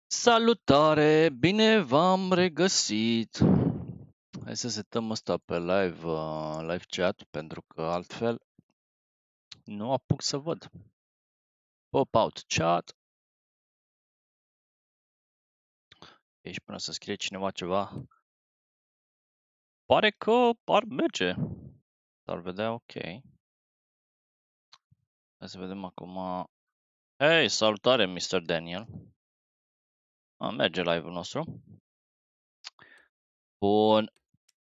Salutare! Bine v-am regăsit! Hai să setăm asta pe live chat, pentru că altfel nu apuc să văd. Pop out chat. Ești până să scrie cineva ceva. Pare că ar merge. S-ar vedea ok. Hai să vedem acum. Hei, salutare, Mr. Daniel. Merge live-ul nostru. Bun.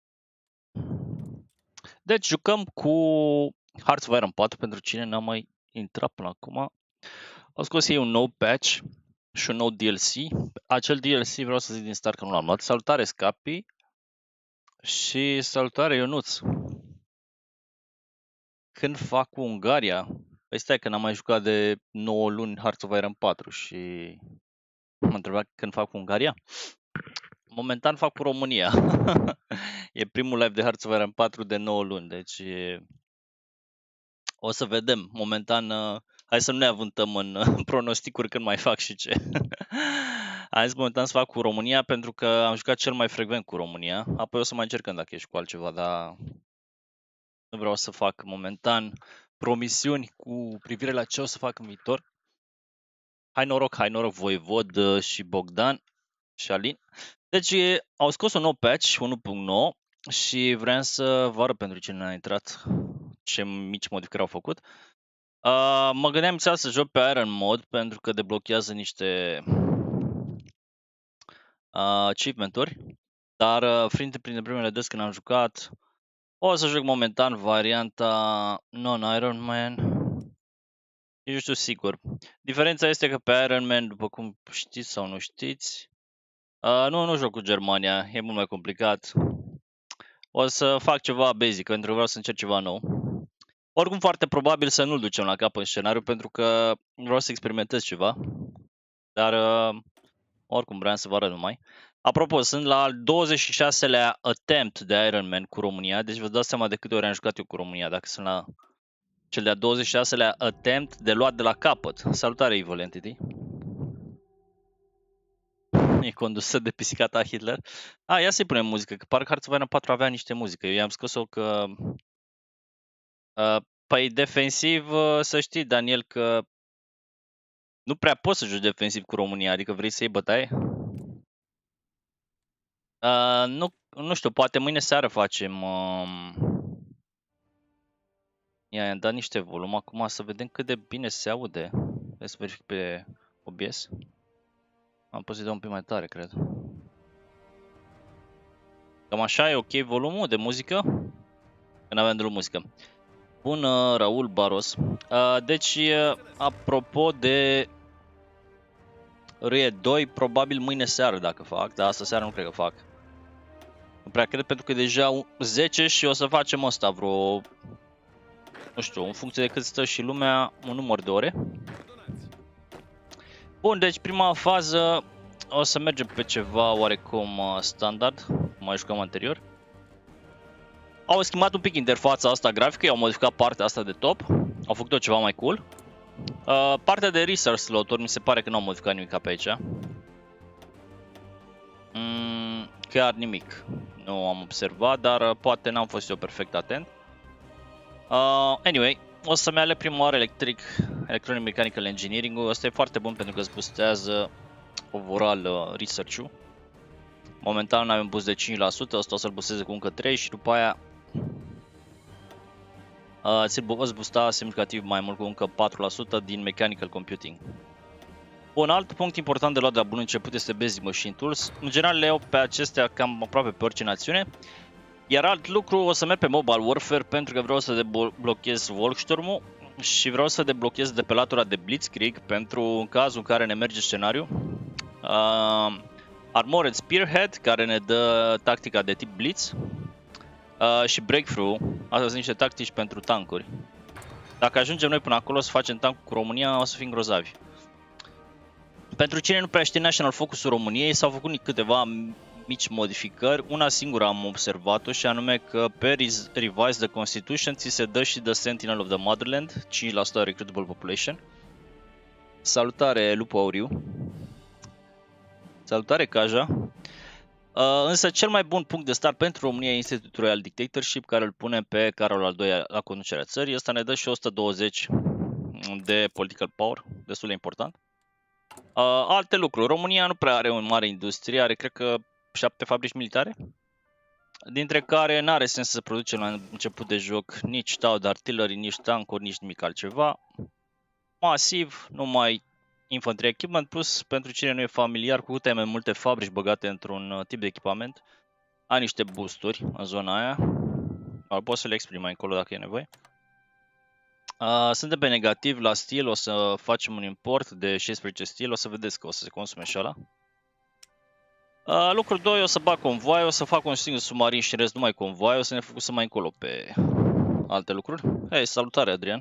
Deci jucăm cu Hearts of Iron 4 pentru cine n-a mai intrat până acum. Au scos ei un nou patch și un nou DLC. Acel DLC vreau să zic din start că nu l-am luat. Salutare Scapi și salutare Ionuț. Când fac cu Ungaria? Păi stai că n-am mai jucat de 9 luni Hearts of Iron 4 și m-am întrebat când fac cu Ungaria. Momentan fac cu România. E primul live de Hearts of Iron 4 de 9 luni, deci o să vedem. Momentan, hai să nu ne avântăm în pronosticuri când mai fac și ce. Am zis momentan să fac cu România pentru că am jucat cel mai frecvent cu România. Apoi o să mai încercăm dacă ești cu altceva, dar nu vreau să fac momentan promisiuni cu privire la ce o să fac în viitor. Hai noroc, Voivod și Bogdan și Alin. Deci au scos un nou patch 1.9 și vreau să vă arăt pentru cine n-a intrat ce mici modificări au făcut. Mă gândeam inițial să joc pe Iron Mode pentru că deblochează niște achievement-uri, dar printre primele dăți când am jucat, o să joc momentan varianta non-Iron Man. Nici nu știu sigur. Diferența este că pe Iron Man, după cum știți sau nu știți, nu joc cu Germania, e mult mai complicat. O să fac ceva basic, pentru că vreau să încerc ceva nou. Oricum foarte probabil să nu-l ducem la cap în scenariu, pentru că vreau să experimentez ceva. Dar oricum vreau să vă arăt numai. Apropo, sunt la al 26-lea attempt de Iron Man cu România, deci vă dați seama de câte ori am jucat eu cu România, dacă sunt la cel de-a 26-lea attempt de luat de la capăt. Salutare, Evil Entity. E condusă de pisicata Hitler. Ia să-i punem muzică, că parcă Hearts of Iron 4 avea niște muzică. Eu i-am scos-o că... Păi defensiv, să știi, Daniel, că nu prea poți să joci defensiv cu România, adică vrei să iei bătaie? Nu știu, poate mâine seară facem... I-am dat niște volum acum să vedem cât de bine se aude. Hai să verific pe OBS. Am pus să dau un pic mai tare, cred. Cam așa e ok volumul de muzică? Că n-aveam deloc muzică. Bună, Raul Baros. Deci, apropo de Râie 2, probabil mâine seară dacă fac, dar asta seară nu cred că fac. Nu prea cred pentru că e deja 10 și o să facem asta vreo, nu știu, în funcție de cât stă și lumea, un număr de ore. Bun, deci prima fază o să mergem pe ceva oarecum standard, cum mai jucam anterior. Au schimbat un pic interfața asta grafică, i-au modificat partea asta de top, au făcut-o ceva mai cool. Partea de research slot-uri mi se pare că nu au modificat nimic pe aici. Chiar nimic. Nu am observat, dar poate n-am fost eu perfect atent. Anyway, o să-mi aleg prima oară Electronic Mechanical Engineering-ul. Asta e foarte bun pentru că îți boostează overall research-ul. Momentan avem boost de 5%, asta o să-l boosteze cu încă 3 și după aia ți-l poți boosta semnificativ mai mult cu încă 4% din Mechanical Computing. Un alt punct important de luat de la bun început este Basic Machine Tools. În general le iau pe acestea cam aproape pe orice națiune. Iar alt lucru, o să merg pe Mobile Warfare pentru că vreau să deblochez Volksturm-ul și vreau să deblochez de pe latura de Blitzkrieg pentru în cazul în care ne merge scenariu. Armored Spearhead, care ne dă tactica de tip Blitz, și Breakthrough, astea sunt niște tactici pentru tankuri. Dacă ajungem noi până acolo să facem tank cu România, o să fim grozavi. Pentru cine nu prea știe National Focus-ul României, s-au făcut câteva mici modificări. Una singură am observat-o și anume că pe Revise the Constitution ți se dă și The Sentinel of the Motherland, 5% recruitable population. Salutare, Lupu Auriu. Salutare, Caja! Însă cel mai bun punct de start pentru România e Institutul Royal Dictatorship, care îl pune pe Carol al II-lea la conducerea țării. Ăsta ne dă și 120 de political power, destul de important. Alte lucruri. România nu prea are o mare industrie, are cred că 7 fabrici militare, dintre care n-are sens să producem la început de joc nici stau de artillery, nici tancuri, nici nimic altceva. Masiv, numai infantry equipment, plus pentru cine nu e familiar, cu cât ai mai multe fabrici băgate într-un tip de echipament, ai niște boosturi în zona aia. Poți să le exprim mai încolo dacă e nevoie. Suntem pe negativ la stil, o să facem un import de 16 stil, o să vedeți că o să se consume și ăla. Lucru 2, o să bag convoai, o să fac un singur submarin și în rest numai convoai, o să ne focusăm mai încolo pe alte lucruri. Hei, salutare Adrian!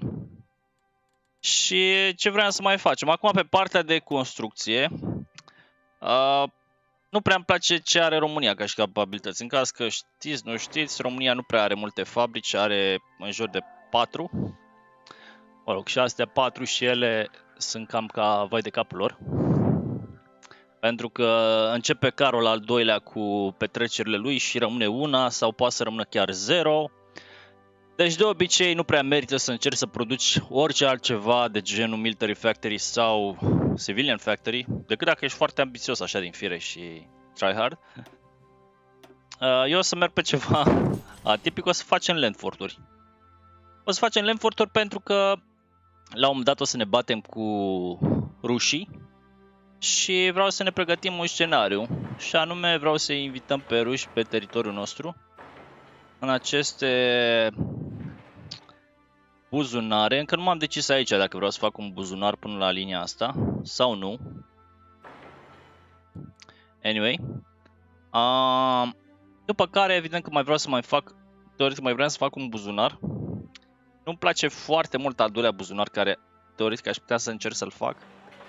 Și ce vreau să mai facem? Acum pe partea de construcție, nu prea îmi place ce are România ca și capabilități. În caz că știți, nu știți, România nu prea are multe fabrici, are în jur de 4. Mă rog, și astea 4 și ele sunt cam ca vai de capul lor. Pentru că începe Carol al II-lea cu petrecerile lui și rămâne una sau poate să rămână chiar 0. Deci de obicei nu prea merită să încerci să produci orice altceva de genul Military Factory sau Civilian Factory, decât dacă ești foarte ambițios așa din fire și try hard. Eu o să merg pe ceva atipic, o să facem landforturi. O să facem landforturi pentru că la un moment dat o să ne batem cu rușii și vreau să ne pregătim un scenariu și anume vreau să invităm pe ruși pe teritoriul nostru în aceste buzunare. Încă nu m-am decis aici dacă vreau să fac un buzunar până la linia asta sau nu. Anyway. După care, evident că mai vreau să mai fac, teoretic mai vreau să fac un buzunar. Nu-mi place foarte mult al doilea buzunar, care teoretic aș putea să încerc să-l fac.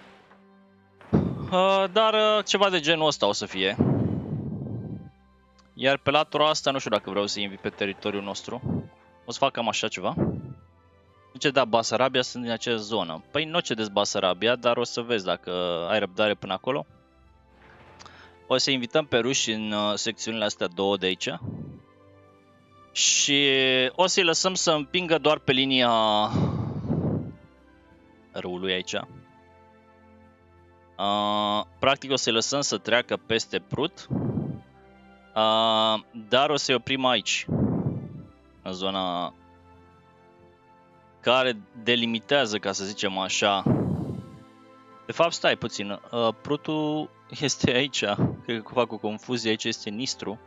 Dar ceva de genul ăsta o să fie. Iar pe latura asta nu știu dacă vreau să invit pe teritoriul nostru. O să fac cam așa ceva. Ce da, Basarabia sunt din această zonă. Păi nu cedez Basarabia, dar o să vezi dacă ai răbdare până acolo. O să invităm pe ruși în secțiunile astea două de aici. Și o să-i lăsăm să împingă doar pe linia râului aici. Practic o să-i lăsăm să treacă peste Prut. Dar o să-i oprim aici, în zona care delimitează, ca să zicem așa. De fapt, stai puțin, Prutul este aici, cred că fac o confuzie, aici este Nistru.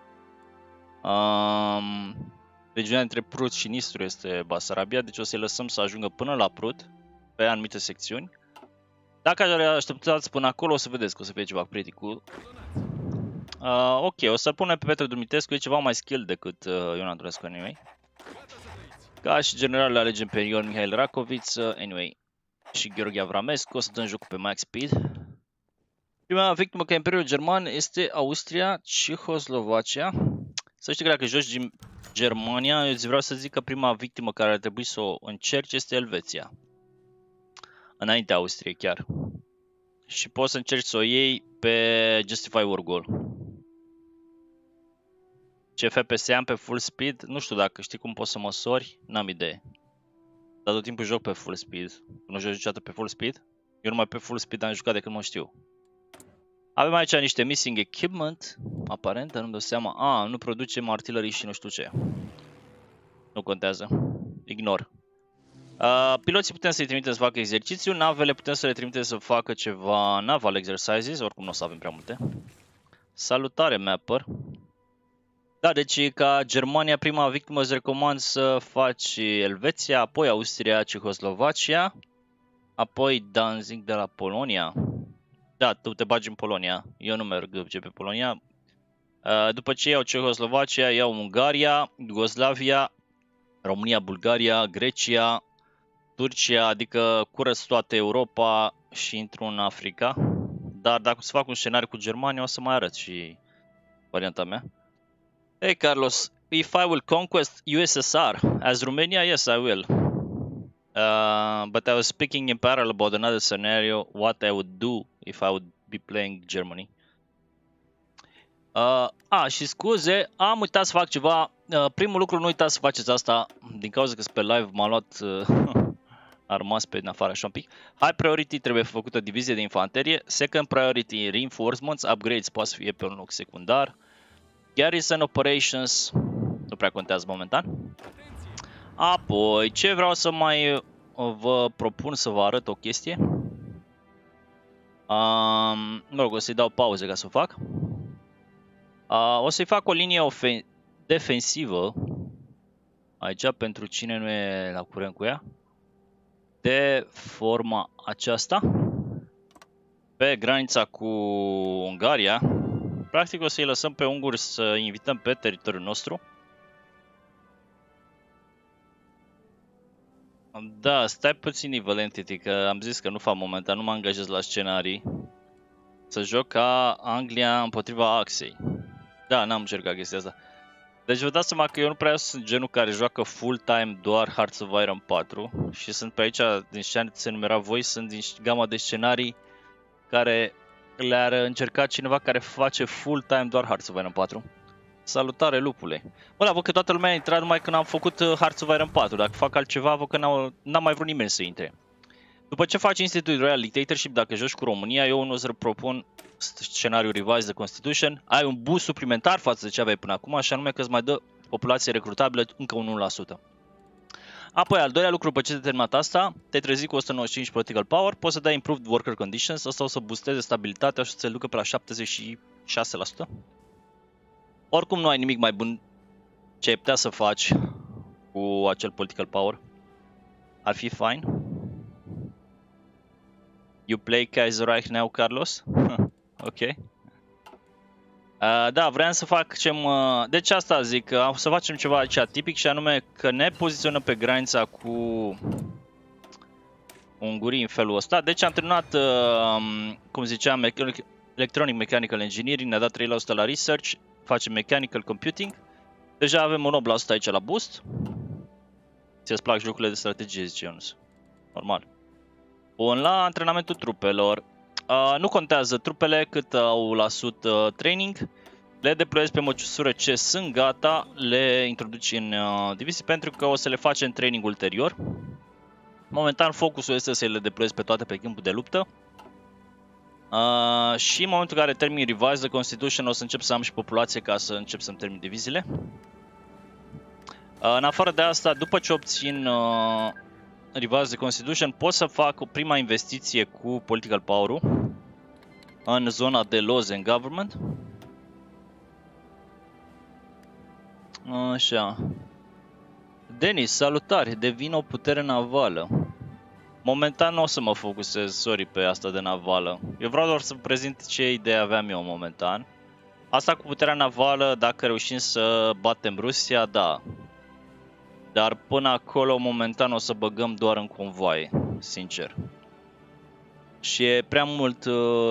Regiunea între Prut și Nistru este Basarabia, deci o să-i lăsăm să ajungă până la Prut, pe anumite secțiuni. Dacă așteptați până acolo, o să vedeți că o să fie ceva pretty cool. Ok, o să punem pe Petre Dumitrescu, e ceva mai skill decât Ion Andronescu, anyway. Ca și general le alegem pe Ion Mihail Racoviță, anyway. Și Gheorghe Avramescu, o să dăm jocul pe max speed. Prima victimă ca Imperiul German este Austria, Cehoslovacia. Să știi că dacă joci Germania, eu îți vreau să zic că prima victimă care ar trebui să o încerci este Elveția. Înaintea Austriei chiar. Și poți să încerci să o iei pe Justify War Goal. Ce FPS am pe full speed? Nu știu dacă știi cum poți să măsori, n-am idee. Dar tot timpul joc pe full speed. Nu joci niciodată pe full speed? Eu numai pe full speed am jucat de când mă știu. Avem aici niște missing equipment, aparent, dar nu-mi dau seama. Nu producem artillery și nu știu ce. Nu contează. Ignor. Piloții putem să-i trimitem să facă exercițiu, navele putem să le trimitem să facă ceva naval exercises, oricum nu o să avem prea multe. Salutare, Mapper. Da, deci ca Germania, prima victimă îți recomand să faci Elveția, apoi Austria, Cehoslovacia, apoi Danzig de la Polonia. Da, tu te bagi în Polonia, eu nu merg pe Polonia. După ce iau Cehoslovacia, iau Ungaria, Iugoslavia, România, Bulgaria, Grecia, Turcia, adică curăț toată Europa și intru în Africa. Dar dacă o să fac un scenariu cu Germania, o să mai arăt și varianta mea. Hey Carlos, if I will conquest USSR as Romania, yes I will. But I was speaking in parallel about another scenario, what I would do if I would be playing Germany. Și scuze, am uitat să fac ceva. Primul lucru, nu uitați să faceți asta. Din cauza că sunt pe live, m-a luat... a rămas pe din afară așa un pic. High priority trebuie făcută o divizie de infanterie. Second priority reinforcements, upgrades poate să fie pe un loc secundar. Garrison operations, nu prea contează momentan. Apoi, ce vreau să mai vă propun să vă arăt o chestie. Mă rog, o să-i dau pauze ca să o fac. O să-i fac o linie defensivă. Aici, pentru cine nu e la curent cu ea. De forma aceasta. Pe granița cu Ungaria. Practic o să-i lăsăm pe unguri să invităm pe teritoriul nostru. Da, stai puțin Evil Entity, că am zis că nu fac momentan, nu mă angajez la scenarii. Să joc ca Anglia împotriva Axei. Da, n-am încercat chestia asta. Deci vă dați seama că eu nu prea sunt genul care joacă full-time doar Hearts of Iron 4. Și sunt pe aici, din ce se numera voi, sunt din gama de scenarii care le-ar încerca cineva care face full-time doar Hearts of Iron 4. Salutare, lupule! Bă, da, văd că toată lumea a intrat numai când am făcut Hearts of Iron 4. Dacă fac altceva, văd că n-am mai vrut nimeni să intre. După ce faci Institute Royal Dictatorship, dacă joci cu România, eu nu o să propun scenariul Revised the Constitution. Ai un boost suplimentar față de ce aveai până acum, și anume că îți mai dă populație recrutabilă încă un 1%. Apoi, al doilea lucru, după ce te terminat asta, te trezi cu 195 Political Power, poți să dai Improved Worker Conditions, asta o să boosteze stabilitatea și să te ducă pe la 76%. Oricum nu ai nimic mai bun ce ai putea să faci cu acel Political Power. Ar fi fine. You play Kaiserreich now, Carlos? Ok. Da, vreau să facem... Deci asta zic, să facem ceva aici tipic, și anume că ne poziționăm pe granița cu Ungurii în felul ăsta. Deci am terminat, cum ziceam, Electronic Mechanical Engineering, ne-a dat 3% la Research, facem Mechanical Computing. Deja avem un 8% aici la Boost. Ți-ți plac jocurile de strategie, zice Ionuț. Normal. Bun, la antrenamentul trupelor. Nu contează trupele cât au la sud training. Le deployezi pe măsură ce sunt gata, le introduci în divizii, pentru că o să le faci în training ulterior. Momentan focusul este să le deployezi pe toate pe câmpul de luptă. Și în momentul în care termin Revise the Constitution, o să încep să am și populație ca să încep să-mi termin diviziile. În afară de asta, după ce obțin Revise the Constitution, pot să fac o prima investiție cu Political Power-ul în zona de Laws and Government. Așa. Denis, salutare, devin o putere navală. Momentan nu o să mă focusez, sorry, pe asta de navală. Eu vreau doar să prezint ce idee aveam eu momentan. Asta cu puterea navală, dacă reușim să batem Rusia, da. Dar până acolo, momentan, o să băgăm doar în convoaie, sincer. Și e prea mult...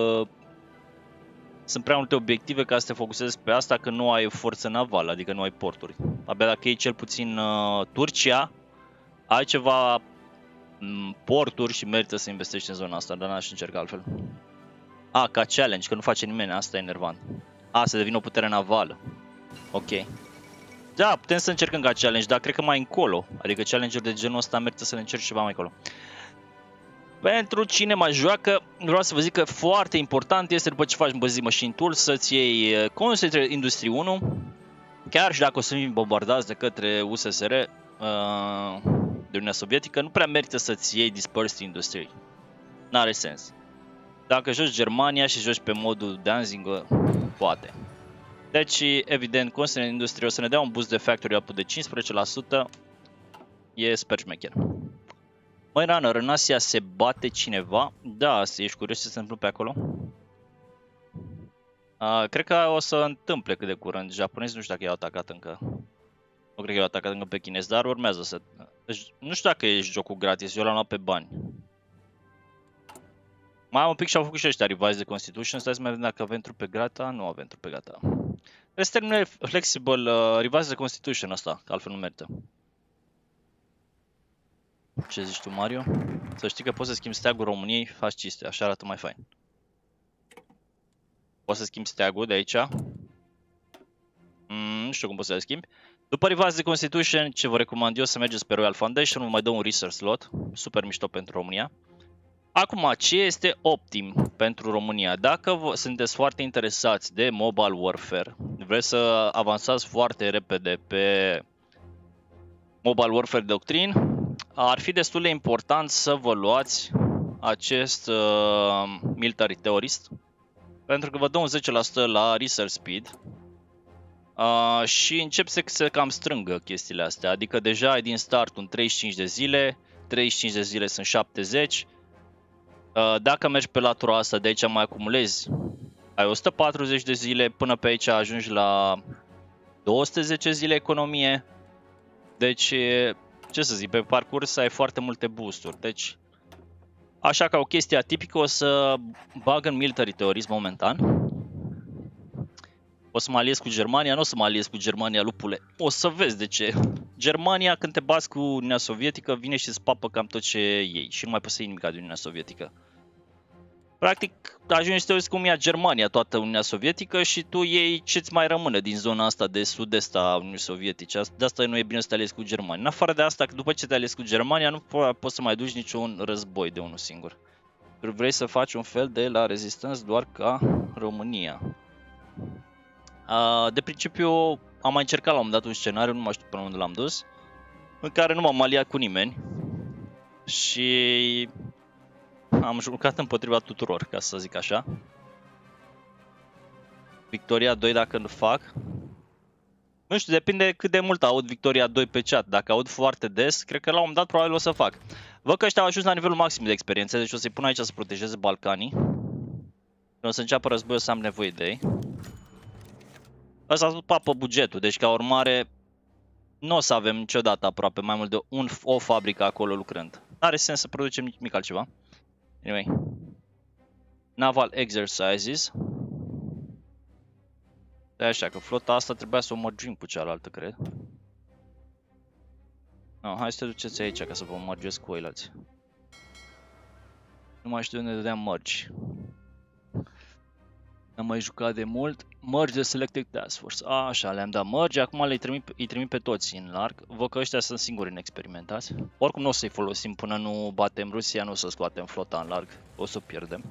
sunt prea multe obiective ca să te focusezi pe asta, că nu ai forță navală, adică nu ai porturi. Abia dacă iei cel puțin Turcia, ai ceva porturi și merită să investești în zona asta, dar n-aș încerca altfel. Ca challenge, că nu face nimeni, asta e enervant. Să devină o putere navală. Ok. Da, putem să încercăm ca challenge, dar cred că mai încolo. Adică challenge-uri de genul ăsta merită să le încerci ceva mai încolo. Pentru cine mai joacă, vreau să vă zic că foarte important este, după ce faci Băzi Machine Tool, să-ți iei Concentrate Industry 1. Chiar și dacă o să fim bombardați de către USSR, de Uniunea Sovietică, nu prea merită să-ți iei Dispersed Industry. N-are sens. Dacă joci Germania și joci pe modul Danzig, poate. Deci, evident, Concentrate Industry o să ne dea un boost de factory up de 15%. E super șmecher. Măi, Runner, în Asia se bate cineva? Da, ești curios ce se întâmplă pe acolo? Cred că o să întâmple cât de curând. Japonezii nu știu dacă i-au atacat încă. Nu cred că i-au atacat încă pe chinezi, dar urmează să... Deci, nu știu dacă e jocul gratis, eu l-am luat pe bani. Mai am un pic și au făcut și ăștia Revise the Constitution. Stai să mai vedem dacă avem trupe gata. Nu avem trupe gata. Trebuie să termine flexible Revise the Constitution ăsta, că altfel nu merită. Ce zici tu, Mario? Să știi că poți să schimbi steagul României, faci ciste, așa arată mai fain. Poți să schimbi steagul de aici. nu știu cum poți să le schimbi. După Revised the Constitution, ce vă recomand eu să mergeți pe Royal Foundation, vă mai dă un research slot, super mișto pentru România. Acum, ce este optim pentru România? Dacă sunteți foarte interesați de Mobile Warfare, vreți să avansați foarte repede pe Mobile Warfare Doctrine, ar fi destul de important să vă luați acest Military Theorist, pentru că vă dă un 10% la Research Speed și încep să se cam strângă chestiile astea, adică deja ai din start un 35 de zile, 35 de zile sunt 70. Dacă mergi pe latura asta, de aici mai acumulezi, ai 140 de zile, până pe aici ajungi la 210 zile economie. Deci, ce să zic, pe parcurs ai foarte multe boosturi. Deci, așa ca o chestie atipică, o să bag în Military Theorism momentan. O să mă aliez cu Germania, nu o să mă aliez cu Germania, lupule. O să vezi de ce. Germania, când te bați cu Uniunea Sovietică, vine și îți papă cam tot ce iei și nu mai poți să iei nimic din Uniunea Sovietică. Practic, ajungi să te uiți cum ia Germania toată Uniunea Sovietică și tu iei ce-ți mai rămâne din zona asta de sud-est a Uniunii Sovietice. De asta nu e bine să te aliezi cu Germania. În afară de asta, după ce te aliezi cu Germania, nu poți să mai duci niciun război de unul singur. Vrei să faci un fel de la rezistență doar ca România. De principiu, am mai încercat la un moment dat un scenariu, nu mai știu până unde l-am dus, în care nu m-am aliat cu nimeni și am jucat împotriva tuturor, ca să zic așa. Victoria 2 dacă nu fac. Nu știu, depinde cât de mult aud Victoria 2 pe chat. Dacă aud foarte des, cred că la un moment dat probabil o să fac. Văd că ăștia au ajuns la nivelul maxim de experiență, deci o să-i pun aici să protejeze Balcanii. Când o să înceapă războiul să am nevoie de ei. Ăsta tot papă bugetul, deci ca urmare nu o să avem niciodată aproape mai mult de o fabrică acolo lucrând. N-are sens să producem nimic altceva. Anyway. Naval Exercises. De așa că flota asta trebuia să o mărgim cu cealaltă, cred. No, hai să te duceți aici ca să vă mărgesc cu oilalți. Nu mai știu unde dădeam mărgi. N-am mai jucat de mult. Merge de Selected Task Force. Așa, le-am dat merge. Acum îi trimit pe toți în larg. Văd că ăștia sunt singuri inexperimentați. Oricum nu o să-i folosim până nu batem Rusia, nu o să scoatem flota în larg. O să o pierdem.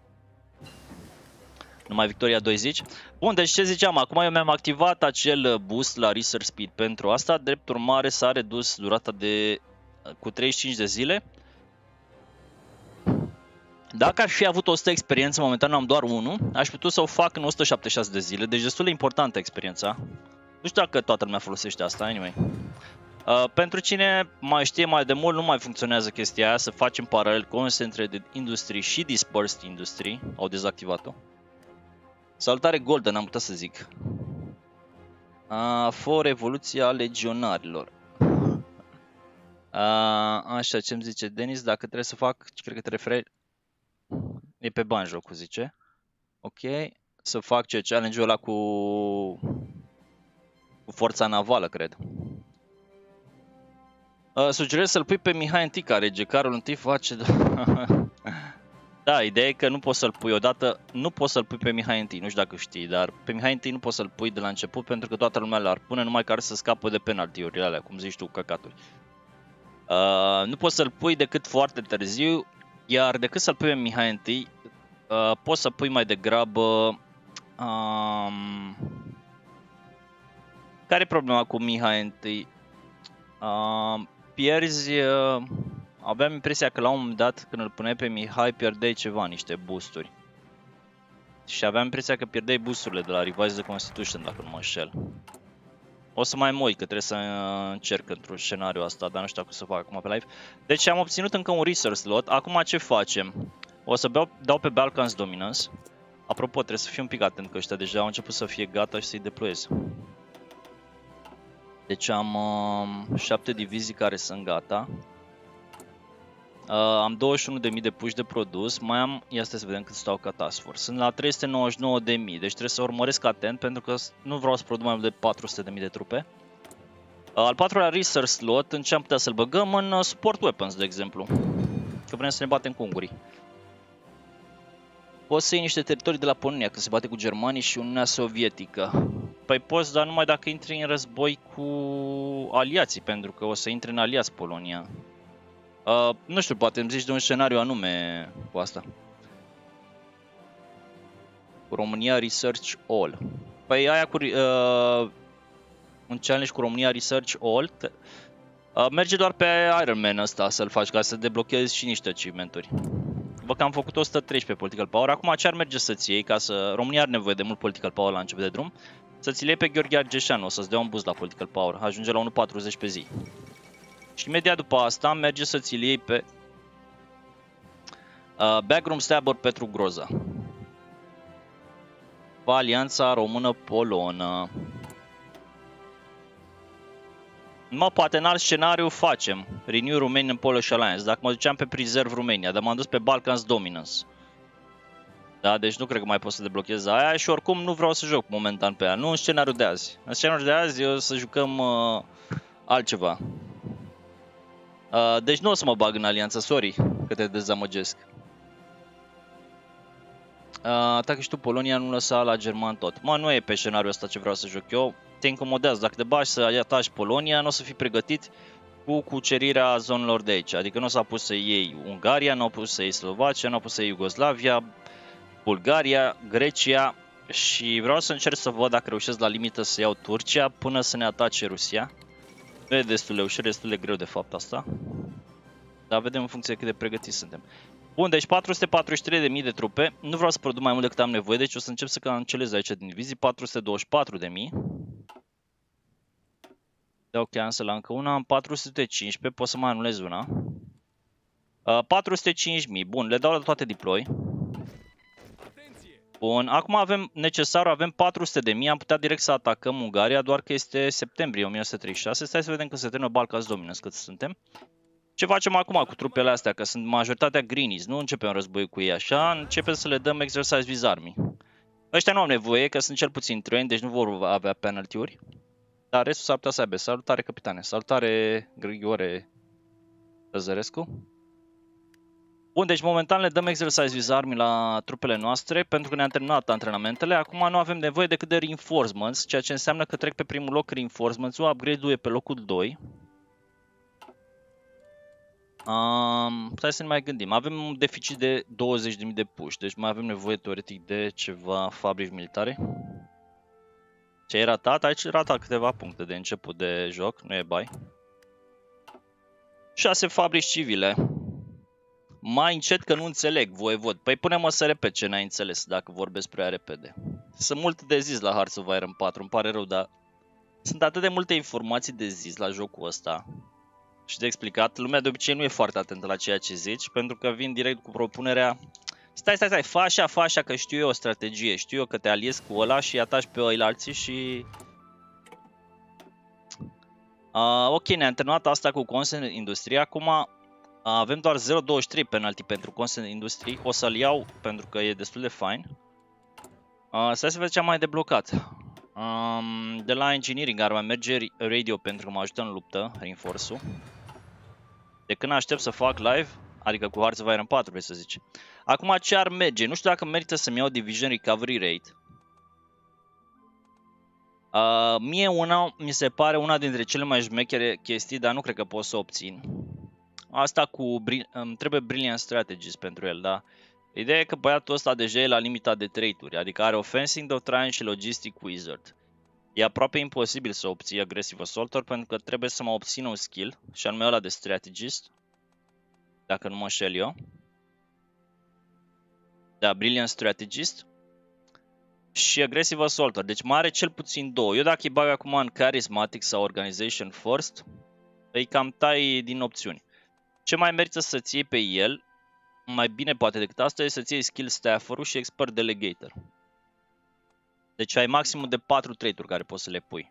Numai Victoria 2 zici. Bun, deci ce ziceam? Acum eu mi-am activat acel boost la Research Speed pentru asta. Drept urmare s-a redus durata cu 35 de zile. Dacă aș fi avut 100 experiență, momentan am doar 1, aș putea să o fac în 176 de zile, deci destul de importantă experiența. Nu știu dacă toată lumea folosește asta, anyway. Pentru cine mai știe mai de mult, nu mai funcționează chestia aia, să facem paralel Concentrated Industry și Dispersed Industry, au dezactivat-o. Salutare Golden, am putea să zic. For evoluția legionarilor. Așa, ce-mi zice Denis, dacă trebuie să fac, cred că te referi... E pe bani jocul, zice. Ok. Să fac ce? Challenge-ul ăla cu forța navală, cred. Sugerez să-l pui pe Mihai I, care Gecarul I face... Da, ideea e că nu poți să-l pui odată, nu poți să-l pui pe Mihai I, nu știu dacă știi, dar pe Mihai I nu poți să-l pui de la început pentru că toată lumea l-ar pune numai care să scapă de penalty-urile alea, cum zici tu, căcaturi. Nu poți să-l pui decât foarte târziu, iar decât să-l pui pe Mihai I, poți să pui mai degrabă... Care e problema cu Mihai I? Pierzi... Aveam impresia că la un moment dat, când îl puneai pe Mihai, pierdeai ceva, niște boosturi. Și aveam impresia că pierdeai boosturile de la Revised the Constitution, dacă nu mă înșel. O să mai mă uit, că trebuie să încerc într-un scenariu asta, dar nu știu cum să fac acum pe live. Deci am obținut încă un research slot. Acum ce facem? O să dau pe Balkans Dominance. Apropo, trebuie să fiu un pic atent că ăștia deja au început să fie gata și să-i deployez. Deci am 7 divizii care sunt gata. Am 21.000 de puși de produs, mai am, ia stai să vedem cât stau ca task force. Sunt la 399.000, deci trebuie să urmăresc atent pentru că nu vreau să produc mai mult de 400.000 de trupe. Al patrulea research slot, în ce am putea să-l băgăm? În support weapons, de exemplu. Că vrem să ne batem cu ungurii. Poți să iei niște teritorii de la Polonia, că se bate cu Germanii și Uniunea Sovietică. Păi Păi poți, dar numai dacă intri în război cu aliații, pentru că o să intri în aliați Polonia. Nu știu, poate îmi zici de un scenariu anume cu asta. Cu România Research All. Păi aia cu un challenge cu România Research All merge doar pe Iron Man ăsta să-l faci ca să deblochezi și niște achievement-uri. Văd că am făcut 113 political power. Acum ce ar merge să-ți iei, ca să... România are nevoie de mult political power la început de drum. Să-ți iei pe Gheorghe Argeșanu, o să-ți dea un boost la political power. Ajunge la 1.40 pe zi. Și imediat după asta merge să-ți iei pe Backroom Stabber Petru Groza. Alianța Română-Polonă. Mă, poate în alt scenariu facem Renew Romanian Polish Alliance. Dacă mă duceam pe Preserve Romania, dar m-am dus pe Balkans Dominance. Da, deci nu cred că mai pot să deblochez aia și oricum nu vreau să joc momentan pe ea. Nu în scenariul de azi. În scenariul de azi o să jucăm altceva. Deci nu o să mă bag în alianță, sorry că te dezamăgesc. Atacă și tu Polonia, nu lăsa la german tot. Mă, nu e pe scenariul ăsta ce vreau să joc eu. Te incomodează, dacă te bagi să ataci Polonia, nu o să fii pregătit cu cucerirea zonelor de aici. Adică nu s-a pus să iei Ungaria, nu a pus să iei Slovacia, nu a pus să iei Iugoslavia, Bulgaria, Grecia și vreau să încerc să văd dacă reușesc la limită să iau Turcia până să ne atace Rusia. Nu e destul de ușor, destul de greu de fapt asta. Dar vedem în funcție cât de pregătiți suntem. Bun, deci 443.000 de trupe. Nu vreau să produc mai mult decât am nevoie, deci o să încep să cancelez aici din divizii. 424.000. Dau cancel la încă una. Am 415, pot să mai anulez una. 405.000. Bun, le dau la toate deploy. Bun, acum avem necesarul, avem 400.000, am putea direct să atacăm Ungaria, doar că este septembrie 1936. Stai să vedem când se termină Balkans Dominance, cât suntem. Ce facem acum cu trupele astea, că sunt majoritatea greenies, nu începem război cu ei așa, începem să le dăm exercise with army. Ăștia nu au nevoie, că sunt cel puțin train, deci nu vor avea penalty-uri. Dar restul s-ar putea să aibă. Salutare, capitane. Salutare, Grigore Răzărescu. Bun, deci momentan le dăm exercise with army la trupele noastre, pentru că ne-am terminat antrenamentele. Acum nu avem nevoie decât de reinforcements, ceea ce înseamnă că trec pe primul loc reinforcements-ul, upgrade-ul e pe locul 2. Stai să ne mai gândim. Avem un deficit de 20.000 de puși, deci mai avem nevoie teoretic de ceva fabrici militare. Ce e ratat? Aici ratat câteva puncte de început de joc, nu e bai. 6 fabrici civile. Mai încet că nu înțeleg, voievod. Păi pune-mă să repet ce n-ai înțeles dacă vorbesc prea repede. Sunt multe de zis la Hearts of Iron 4, îmi pare rău, dar sunt atât de multe informații de zis la jocul ăsta și de explicat. Lumea de obicei nu e foarte atentă la ceea ce zici, pentru că vin direct cu propunerea: stai, fă așa că știu eu o strategie, știu eu că te aliezi cu ăla și ataci pe ăilalții și... ok, ne-am terminat asta cu Consent Industrie, acum avem doar 0.23 penalty pentru Consent Industrie, o să-l iau pentru că e destul de fain. Stai să vedem ce am mai deblocat. De la Engineering ar mai merge Radio pentru că mă ajută în luptă, reinforce-ul. De când aștept să fac live, adică cu Hearts of Iron 4, vrei să zici. Acum ce ar merge? Nu știu dacă merită să-mi iau Division Recovery Rate. Mie mi se pare una dintre cele mai șmechere chestii, dar nu cred că pot să o obțin. Asta cu... trebuie Brilliant Strategies pentru el, da? Ideea e că băiatul ăsta deja e la limita de trait-uri, adică are Offensive Doctrine și Logistic Wizard. E aproape imposibil să obții Aggressive Assaultor pentru că trebuie să mă obțină un skill, și anume ăla de Strategist, dacă nu mă înșel eu. Da, Brilliant Strategist și Aggressive Assaultor, deci mai are cel puțin două. Eu dacă îi bag acum în Charismatic sau Organization First, îi cam tai din opțiuni. Ce mai merită să-ți iei pe el, mai bine poate decât asta, e să-ți iei Skill Staffer-ul și Expert Delegator. Deci ai maximum de 4 trait-uri care poți să le pui.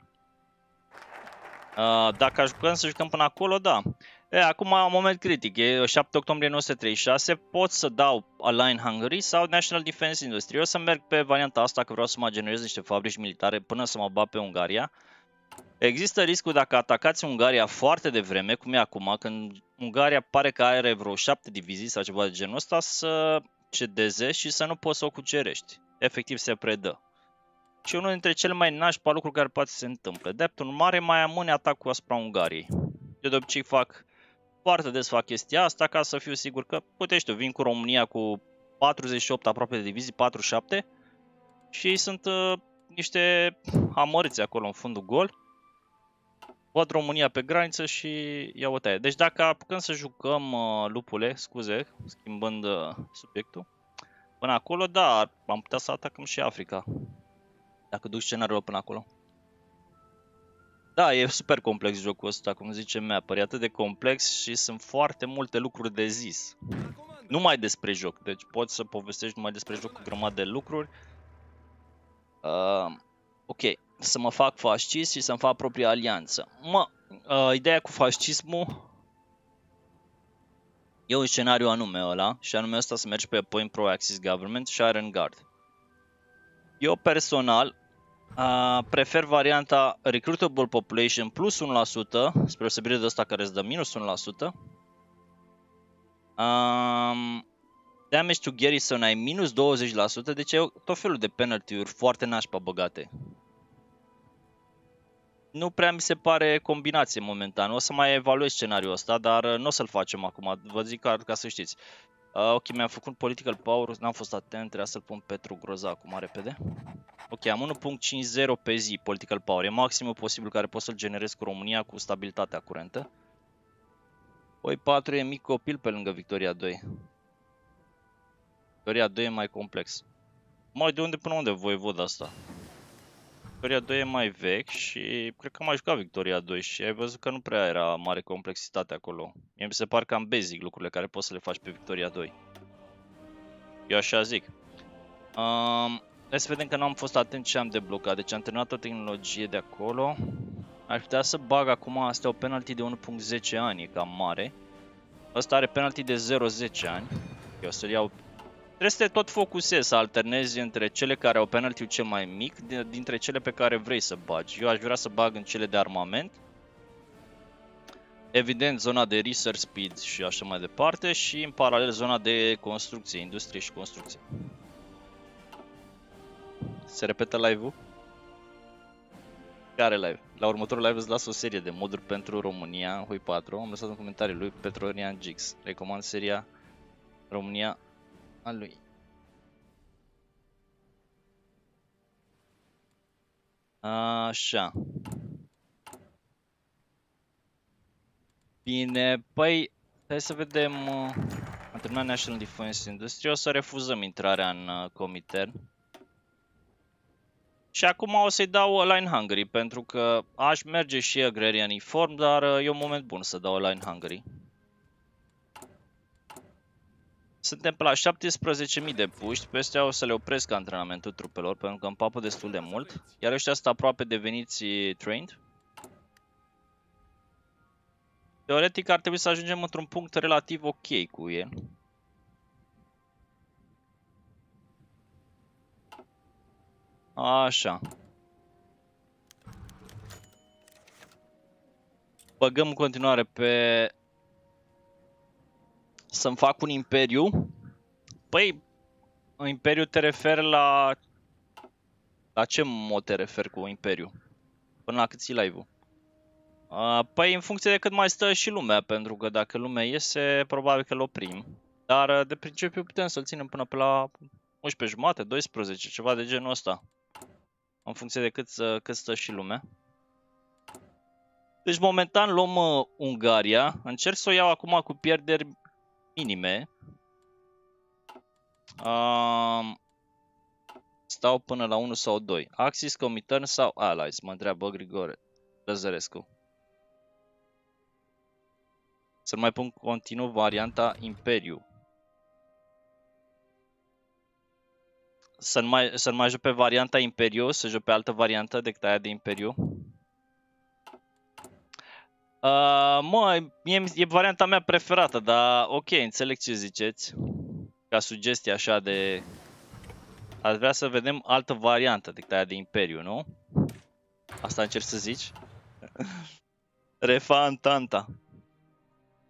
Dacă jucăm să jucăm până acolo, da. Acum, un moment critic, e 7 octombrie 1936, pot să dau Align Hungary sau National Defense Industry. Eu o să merg pe varianta asta, că vreau să mă generez niște fabrici militare până să mă bat pe Ungaria. Există riscul dacă atacați Ungaria foarte devreme, cum e acum, când Ungaria pare că are vreo 7 divizii sau ceva de genul ăsta, să cedeze și să nu poți să o cucerești. Efectiv se predă. Și unul dintre cele mai nașpa lucruri care poate să se întâmple. Drept urmare, mai amâne atacul asupra Ungariei. Eu de obicei foarte des fac chestia asta ca să fiu sigur că, uite știu, vin cu România cu 48 aproape de divizii, 47 și ei sunt niște amărți acolo în fundul gol. Văd România pe graniță și ia o taie. Deci dacă apucăm să jucăm, lupule, scuze, schimbând subiectul, până acolo, da, am putea să atacăm și Africa. Dacă duci scenariul până acolo. Da, e super complex jocul ăsta, cum zice Mapper, e atât de complex și sunt foarte multe lucruri de zis. Numai despre joc, deci poți să povestești numai despre joc cu grămadă de lucruri. Ok, să mă fac fascist și să-mi fac propria alianță. Ideea cu fascismul e un scenariu anume ăla, și anume ăsta să mergi pe Point Pro-Axis Government și Iron Guard. Eu personal prefer varianta Recruitable Population plus 1%, spre osebire de ăsta care îți dă minus 1%. Damage to Garrison ai minus 20%, deci e tot felul de penalty-uri foarte nașpa băgate. Nu prea mi se pare combinație momentan, o să mai evaluez scenariul ăsta, dar nu o să-l facem acum, vă zic ca să știți. Ok, mi-am făcut Political Power, n-am fost atent, trebuia să-l pun Petru Groza acum repede. Ok, am 1.50 pe zi Political Power, e maximul posibil care pot să-l generez cu România cu stabilitatea curentă. Poi 4 e mic copil pe lângă Victoria 2. Victoria 2 e mai complex. Mai de unde până unde voivoda asta? Victoria 2 e mai vechi și cred că am mai jucat Victoria 2 și ai văzut că nu prea era mare complexitate acolo. Mie mi se par cam basic lucrurile care poți să le faci pe Victoria 2. Eu așa zic. Hai să vedem că n-am fost atent ce am deblocat. Deci am terminat o tehnologie de acolo. Aș putea să bag acum, asta o penalty de 1.10 ani, e cam mare. Ăsta are penalty de 0.10 ani. Eu să-l iau. Trebuie să te tot focusezi, să alternezi între cele care au penalty-ul cel mai mic, dintre cele pe care vrei să bagi. Eu aș vrea să bag în cele de armament. Evident, zona de research speed și așa mai departe și în paralel zona de construcție, industrie și construcție. Se repetă live-ul? Care live? La următorul live îți las o serie de moduri pentru România, Hui 4. Am lăsat în comentarii lui Petronian Gix. Recomand seria România a lui. Așa. Bine, păi, hai să vedem. Am terminat National Defense Industry, o să refuzăm intrarea în Comintern. Și acum o să-i dau Line Hungary, pentru că aș merge și Agrarian Inform, dar e un moment bun să dau Line Hungary. Suntem pe la 17.000 de puști, pe astea o să le opresc antrenamentul trupelor, pentru că îmi papă destul de mult. Iar ăștia sunt aproape deveniți trained. Teoretic ar trebui să ajungem într-un punct relativ ok cu el. Așa. Băgăm în continuare pe... să-mi fac un imperiu. Păi, un imperiu te referi la... La ce mod te referi cu imperiu? Până la cât ții live-ul? Păi în funcție de cât mai stă și lumea, pentru că dacă lumea iese, probabil că îl oprim. Dar de principiu putem să-l ținem până pe la 11 jumate, 12, ceva de genul ăsta. În funcție de cât stă și lumea. Deci momentan luăm Ungaria. Încerc să o iau acum cu pierderi minime. Stau până la 1 sau 2. Axis, Comintern sau Allies? Mă întreabă Grigore Lăzărescu. Să mai pun continuu varianta Imperiu. Să mai joc pe varianta Imperiu, să joc pe altă variantă decât aia de Imperiu. E varianta mea preferată, dar ok, înțeleg ce ziceți. Ca sugestie așa de... Aș vrea să vedem altă variantă decât aia de Imperiu, nu? Asta încerc să zici? Refa Antanta.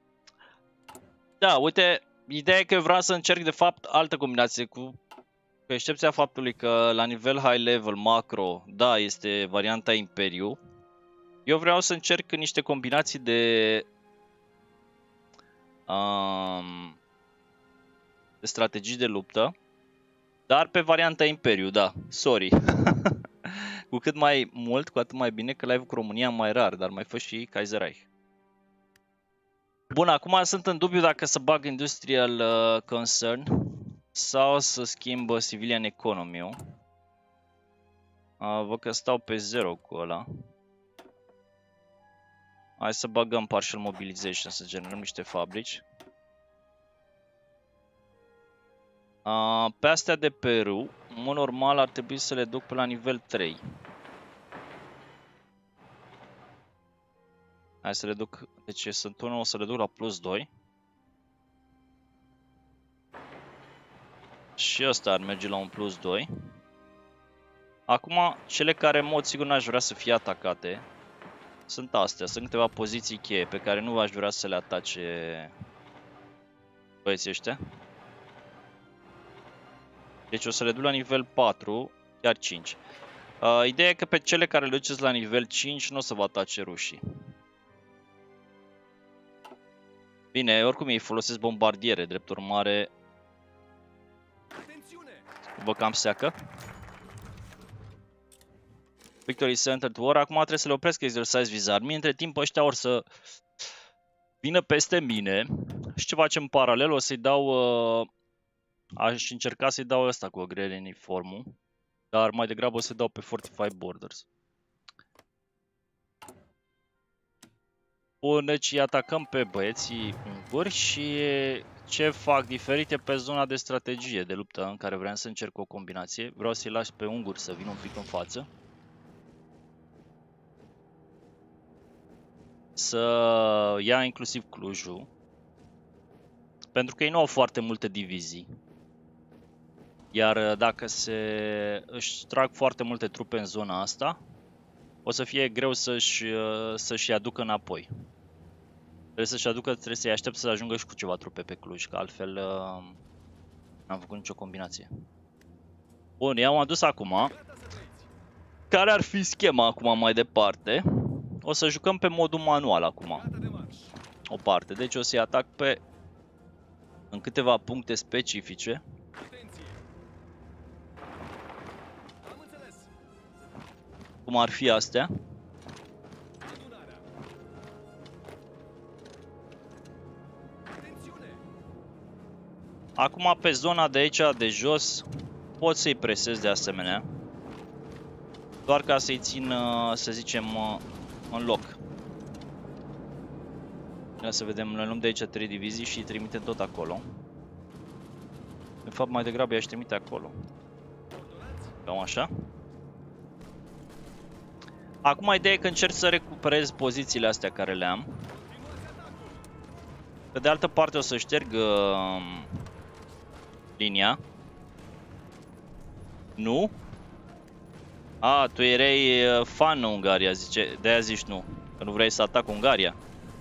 Da, uite, ideea e că eu vreau să încerc de fapt altă combinație cu... Cu excepția faptului că la nivel high level macro, da, este varianta Imperiu. Eu vreau să încerc niște combinații de strategii de luptă, dar pe varianta Imperiu, da, sorry. Cu cât mai mult, cu atât mai bine, că live cu România mai rar, dar mai fă și Kaiserreich. Bun, acum sunt în dubiu dacă să bag Industrial Concern sau să schimb Civilian Economy-ul. Văd că stau pe 0 cu ăla. Hai să bagăm Partial Mobilization, să generăm niște fabrici. Pe astea de Peru, în mod normal ar trebui să le duc pe la nivel 3. Hai să le duc, deci sunt unul, o să le duc la plus 2. Și ăsta ar merge la un plus 2. Acum, cele care în mod sigur n-aș vrea să fie atacate sunt astea. Sunt câteva poziții cheie pe care nu aș vrea să le atace băieții ăștia. Deci o să le duc la nivel 4, chiar 5. Ideea e că pe cele care le duceți la nivel 5 nu o să vă atace rușii. Bine, oricum ei folosesc bombardiere, drept urmare vă cam seacă. Victory Center to War. Acum trebuie să le opresc exercise Vizarmi. Între timp ăștia or să vină peste mine. Și ce facem în paralel? O să-i dau... aș încerca să-i dau ăsta cu agrele uniformul. Dar mai degrabă o să-i dau pe Fortified Borders. Bun, deci îi atacăm pe băieții unguri și ce fac diferite pe zona de strategie de luptă în care vreau să încerc o combinație. Vreau să-i las pe unguri să vină un pic în față. Să ia inclusiv Clujul. Pentru că ei nu au foarte multe divizii. Iar dacă își trag foarte multe trupe în zona asta, o să fie greu să-și aducă înapoi. Trebuie să-i aștept să ajungă și cu ceva trupe pe Cluj, că altfel n-am făcut nicio combinație. Bun, i-am adus acum. Care ar fi schema acum mai departe? O să jucăm pe modul manual acum. O parte, deci o să-i atac în câteva puncte specifice. Cum ar fi astea. Acum pe zona de aici, de jos, pot să-i presez de asemenea. Doar ca să-i țin, să zicem, în loc. Ia să vedem, noi luăm de aici 3 divizii și îi trimitem tot acolo. De fapt, mai degrabă i-aș trimite acolo. Cam așa. Acum ideea e că încerc să recuperez pozițiile astea care le am. Pe de altă parte o să șterg linia. Nu? A, tu erai fan Ungaria, zice, de-aia zici nu, că nu vrei să atac Ungaria.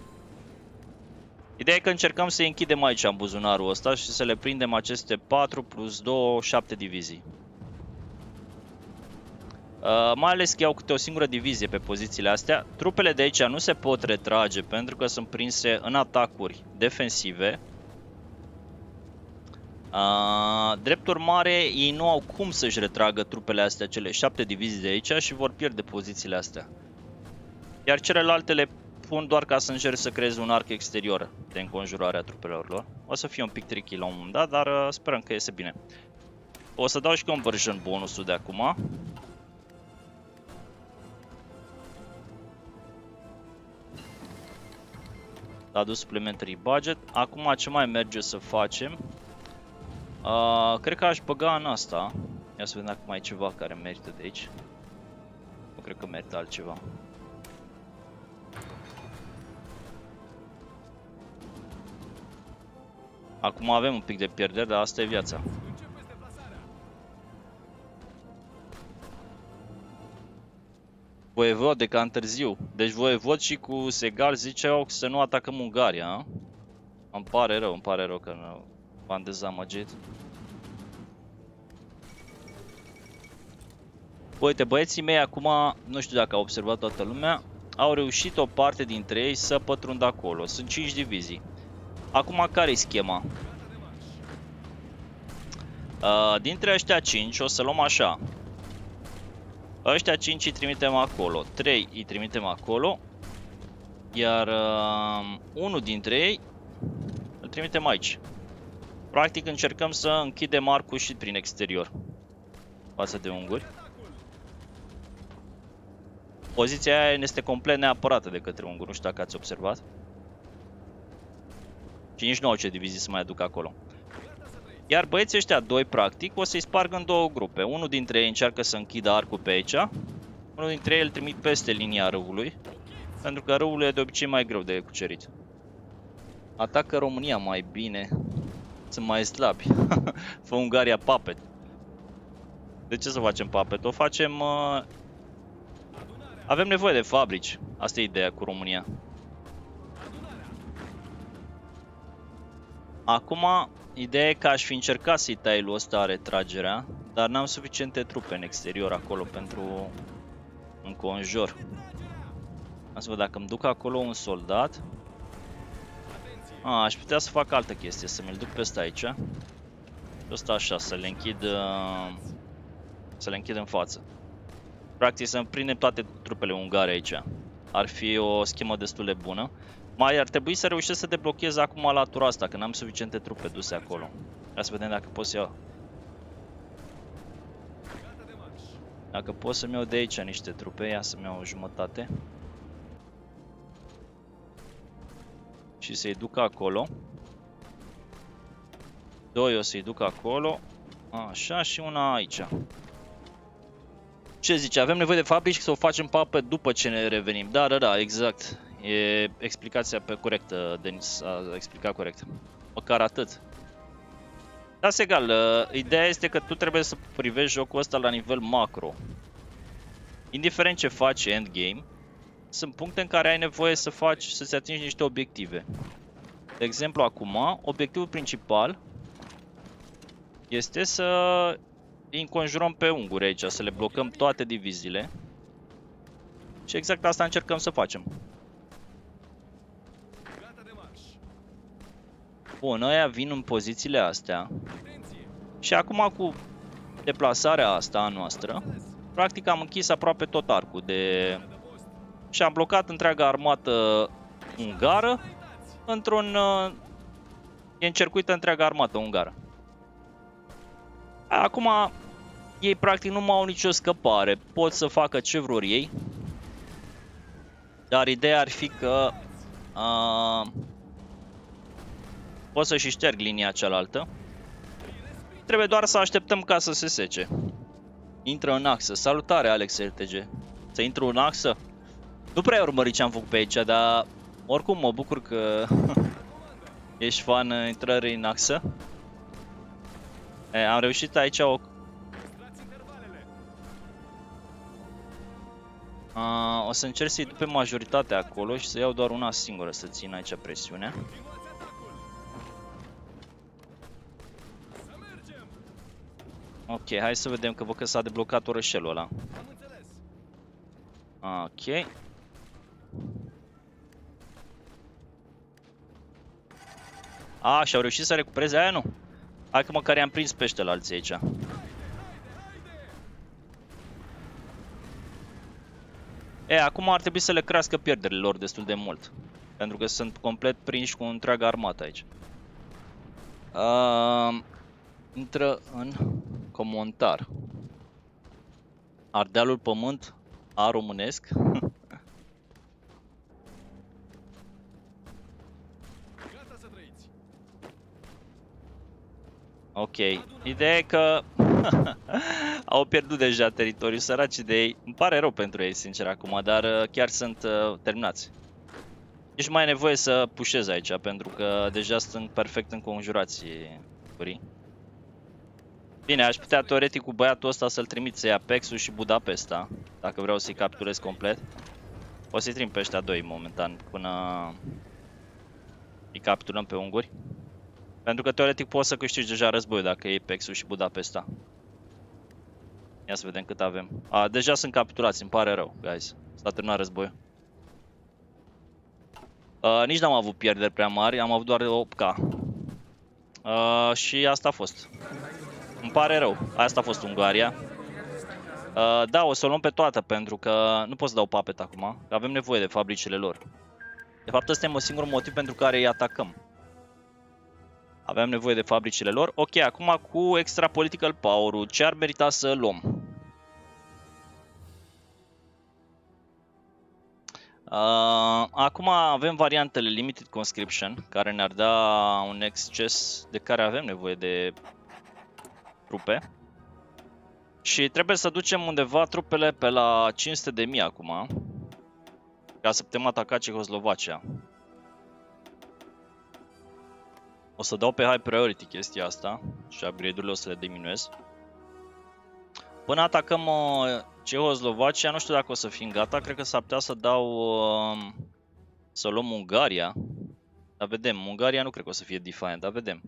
Ideea e că încercăm să-i închidem aici în buzunarul ăsta și să le prindem aceste 4 plus 2, 7 divizii. Mai ales că iau câte o singură divizie pe pozițiile astea. Trupele de aici nu se pot retrage pentru că sunt prinse în atacuri defensive. Drept urmare, ei nu au cum să-și retragă trupele astea, cele 7 divizii de aici, și vor pierde pozițiile astea. Iar celelalte le pun doar ca să încerc să creez un arc exterior de înconjurare a trupelor lor. O să fie un pic tricky la un moment dat, dar sperăm că iese bine. O să dau și conversion bonusul de acum. A adus supplementary budget. Acum ce mai merge să facem? Cred că aș băga în asta. Ia să vedem dacă mai e ceva care merită de aici. Nu cred că merită altceva. Acum avem un pic de pierdere, dar asta e viața. Voievod de cam târziu. Deci Voievod și cu Segal ziceau să nu atacăm Ungaria, a? Îmi pare rău că v-am dezamăgit. Uite, băieții mei acum, nu știu dacă a observat toată lumea, au reușit o parte dintre ei să pătrundă acolo. Sunt 5 divizii. Acum, care-i schema? Dintre ăștia 5 o să luăm așa. Ăștia 5 îi trimitem acolo, 3 îi trimitem acolo, iar unul dintre ei îl trimitem aici. Practic încercăm să închidem arcul și prin exterior față de unguri. Poziția aia este complet neapărată de către unguri, nu știu dacă ați observat. Și nici nu au ce divizii să mai aducă acolo. Iar băieții ăștia doi, practic, o să-i spargă în două grupe. Unul dintre ei încearcă să închidă arcul pe aici. Unul dintre ei îl trimit peste linia râului, pentru că râul e de obicei mai greu de cucerit. Atacă România mai bine. Sunt mai slabi. Fă Ungaria puppet. De ce să facem puppet? O facem... Avem nevoie de fabrici. Asta e ideea cu România. Acum, ideea e că aș fi încercat să-i tai lui ăsta retragerea, dar n-am suficiente trupe în exterior acolo pentru înconjur. Am să văd dacă îmi duc acolo un soldat. Aș putea să fac altă chestie, să mi-l duc pe ăsta aici. Pe ăsta așa, să le închid în față. Practic să prindem toate trupele ungare aici. Ar fi o schemă destul de bună. Mai ar trebui să reușesc să deblochez acum latura asta, că n-am suficiente trupe duse acolo. Hai să vedem dacă pot să iau. Dacă pot să-mi iau de aici niște trupe, ia să-mi iau o jumătate. Și să-i duc acolo. Doi o să-i duc acolo. Așa, și una aici. Ce zice? Avem nevoie de fabrici să o facem puppet după ce ne revenim. Da, exact. E explicația corectă, Denis a explicat corect. Măcar atât. Dar egal, ideea este că tu trebuie să privești jocul ăsta la nivel macro. Indiferent ce faci endgame, sunt puncte în care ai nevoie să-ți atingi niște obiective. De exemplu, acum, obiectivul principal este să îi înconjurăm pe unguri aici, să le blocăm toate diviziile. Și exact asta încercăm să facem. Bun, ăia vin în pozițiile astea. Și acum cu deplasarea asta a noastră, practic am închis aproape tot arcul de... Și am blocat întreaga armată ungară într-un... E încercuită întreaga armată ungară. Acum ei practic nu mai au nicio scăpare, pot să facă ce vor ei. Dar ideea ar fi că pot să și șterg linia cealaltă. Trebuie doar să așteptăm ca să se sece. Intră în axă. Salutare, Alex LTG. Să intru în axă? Nu prea ai urmărit ce am făcut pe aici, dar oricum mă bucur că ești fan intrării în axă. Am reușit aici o să încerc să-i duc pe majoritatea acolo și să iau doar una singură să țin aici presiunea. Ok, hai să vedem că văd că s-a deblocat orășelul ăla. Ok. Și au reușit să recupereze aia, nu? Hai că măcar i-am prins pe ăștia alții aici. Acum ar trebui să le crească pierderile lor destul de mult. Pentru că sunt complet prinși cu întreaga armată aici. Intră în comentar. Ardealul pământ a românesc. Ok, ideea e că au pierdut deja teritoriul, săraci de ei. Îmi pare rău pentru ei, sincer, acum, dar chiar sunt terminați. Nici mai e nevoie să pușez aici, pentru că deja sunt perfect înconjurați. Bine, aș putea teoretic cu băiatul ăsta să-l trimit să ia Pexul și Budapesta, dacă vreau să-i capturez complet. O să-i trimit pe ăștia doi momentan, până îi capturăm pe unguri. Pentru că teoretic poți să câștigi deja războiul dacă iei Pexul și Budapesta. Ia să vedem cât avem. Deja sunt capitulați, îmi pare rău, guys. S-a terminat războiul. Nici n-am avut pierderi prea mari, am avut doar 8K. Și asta a fost. Îmi pare rău, asta a fost Ungaria. Da, o să o luăm pe toată, pentru că nu pot să dau puppet acum, că avem nevoie de fabricile lor. De fapt, ăsta e singurul motiv pentru care îi atacăm. Avem nevoie de fabricile lor. Ok, acum cu extra political power-ul, ce ar merita să luăm? Acum avem variantele Limited Conscription, care ne-ar da un exces de care avem nevoie de trupe. Și trebuie să ducem undeva trupele pe la 500.000 acum, ca să putem ataca Cehoslovacia. O să dau pe high priority chestia asta și upgrade-urile o să le diminuez. Până atacăm Cehoslovacia, nu știu dacă o să fim gata, cred că s-ar putea să dau să luăm Ungaria. Dar vedem, Ungaria nu cred că o să fie defiant, dar vedem.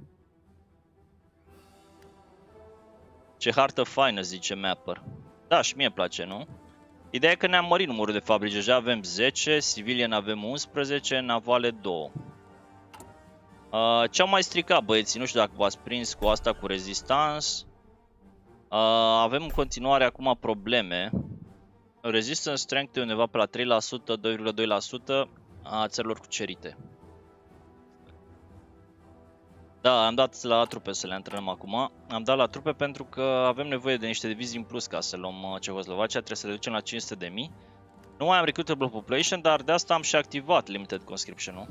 Ce hartă faină, zice Mapper. Da, și mie îmi place, nu? Ideea e că ne-am mărit numărul de fabrici, deja avem 10, civilian avem 11, navale 2. Ce-au mai stricat băieții, nu știu dacă v-ați prins cu asta, cu Resistance. Avem în continuare acum probleme. Resistance Strength e undeva pe la 3%, 2,2% a țărilor cucerite. Da, am dat la trupe să le antrenăm acum. Am dat la trupe pentru că avem nevoie de niște divizii în plus ca să luăm Cehoslovacia. Trebuie să le ducem la 500.000. Nu mai am recruitable population, dar de asta am și activat limited conscription-ul.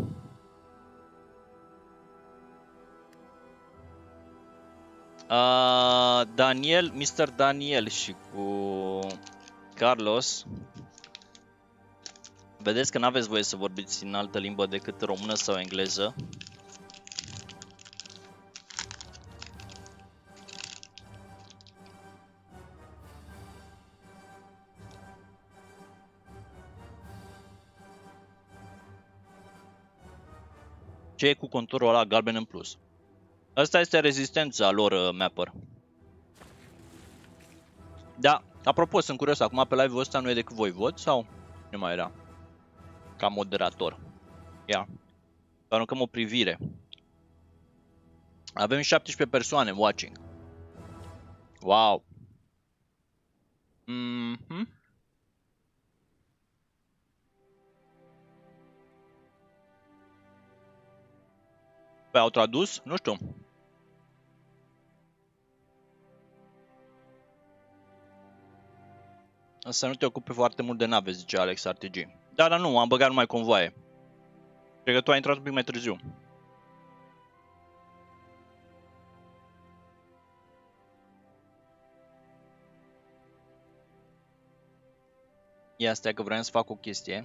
Daniel, Mr. Daniel și cu Carlos. Vedeți că nu aveți voie să vorbiți în altă limbă decât română sau engleză. Ce e cu conturul ăla galben în plus? Asta este rezistența lor, Mapper. Da, apropo, sunt curios, acum pe live-ul ăsta nu e decât voivod sau nu mai era? Ca moderator. Ia. Aruncăm o privire. Avem 17 persoane watching. Wow. Păi au tradus? Nu știu. Să nu te ocupe foarte mult de nave, zice Alex RTG. Da, dar nu, am băgat numai convoaie. Cred că tu ai intrat un pic mai târziu. Ia stai că vreau să fac o chestie.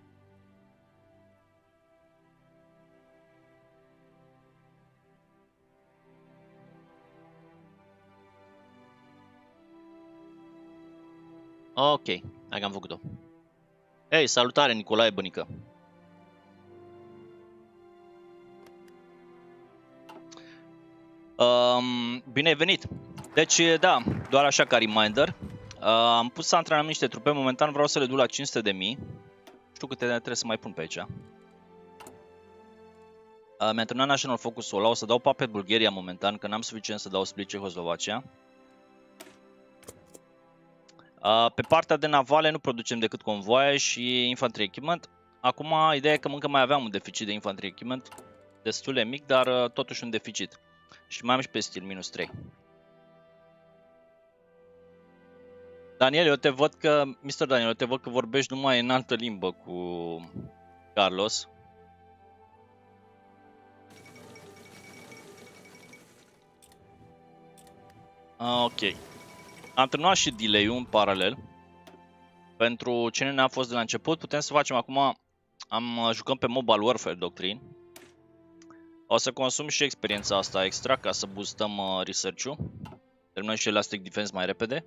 Ok, dacă am făcut-o. Hei, salutare Nicolae Bănică. Bine ai venit. Deci, da, doar așa ca reminder. Am pus să antrenăm niște trupe, momentan vreau să le duc la 500.000. Știu câte trebuie să mai pun pe aici. Mi-a terminat National Focus-ul ăla, o să dau puppet Bulgaria momentan, că n-am suficient să dau split Cehoslovacia. Pe partea de navale nu producem decât convoaie și infantry equipment. Acum, ideea e că încă mai aveam un deficit de infantry equipment, destul de mic, dar totuși un deficit. Și mai am și pe stil, minus 3. Daniel, eu te văd că, Mr. Daniel, eu te văd că vorbești numai în altă limbă cu Carlos. Ok. Am terminat și delay-ul în paralel. Pentru cine ne-a fost de la început, putem să facem acum, jucăm pe Mobile Warfare Doctrine. O să consum și experiența asta extra ca să boostăm research-ul. Terminăm și Elastic Defense mai repede.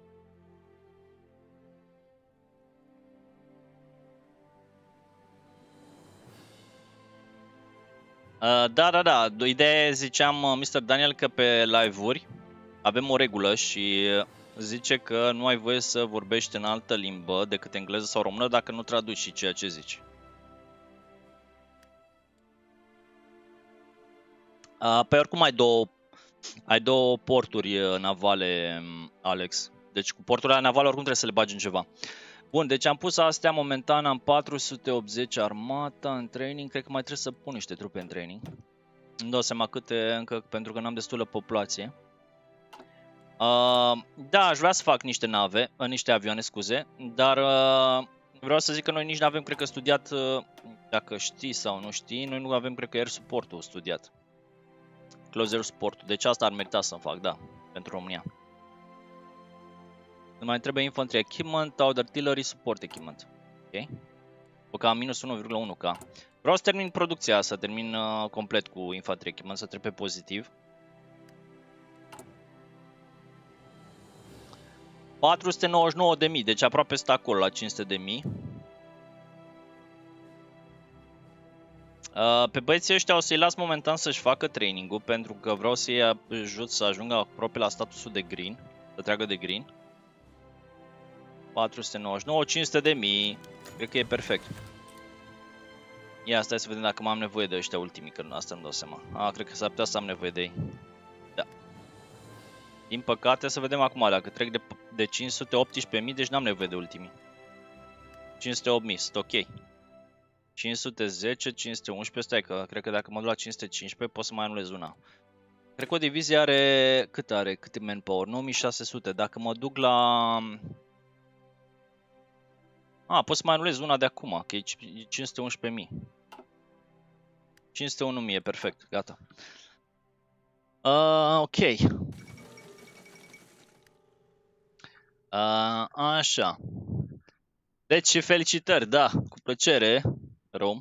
Da. Ideea e, ziceam, Mr. Daniel, că pe live-uri avem o regulă și zice că nu ai voie să vorbești în altă limbă decât engleză sau română dacă nu traduci și ceea ce zici. Pe oricum ai două porturi navale, Alex. Deci cu porturile navale oricum trebuie să le bagi în ceva. Bun, deci am pus astea momentan, am 480 armata în training, cred că mai trebuie să pun niște trupe în training. Nu dau seama câte încă, pentru că n-am destulă populație. Da, aș vrea să fac niște avioane, scuze, dar vreau să zic că noi nici nu avem, cred că, studiat, dacă știi sau nu știi, noi nu avem, cred că, air support-ul studiat. Close air support-ul, deci asta ar merita să-mi fac, da, pentru România. Mai trebuie infantry equipment, out artillery support equipment. Ok? O ca minus 1,1k. Vreau să termin producția, să termin complet cu infantry equipment, să trec pe pozitiv. 499.000, deci aproape stă acolo la 500.000. Pe băieții ăștia o să-i las momentan să-și facă training-ul, pentru că vreau să-i ajut să ajungă aproape la statusul de green, să treacă de green. 499, 500.000, cred că e perfect. Ia, stai să vedem dacă mai am nevoie de ăștia ultimii, că asta îmi dau seama. Cred că s-ar putea să am nevoie de ei. Da. Din păcate, să vedem acum, dacă trec de 518.000, deci n-am nevoie de ultimii. 508.000, sunt ok. 510, 511, stai că cred că dacă mă duc la 515 pot să mai anulez una. Cred că o divizie are, cât are, câte manpower? 9600, dacă mă duc la... pot să mai anulez una de acum, că e 511.000. 501.000, e perfect, gata. Ok. Așa. Deci, felicitări, da, cu plăcere, Rom.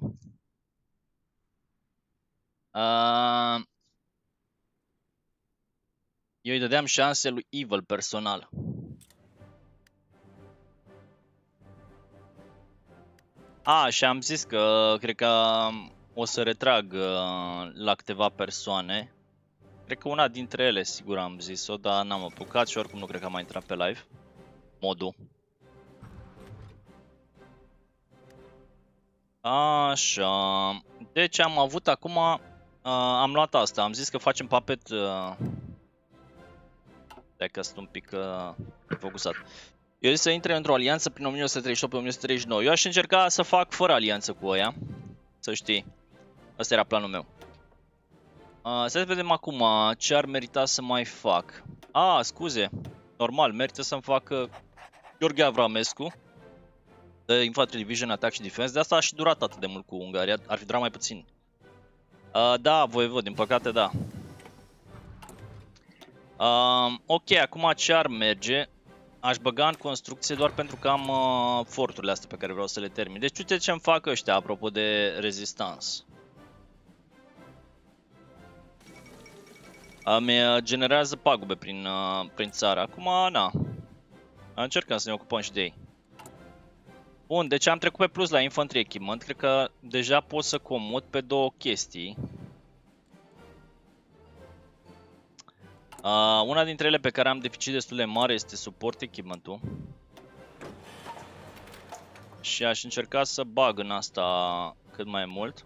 Eu îi dădeam șanse lui Evil personal. Și am zis că cred că o să retrag la câteva persoane. Cred că una dintre ele, sigur am zis-o, dar n-am apucat și oricum nu cred că am mai intrat pe live. Modul. Așa. Deci am avut acum... am luat asta, am zis că facem puppet... Dacă sunt un pic focusat. Eu zis să intre într-o alianță prin 1938-1939. Eu aș încerca să fac fără alianță cu ăia. Să știi. Asta era planul meu. Să vedem acum ce ar merita să mai fac. Scuze. Normal, merită să-mi fac Gheorghe Avramescu. De Infantry Division, Attack și Defense. De asta a și durat atât de mult cu Ungaria. Ar fi durat mai puțin. Da, Voievod, din păcate da. Ok, acum ce ar merge? Aș băga în construcție doar pentru că am forturile astea pe care vreau să le termin. Deci uite ce-mi fac ăștia apropo de rezistans. Mi generează pagube prin țară. Acum, na. Încercăm să ne ocupăm și de ei. Bun, deci am trecut pe plus la Infantry Equipment. Cred că deja pot să comut pe două chestii. Una dintre ele pe care am deficit destul de mare este Support Equipment-ul. Și aș încerca să bag în asta cât mai mult.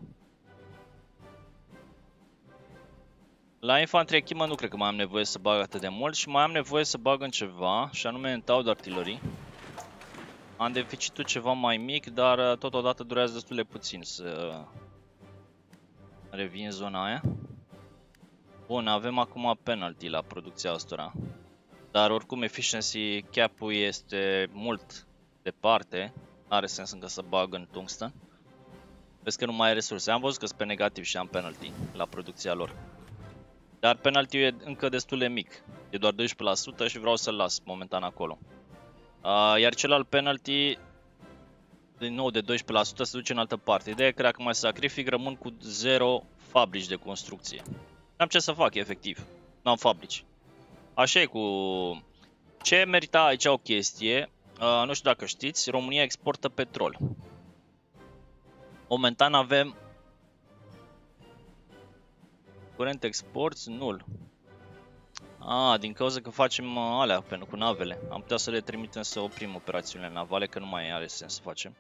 La Infantry Equipment nu cred că mai am nevoie să bag atât de mult și mai am nevoie să bag în ceva, și anume în Tau de artilerie. Am deficitul ceva mai mic, dar totodată durează destul de puțin să revin în zona aia. Bun, avem acum penalty la producția astora. Dar oricum efficiency cap-ul este mult departe. Are sens încă să bag în tungsten. Vezi că nu mai ai resurse. Am văzut că sunt pe negativ și am penalty la producția lor. Dar penalty-ul e încă destul de mic. E doar 12% și vreau să-l las momentan acolo. Iar celălalt penalty, din nou de 12%, se duce în altă parte. Ideea e că dacă mai sacrific, rămân cu 0 fabrici de construcție. N-am ce să fac, efectiv. N-am fabrici. Așa e cu... Ce merita aici o chestie, nu știu dacă știți, România exportă petrol. Momentan avem... Current exports, nul. Din cauza că facem alea cu navele. Am putea să le trimitem să oprim operațiunile navale, că nu mai are sens să facem.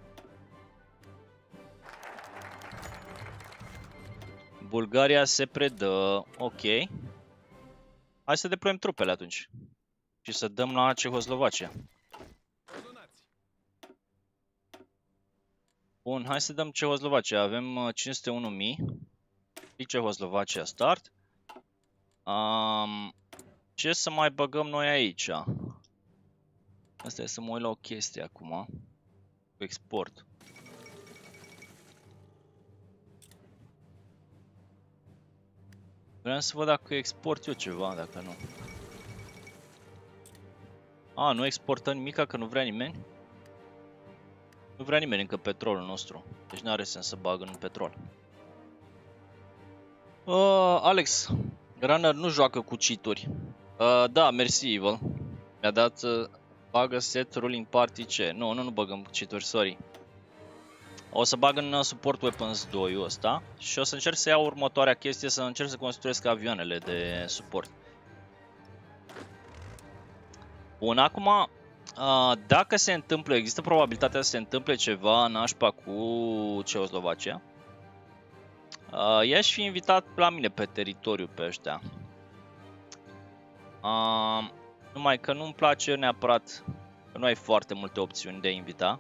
Bulgaria se predă. Ok. Hai să deploiem trupele atunci. Și să dăm la Cehoslovacia. Bun, hai să dăm Cehoslovacia. Avem 501.000. Cehoslovacia start. Ce să mai băgăm noi aici? Asta e să mă uit la o chestie acum. Cu export. Vreau să văd dacă export eu ceva, dacă nu. Nu exportăm nimica, că nu vrea nimeni? Nu vrea nimeni încă petrolul nostru. Deci nu are sens să bag în petrol. Alex, Runner nu joacă cu cheat-uri. Da, mersi, Evil. Mi-a dat bagă set ruling party ce? Nu băgăm cheat-uri, sorry. O să bag în support weapons 2-ul ăsta și o să încerc să iau următoarea chestie, să încerc să construiesc avioanele de suport. Bun, acum, dacă se întâmplă, există probabilitatea să se întâmple ceva nașpa cu Cehoslovacia. I-aș fi invitat la mine pe teritoriu pe ăștia. Numai că nu-mi place neapărat, că nu ai foarte multe opțiuni de a invita.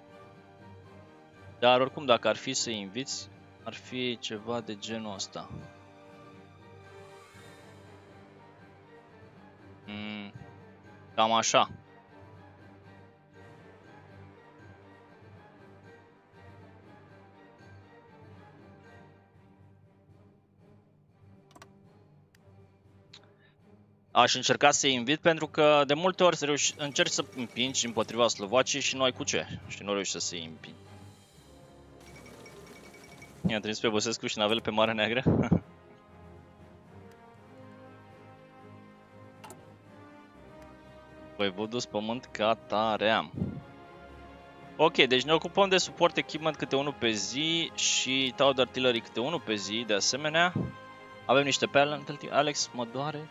Dar oricum, dacă ar fi să inviți, ar fi ceva de genul ăsta. Cam așa. Aș încerca să-i invit pentru că de multe ori încerci să împingi împotriva Slovaciei și nu ai cu ce. Și nu reușești să-i împingi. I-am trimis pe Băsescu și navele pe Marea Neagră. Voivodul Spământ Cataream. Ok, deci ne ocupăm de support equipment câte unul pe zi și Tower Artillery câte unul pe zi, de asemenea. Avem niște penalty. Alex, mă doare.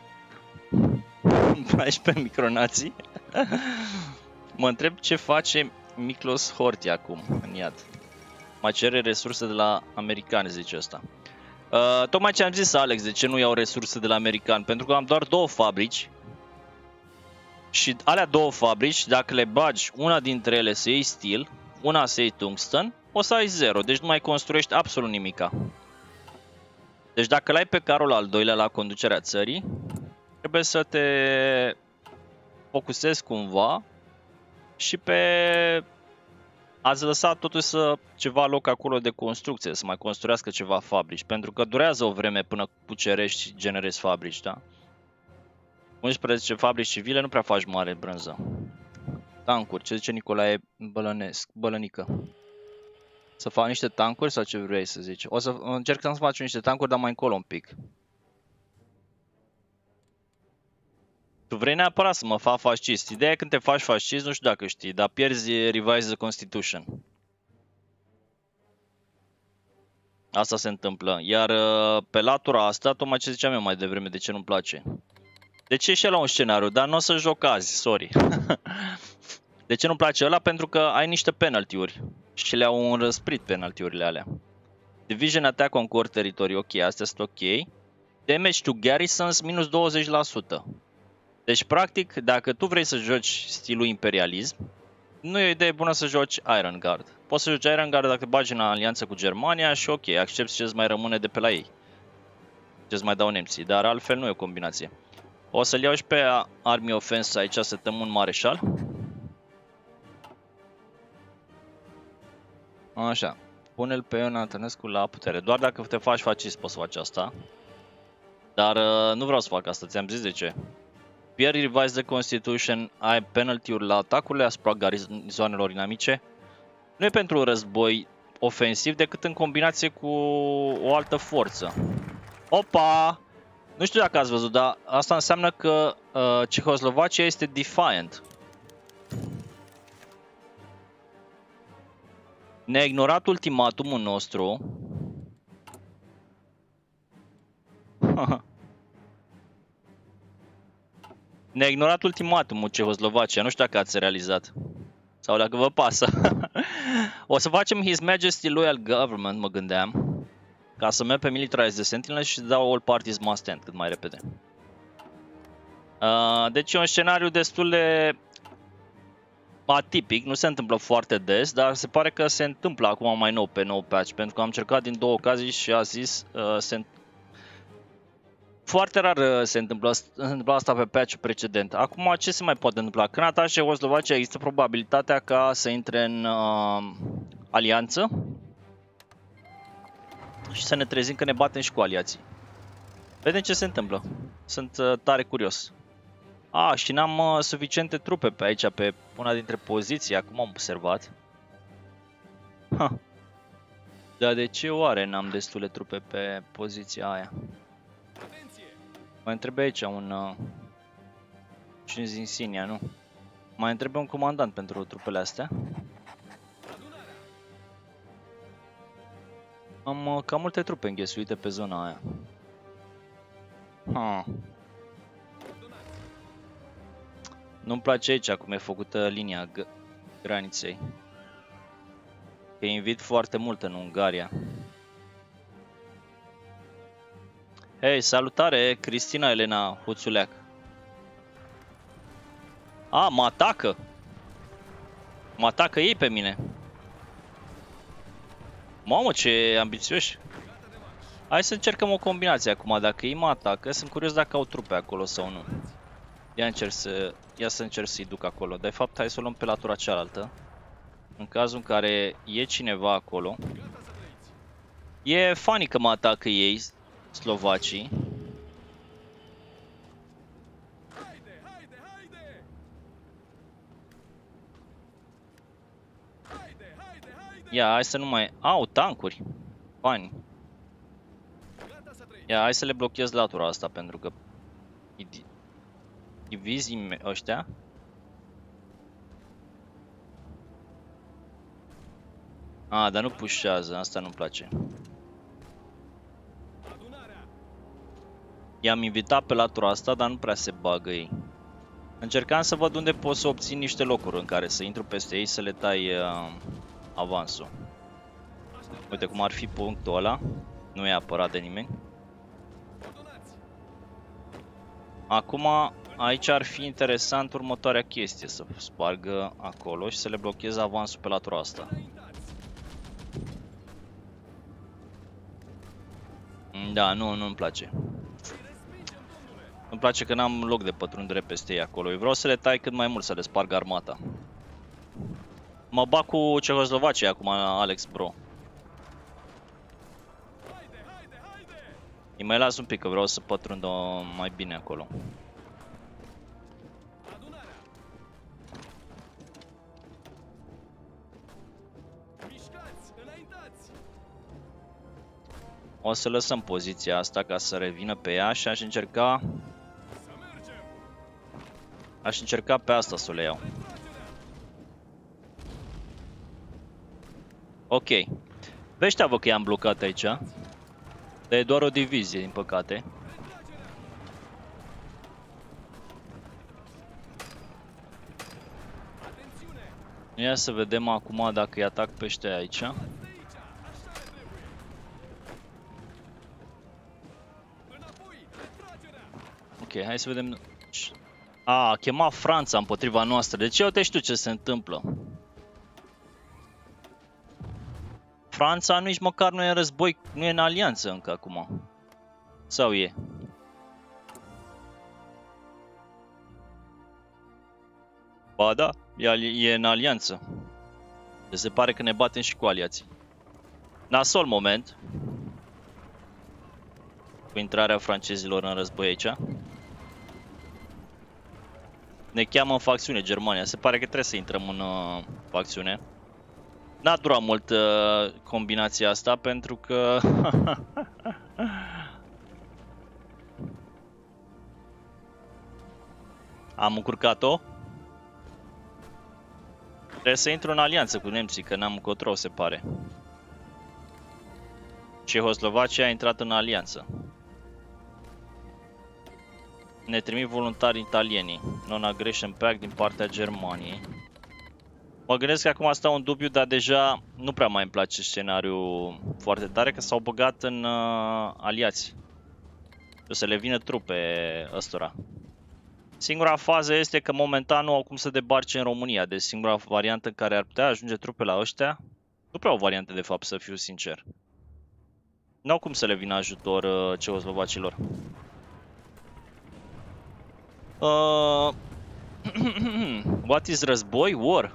14 micronații. Mă întreb ce face Miklos Horthy acum în iad. Mai cere resurse de la americani, zice ăsta. Tocmai ce am zis, Alex, de ce nu iau resurse de la americani? Pentru că am doar 2 fabrici. Și alea 2 fabrici, dacă le bagi una dintre ele să iei steel, una să iei tungsten, o să ai 0. Deci nu mai construiești absolut nimica. Deci dacă l-ai pe carul al doilea la conducerea țării, trebuie să te focusezi cumva și pe ați lăsat totuși ceva loc acolo de construcție, să mai construiască ceva fabrici, pentru că durează o vreme până cucerești și generezi fabrici, da? 11 fabrici civile, nu prea faci mare brânză. Tancuri, ce zice Nicolae Bălănică? Să fac niște tancuri sau ce vrei să zici? O să încercăm să facem niște tancuri, dar mai încolo un pic. Tu vrei neapărat să mă fac fascist. Ideea e când te faci fascist, nu știu dacă știi, dar pierzi Revise the Constitution. Asta se întâmplă. Iar pe latura asta, tocmai ce ziceam eu mai devreme, de ce nu-mi place. De ce și la un scenariu, dar nu o să joc azi, sorry. De ce nu-mi place ăla? Pentru că ai niște penalty-uri și le-au înrăsprit penalty-urile alea. Division attack on core territory, ok, astea sunt ok. Damage to garrisons, minus 20%. Deci, practic, dacă tu vrei să joci stilul imperialism, nu e o idee bună să joci Iron Guard. Poți să joci Iron Guard dacă te bagi în alianță cu Germania și ok, accepti ce-ți mai rămâne de pe la ei. Ce-ți mai dau nemții, dar altfel nu e o combinație. O să-l iau și pe Army Offense aici, să tăm un mareșal. Așa, pune-l pe Ion Antonescu la putere. Doar dacă te faci fascist poți să faci asta. Dar nu vreau să fac asta, ți-am zis de ce. Pierre Revise the Constitution, ai penalty-uri la atacurile asupra garnizoanelor inamice. Nu e pentru un război ofensiv decât în combinație cu o altă forță. Opa! Nu știu dacă ați văzut, dar asta înseamnă că Cehoslovacia este defiant. Ne-a ignorat ultimatumul nostru. Ne-a ignorat ultimatumul Cehoslovacia, nu știu dacă ați realizat. Sau dacă vă pasă. O să facem His Majesty Loyal Government, mă gândeam. Ca să merg pe Militarize the Sentinel și să dau All Parties Must End cât mai repede. Deci e un scenariu destul de atipic, nu se întâmplă foarte des, dar se pare că se întâmplă acum mai nou pe nou patch, pentru că am încercat din 2 ocazii și a zis foarte rar se întâmplă asta pe patch-ul precedent. Acum ce se mai poate întâmpla? Când ataci Cehoslovacia există probabilitatea ca să intre în alianță și să ne trezim că ne batem și cu aliații. Vedem ce se întâmplă. Sunt tare curios. Și n-am suficiente trupe pe aici, pe una dintre poziții, acum am observat. Dar de ce oare n-am destule trupe pe poziția aia? Mai întrebe aici un... și Insignia, nu? Mai întrebe un comandant pentru trupele astea. Am cam multe trupe înghesuite pe zona aia. Nu-mi place aici cum e făcută linia graniței. Că invit foarte mult în Ungaria. Hei, salutare, Cristina Elena Huțuleac. Mă atacă! Mă atacă ei pe mine. Mamă, ce ambițioși! Hai să încercăm o combinație acum. Dacă ei mă atacă, sunt curios dacă au trupe acolo sau nu. Ia să încerc să-i duc acolo. De fapt, hai să o luăm pe latura cealaltă. În cazul în care e cineva acolo. E funny că mă atacă ei, slovacii. Ia, hai să nu mai... Au, tancuri. Bani. Ia, hai să le blochez latura asta, pentru că... Divizii ăștia. Dar nu pușează, asta nu-mi place. I-am invitat pe latura asta, dar nu prea se bagă ei. Încercam să văd unde pot să obțin niște locuri în care să intru peste ei, să le tai avansul. Uite cum ar fi punctul ăla. Nu e apărat de nimeni. Acum, aici ar fi interesant următoarea chestie. Să spargă acolo și să le blochez avansul pe latura asta. Da, nu-mi place. Îmi place că n-am loc de pătrundere peste ei acolo. Eu vreau să le tai cât mai mult, să le sparg armata. Mă bag cu Cehoslovacia acum, Alex, bro. Îi mai las un pic, că vreau să pătrund mai bine acolo. O să lăsăm poziția asta ca să revină pe ea și aș încerca pe asta să o le iau. Ok. Vezi, vă că i-am blocat aici. Dar e doar o divizie, din păcate. Ia să vedem acum dacă îi atac pe ăștia aici. Ok, hai să vedem. A chemat Franța împotriva noastră. Deci uite și tu ce se întâmplă. Franța nici măcar nu e în război, nu e în alianță încă acum. Sau e? Ba da, e în alianță. Deci se pare că ne batem și cu aliații. Nasol moment. Cu intrarea francezilor în război aici. Ne cheamă în facțiune Germania. Se pare că trebuie să intrăm în facțiune. N-a durat mult combinația asta pentru că... Am încurcat-o. Trebuie să intru în alianță cu nemții, că n-am încotro, se pare. Cehoslovacia a intrat în alianță. Ne trimit voluntari italienii. Non-aggression pact din partea Germaniei. Mă gândesc că acum stau în dubiu, dar deja nu prea mai îmi place scenariul foarte tare, că s-au băgat în aliați. O să le vină trupe ăstora. Singura fază este că momentan nu au cum să debarce în România, deci singura variantă în care ar putea ajunge trupe la ăștia, nu prea o variantă de fapt, să fiu sincer. Nu au cum să le vină ajutor ceoslovacilor. What is război? War.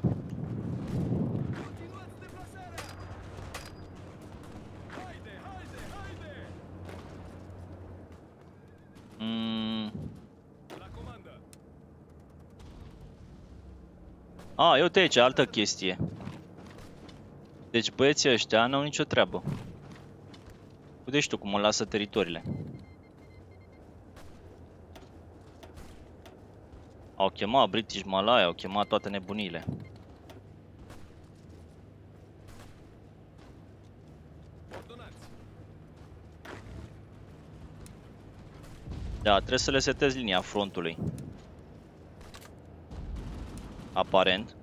Eu uite aici, altă chestie. Deci băieții ăștia n-au nicio treabă. Uite și tu cum îmi lasă teritoriile. Au chemat British Malaya, au chemat toate nebunile. Da, trebuie să le setez linia frontului. Aparent.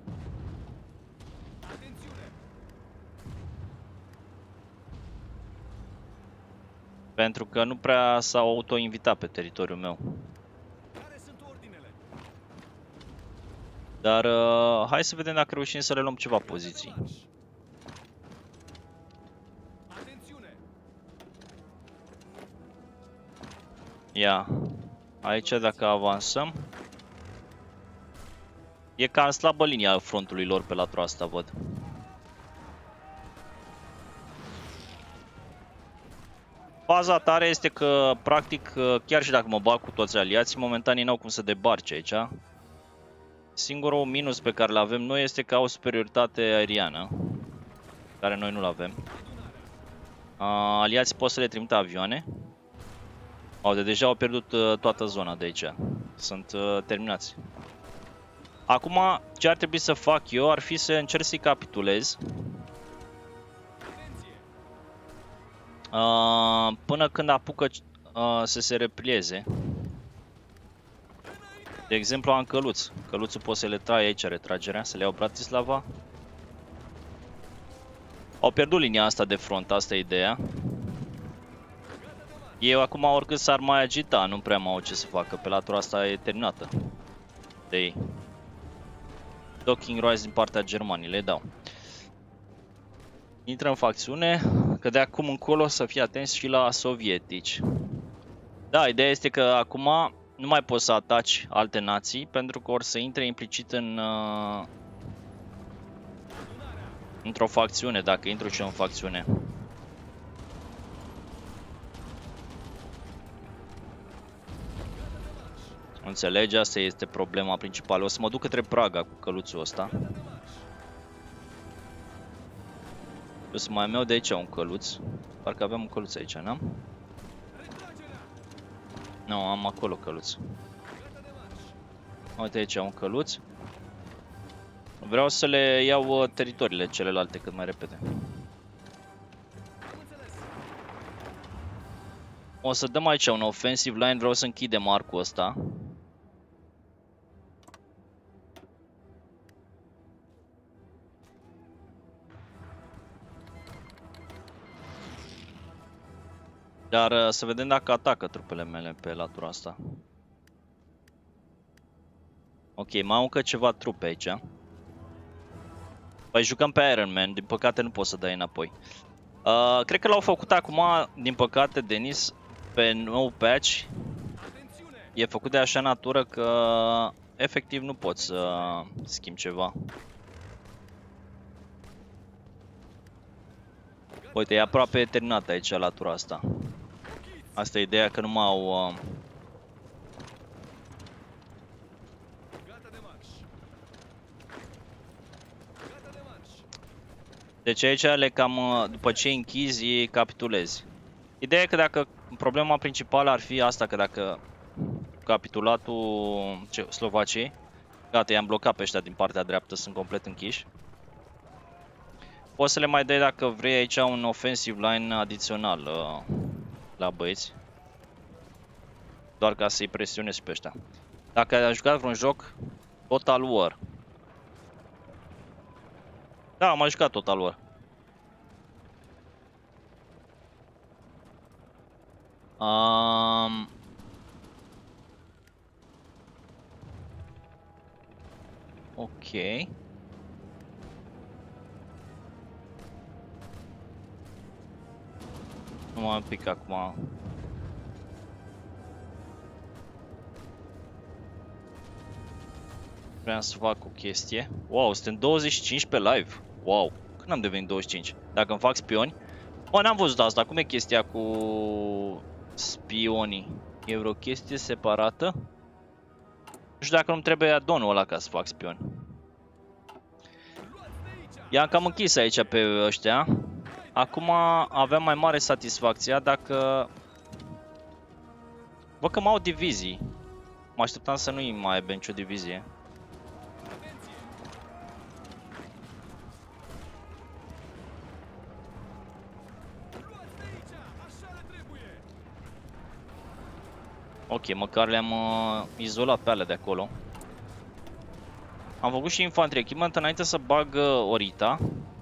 Pentru că nu prea s-au auto-invitat pe teritoriul meu. Dar hai să vedem dacă reușim să le luăm ceva poziții. Ia. Aici dacă avansăm. E cam slabă linia frontului lor pe latura asta, văd. Faza tare este că, practic, chiar și dacă mă bag cu toți aliații, momentan ei n-au cum să debarce aici. Singurul minus pe care îl avem noi este că au superioritate aeriană, care noi nu-l avem. Aliații pot să le trimită avioane. Deja au pierdut toată zona de aici. Sunt terminați. Acum, ce ar trebui să fac eu ar fi să încerc să-i capitulez. Până când apucă să se replieze. De exemplu, am căluț. Căluțul pot să le trai aici retragerea, să le iau Bratislava. Au pierdut linia asta de front, asta e ideea. Eu acum, oricât s-ar mai agita, nu prea mai au ce să facă. Pe latura asta e terminată de ei. Docking Rise din partea Germaniei, le dau. Intră în facțiune, că de acum încolo o să fie atenți și la sovietici. Da, ideea este că acum nu mai poți să ataci alte nații, pentru că or să intre implicit într-o facțiune, dacă intru și eu în facțiune. Înțelegi? Asta este problema principală. O să mă duc către Praga cu căluțul ăsta. O să mai am eu de aici un căluț. Parcă aveam un căluț aici, n-am? Nu, am acolo căluț. Uite aici un căluț. Vreau să le iau teritoriile celelalte cât mai repede. O să dăm aici un offensive line, vreau să închidem arcul ăsta. Dar să vedem dacă atacă trupele mele pe latura asta. Ok, mai au încă ceva trupe aici. Păi jucăm pe Iron Man, din păcate nu pot să dai înapoi. Cred că l-au făcut acum, din păcate, Denis, pe nou patch. E făcut de așa natură că efectiv nu pot să schimb ceva. Uite, e aproape terminat aici latura asta. Asta e ideea, că nu mai au... Deci aici le cam, după ce închizi, capitulezi. Ideea e că dacă problema principală ar fi asta, că dacă capitulatul Slovaciei, gata, i-am blocat pe ăștia din partea dreaptă, sunt complet închiși. Poți să le mai dai, dacă vrei, aici un offensive line adițional la băieți. Doar ca să-i presionez pe ăștia. Dacă ai jucat vreun joc, Total War. Da, am mai jucat Total War. Ok. Numai un pic acum. Vreau să fac o chestie. Wow, suntem 25 pe live. Wow, când am devenit 25? Dacă îmi fac spioni? Bă, n-am văzut asta. Cum e chestia cu spionii? E vreo chestie separată? Nu știu dacă nu trebuie addon-ul ăla ca să fac spioni. I-am cam închis aici pe ăștia. Acum aveam mai mare satisfacția dacă... Văd că m-au divizii. Mă așteptam să nu-i mai aibă nicio divizie. Ok, măcar le-am izolat pe alea de acolo. Am făcut și infantry equipment înainte să bag Orita.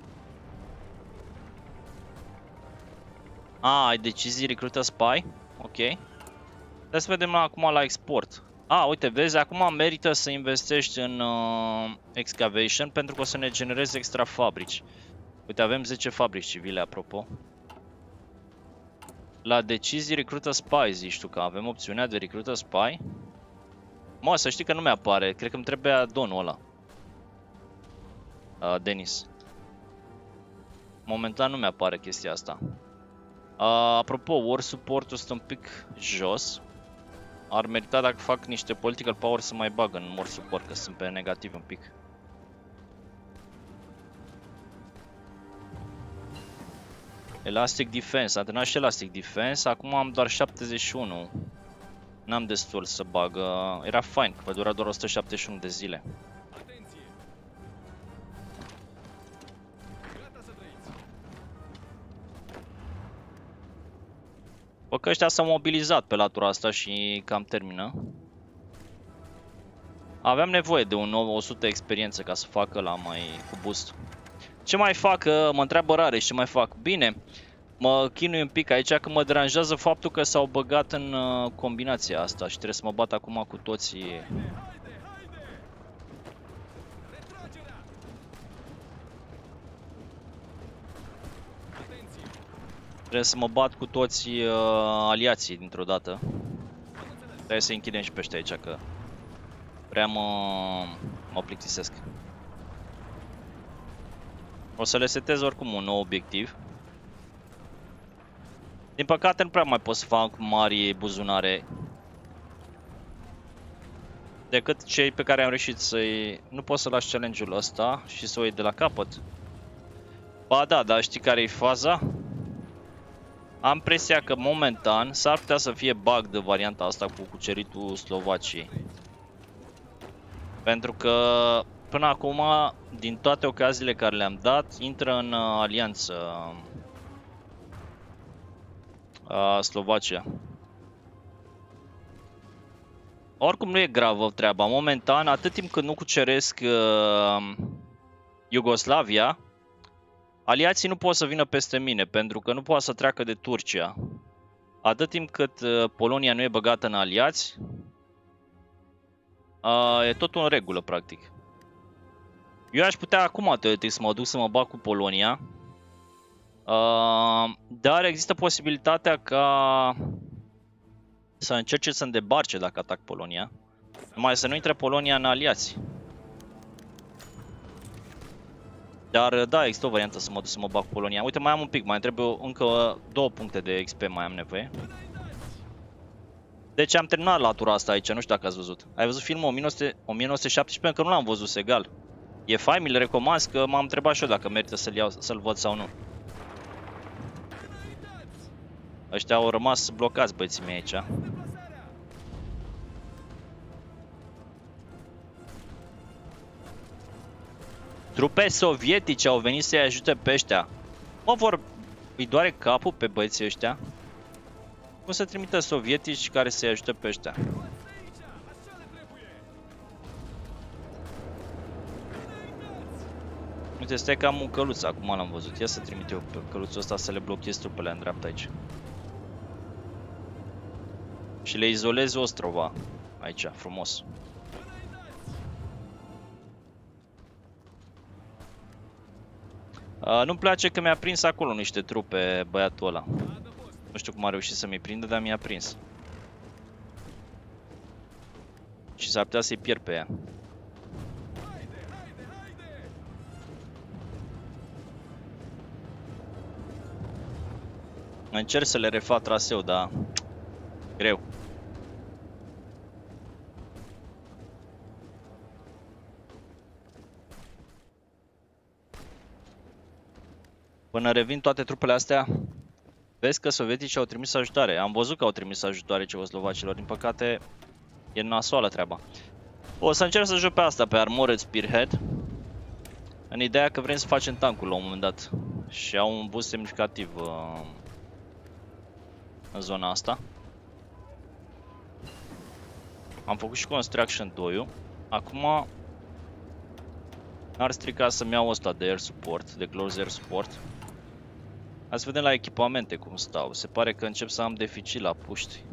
Ai decizii recrută spy? Ok. Hai să vedem acum la export. Uite, vezi, acum merită să investești în excavation pentru că o să ne genereze extra fabrici. Uite, avem 10 fabrici civile, apropo. La decizii recrută spy, zici tu că avem opțiunea de recrută spy? Mă, să știi că nu mi-apare, cred că îmi trebuie addon-ul ăla. Denis. Momentan nu mi-apare chestia asta. Apropo, war support-ul stă un pic jos. Ar merita dacă fac niște political power să mai bag în war support, că sunt pe negativ un pic. Elastic defense, am terminat și elastic defense, acum am doar 71. N-am destul să bag, era fain, că va dura doar 171 de zile. Bă, că ăștia s-au mobilizat pe latura asta și cam termină. Aveam nevoie de un nou 100 experiență ca să facă la mai cu boost. Ce mai fac? Mă întreabă Rareș, ce mai fac? Bine, mă chinui un pic aici că mă deranjează faptul că s-au băgat în combinația asta și trebuie să mă bat acum cu toții. Trebuie să mă bat cu toți aliații dintr-o dată. Trebuie să închidem și pe ăștia aici, că prea mă plictisesc. O să le setez oricum un nou obiectiv. Din păcate nu prea mai pot să fac mari buzunare decât cei pe care am reușit să-i... Nu pot să las challenge-ul ăsta și să o iei de la capăt. Ba da, dar știi care e faza? Am impresia că momentan s-ar putea să fie bug de varianta asta cu cuceritul Slovaciei. Pentru că până acum, din toate ocaziile care le-am dat, intră în alianță Slovacia. Oricum nu e gravă treaba. Momentan, atât timp cât nu cuceresc Iugoslavia, aliații nu pot să vină peste mine, pentru că nu poate să treacă de Turcia. Atât timp cât Polonia nu e băgată în aliați, e totul în regulă, practic. Eu aș putea acum, teoretic, să mă duc să mă bag cu Polonia. Dar există posibilitatea ca să încerce să-mi debarce dacă atac Polonia. Numai să nu intre Polonia în aliați. Dar da, există o variantă să mă duc să mă bag cu Polonia. Uite, mai am un pic, mai trebuie încă 2 puncte de XP mai am nevoie. Deci am terminat latura asta aici, nu știu dacă ați văzut. Ai văzut filmul 1917? Încă nu l-am văzut, Segal. E fain, mi-l recomand, că m-am întrebat și eu dacă merită să-l văd sau nu. Ăștia au rămas blocați, băieții mei, aici. Trupe sovietice au venit să-i ajute pe ăștia. Mă, îi doare capul pe băieții ăștia? O să trimită sovietici care să-i ajute pe ăștia. Uite, stai că am un căluț, acum l-am văzut. Ia să trimit eu pe căluțul ăsta să le blochez trupele în dreapta aici. Și le izolez Ostrova. Aici, frumos. Nu-mi place că mi-a prins acolo niște trupe băiatul ăla. Nu știu cum a reușit să mi prindă, dar mi-a prins. Și s-ar putea să-i pierd pe ea. Încerc să le refac traseu, dar greu. Până revin toate trupele astea, vezi că sovieticii au trimis ajutoare. Am văzut că au trimis ajutoare cehoslovacilor, din păcate e nasoală treaba. O să încerc să joc pe asta, pe Armored Spearhead, în ideea că vrem să facem tankul la un moment dat. Și au un boost semnificativ în zona asta. Am făcut și Construction 2-ul. Acum ar strica să-mi iau ăsta de Air Support, de Close Air Support. Hai să vedem la echipamente cum stau. Se pare că încep să am deficit la puști.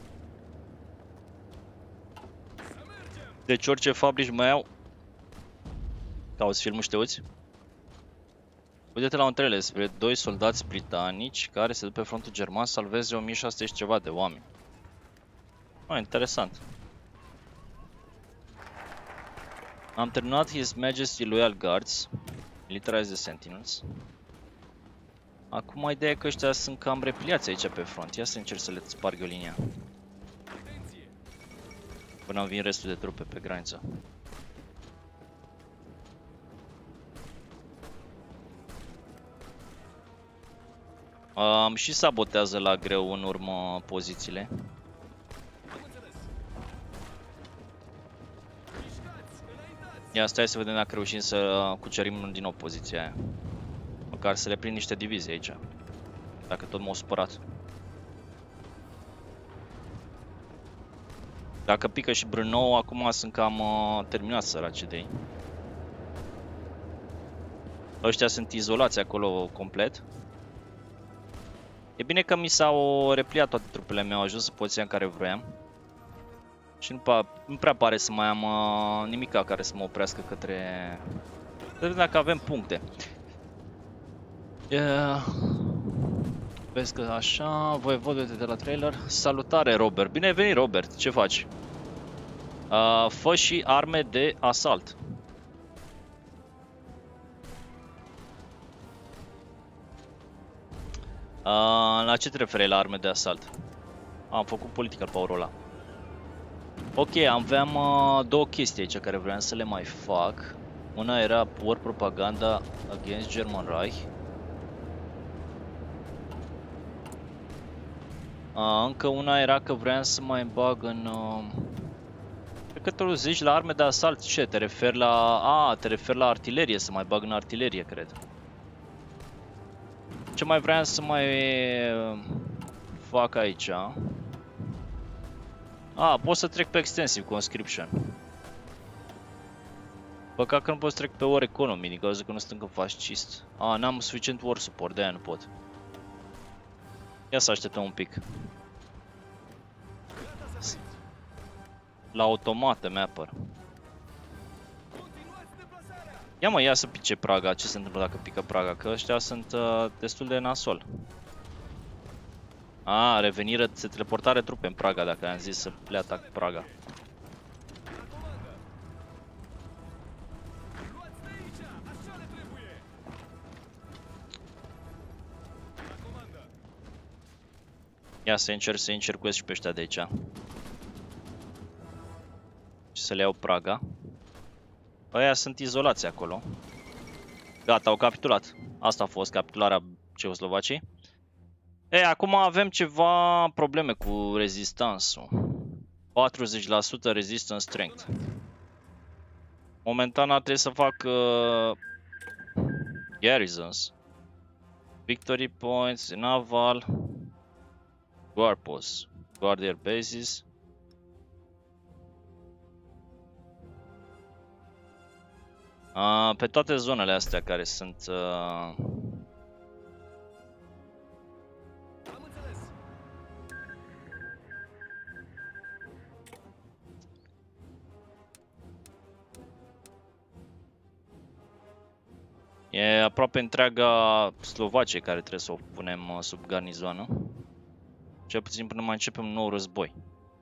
Deci orice fabrici mai iau. Cauți filmul și te uiți? Uite-te la un trailer despre 2 soldați britanici care se duc pe frontul german să salveze 1600 și ceva de oameni. Interesant. Am terminat His Majesty Loyal Guards, Militarized the Sentinels. Acum ideea e că ăștia sunt cam repliați aici pe front. Ia să încerc să le sparg o linia. Până vin restul de trupe pe graniță. Și sabotează la greu în urmă pozițiile. Ia stai să vedem dacă reușim să cucerim din nou poziția aia. Măcar să le prind niște divizii aici. Dacă tot m-au supărat. Dacă pică și Brno, acum sunt cam terminați săraci de ei. Ăștia sunt izolați acolo complet. E bine că mi s-au repliat toate trupele mele, au ajuns în poziția în care vroiam. Și nu prea pare să mai am nimica care să mă oprească către... Să vedem dacă avem puncte. Vezi că așa, voievodul de la trailer. Salutare, Robert. Bine ai venit, Robert. Ce faci? Fă și arme de asalt. La ce te referi la arme de asalt? Am făcut political power-ul ăla. Ok, aveam două chestii aici care vreau să le mai fac. Una era war propaganda against German Reich. Încă una era că vreau să mai bag în... Cred că tu zici la arme de asalt. Ce? Te referi la... te referi la artilerie, să mai bag în artilerie, cred. Ce mai vreau să mai fac aici? Pot să trec pe extensive conscription. Păcat că nu pot să trec pe war economy, din cauza că nu sunt încă fascist. N-am suficient war support, de-aia nu pot. Ia să așteptăm un pic. La automată mapper. Ia să pice Praga, ce se întâmplă dacă pică Praga, că ăștia sunt destul de nasol. Revenire, se teleportare trupe în Praga, dacă am zis să le atac Praga. Ia să încerc să încercuiesc și pe ăștia de aici. Și să le iau Praga. Ăia sunt izolați acolo. Gata, au capitulat. Asta a fost capitularea Cehoslovaciei. Acum avem ceva probleme cu rezistanțul. 40% resistance strength. Momentan ar trebui să fac garrisons. Victory points, naval. Guard posts. Guard their bases. Pe toate zonele astea care sunt... E aproape întreaga Slovacie care trebuie să o punem sub garnizoană. Cel puțin până mai începem un nou război.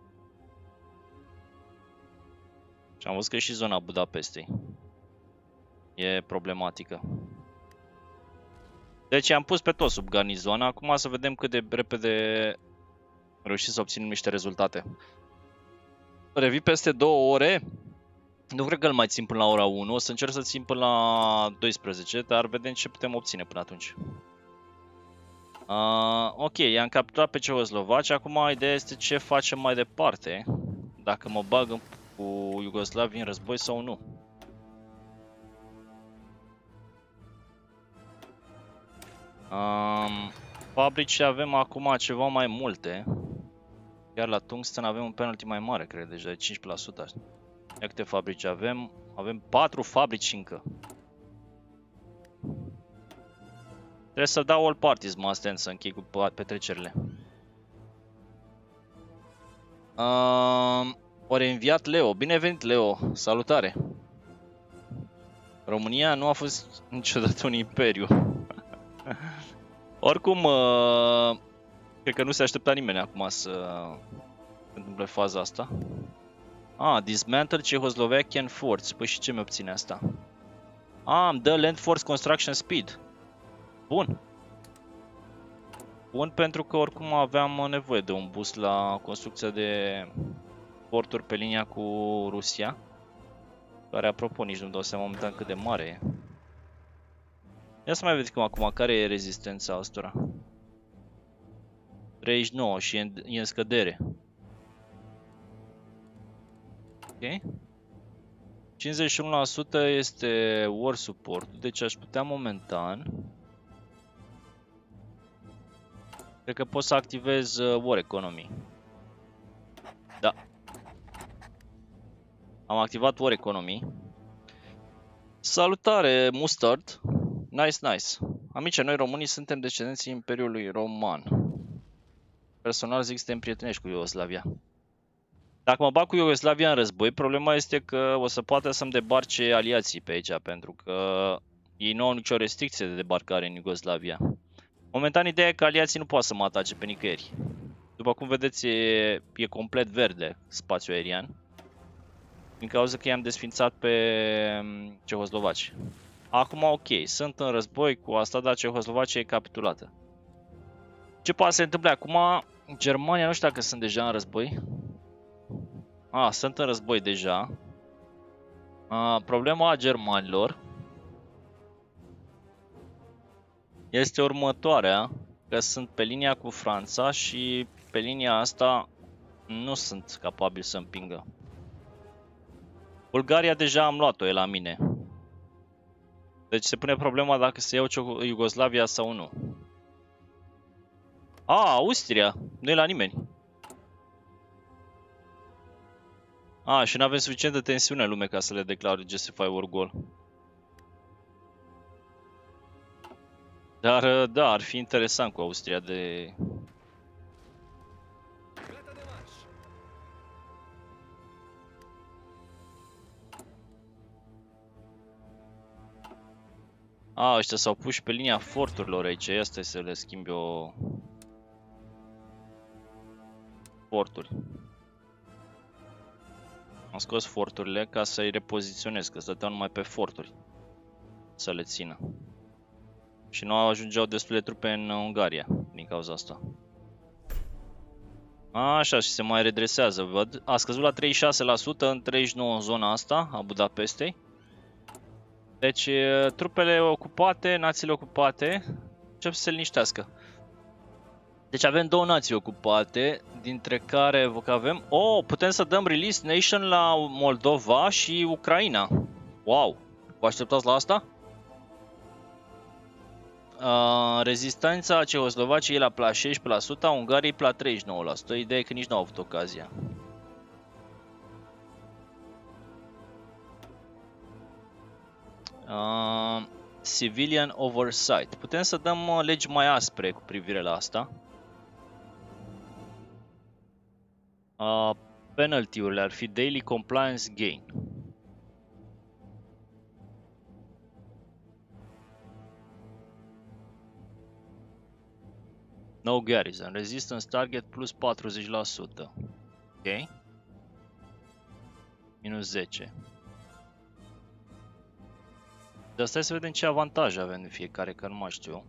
Și am văzut că și zona Budapestei e problematică. Deci am pus pe tot sub garnizoană. Acum să vedem cât de repede reușim să obținem niște rezultate. Revii peste 2 ore. Nu cred că îl mai țin până la ora 1, o să încerc să țin până la 12, dar vedem ce putem obține până atunci. Ok, i-am capturat pe Ceoslovacia, acum ideea este ce facem mai departe. Dacă mă bag cu Iugoslavia în război sau nu. Fabrici avem acum ceva mai multe. Iar la tungsten avem un penalty mai mare, cred, deja de 15%. Ia câte fabrici avem? Avem 4 fabrici încă. Trebuie să dau all parties, mă astea să închei cu petrecerile. Ori înviat Leo. Bine venit, Leo. Salutare. România nu a fost niciodată un imperiu. Oricum, cred că nu se aștepta nimeni acum să întâmple faza asta. Dismantle Czechoslovakian forts. Păi și ce mi obține asta? Îmi dă land force construction speed. Bun. Bun, pentru că oricum aveam nevoie de un boost la construcția de porturi pe linia cu Rusia. Care, apropo, nici nu-mi dau seama momentan cât de mare e. Ia să mai vedem acum care e rezistența astora. 39 și e în scădere. Ok. 51% este war support, deci aș putea momentan. Cred că pot să activez war economy. Da. Am activat war economy. Salutare, Mustard. Nice, nice. Amice, noi românii suntem descendenții Imperiului Roman. Personal zic că suntem prietenești cu Iugoslavia. Dacă mă bag cu Iugoslavia în război, problema este că o să poată să-mi debarce aliații pe aici, pentru că ei nu au nicio restricție de debarcare în Iugoslavia. Momentan, ideea e că aliații nu poate să mă atace pe nicăieri. După cum vedeți, e complet verde spațiul aerian. Din cauza că i-am desfințat pe Cehoslovaci. Acum, ok, sunt în război cu asta, dar Cehoslovacia e capitulată. Ce poate să se întâmple acum? Germania, nu știu dacă sunt deja în război. Sunt în război deja. Problema germanilor este următoarea, că sunt pe linia cu Franța și pe linia asta nu sunt capabili să împingă. Bulgaria deja am luat-o, e la mine. Deci se pune problema dacă să iau Iugoslavia sau nu. Austria, nu e la nimeni. Și nu avem suficientă tensiune în lume ca să le declar Justify War Goal. Dar, da, ar fi interesant cu Austria de... Ăștia s-au pus pe linia forturilor aici. Asta e să le schimbi o... Forturi. Am scos forturile ca să-i repoziționez, că stăteau numai pe forturi. Să le țină. Și nu ajungeau destule trupe în Ungaria din cauza asta. Așa, și se mai redresează, văd. A scăzut la 36% în 39% în zona asta a Budapestei. Deci trupele ocupate, națiile ocupate încep să se liniștească. Deci avem 2 nații ocupate, dintre care avem... putem să dăm Release Nation la Moldova și Ucraina. Wow! Vă așteptați la asta? Rezistența Cehoslovaciei la plus 16%, a Ungariei plus 39%. Ideea e că nici n-au avut ocazia. Civilian Oversight. Putem să dăm legi mai aspre cu privire la asta. Penalty-urile ar fi Daily Compliance Gain. No Garrison. Resistance Target plus 40%. Ok. Minus 10. Dar stai să vedem ce avantaje avem de fiecare, că nu mai știu.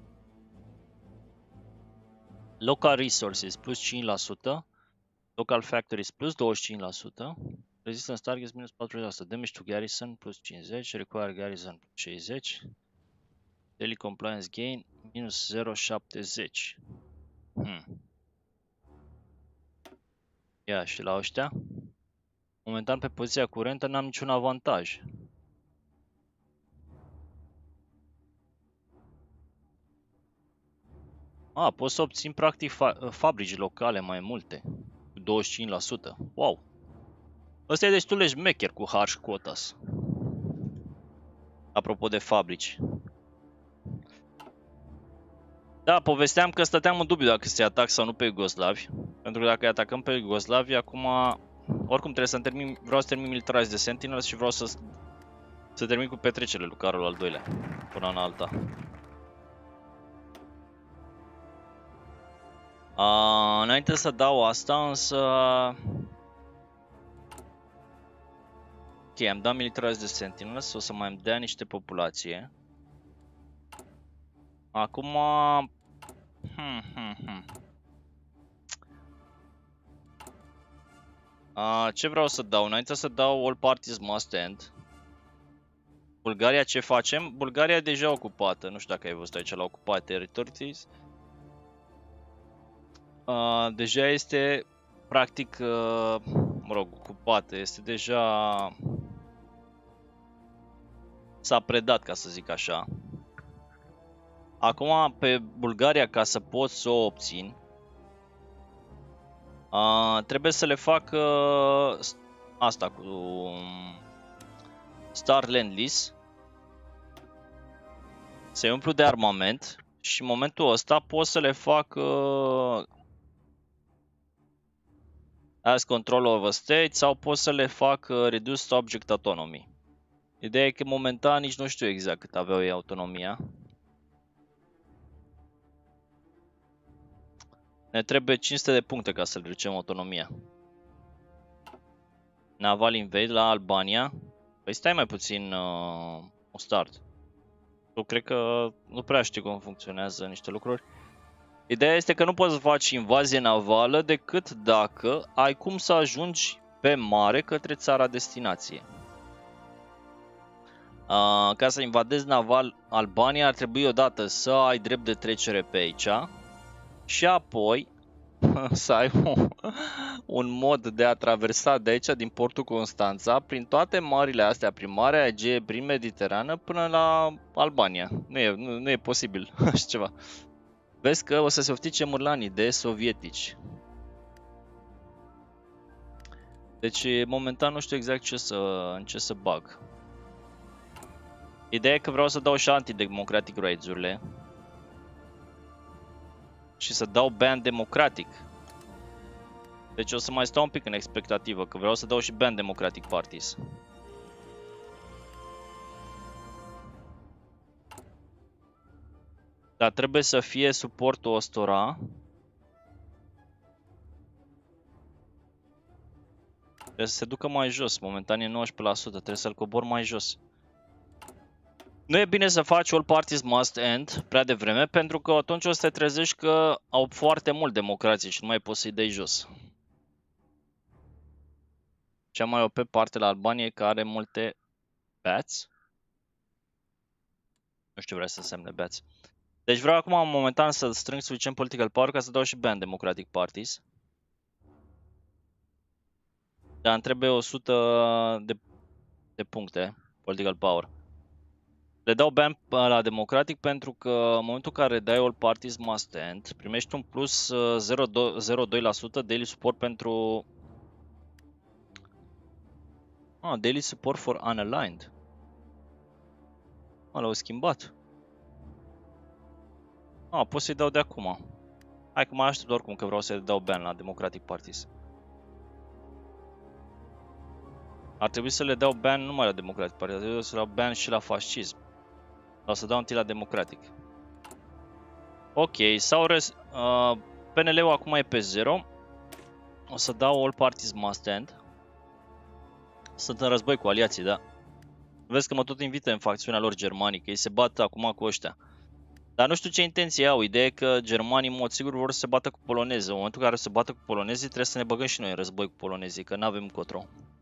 Local Resources plus 5%. Local Factories plus 25%. Resistance Targets minus 40%. Damage to Garrison plus 50%. Require Garrison plus 60%. Daily Compliance Gain minus 0,70. Ia și la ăștia. Momentan pe poziția curentă n-am niciun avantaj. Pot să obțin practic fabrici locale mai multe. Cu 25%. Wow! Ăsta e destul de șmecher cu harsh quotas. Apropo de fabrici. Da, povesteam că stăteam în dubiu dacă să-i atac sau nu pe iugoslavi. Pentru că dacă îi atacăm pe iugoslavi, acum... Oricum trebuie să termin, vreau să termin Militarized de Sentinels și vreau să termin cu petrecerile lui Carol al II-lea. Până în alta. Înainte să dau asta, însă... Ok, am dat Militarized de Sentinels, o să mai îmi dea niște populație. Acum... Ce vreau să dau? Înainte să dau All Parties Must End. Bulgaria ce facem? Bulgaria e deja ocupată. Nu știu dacă ai văzut aici la ocupat territories. Deja este practic, mă rog, ocupată. Este deja... S-a predat, ca să zic așa. Acum pe Bulgaria, ca să pot să o obțin, trebuie să le fac asta cu Star Land Lease. Se umplu de armament și în momentul ăsta pot să le fac As Control over State sau pot să le fac Reduced Object Autonomy. Ideea e că momentan nici nu știu exact cât aveau ei autonomia. Ne trebuie 500 de puncte ca să reducem autonomia. Naval Invade la Albania. Păi stai mai puțin o start. Eu cred că nu prea știu cum funcționează niște lucruri. Ideea este că nu poți să faci invazie navală decât dacă ai cum să ajungi pe mare către țara destinație. Ca să invadezi naval Albania ar trebui odată să ai drept de trecere pe aici și apoi să ai un mod de a traversa de aici din portul Constanța prin toate mările astea, prin Marea Egee, prin Mediterană până la Albania. Nu e posibil așa ceva. Vezi că o să se oftice murlanii de sovietici. Deci momentan nu știu exact în ce să bag. Ideea e că vreau să dau și anti-democratic raids-urile. Și să dau ban democratic. Deci o să mai stau un pic în expectativă, că vreau să dau și ban democratic parties. Dar trebuie să fie suportul ăstora. Trebuie să se ducă mai jos, momentan e 19%, trebuie să-l cobor mai jos. Nu e bine să faci All Parties Must End prea devreme, pentru că atunci o să te trezești că au foarte mult democrație și nu mai poți să-i dai jos. Cea mai OP parte la Albania care are multe bats. Nu știu, vrea să însemne bats. Deci vreau acum momentan să strâng suficient political power ca să dau și ban democratic parties. Dar îmi trebuie 100 de puncte political power. Le dau ban la Democratic pentru că în momentul în care dai All Parties Must End, primești un plus 0,2% daily support pentru... daily support for unaligned. L-au schimbat. Pot să-i dau de acum. Hai că mai aștept oricum că vreau să-i dau ban la Democratic Parties. Ar trebui să le dau ban numai la Democratic Parties, ar trebui să le dau ban și la fascism. O să dau întâi la Democratic. Ok, PNL-ul acum e pe 0. O să dau All Parties Must End. Sunt în război cu aliații, da. Vezi că mă tot invită în facțiunea lor germanică. Ei se bat acum cu ăștia. Dar nu știu ce intenție au. Ideea e că germanii, în mod sigur, vor să se bată cu polonezii. În momentul în care se bată cu polonezii, trebuie să ne băgăm și noi în război cu polonezii, că n-avem încotro.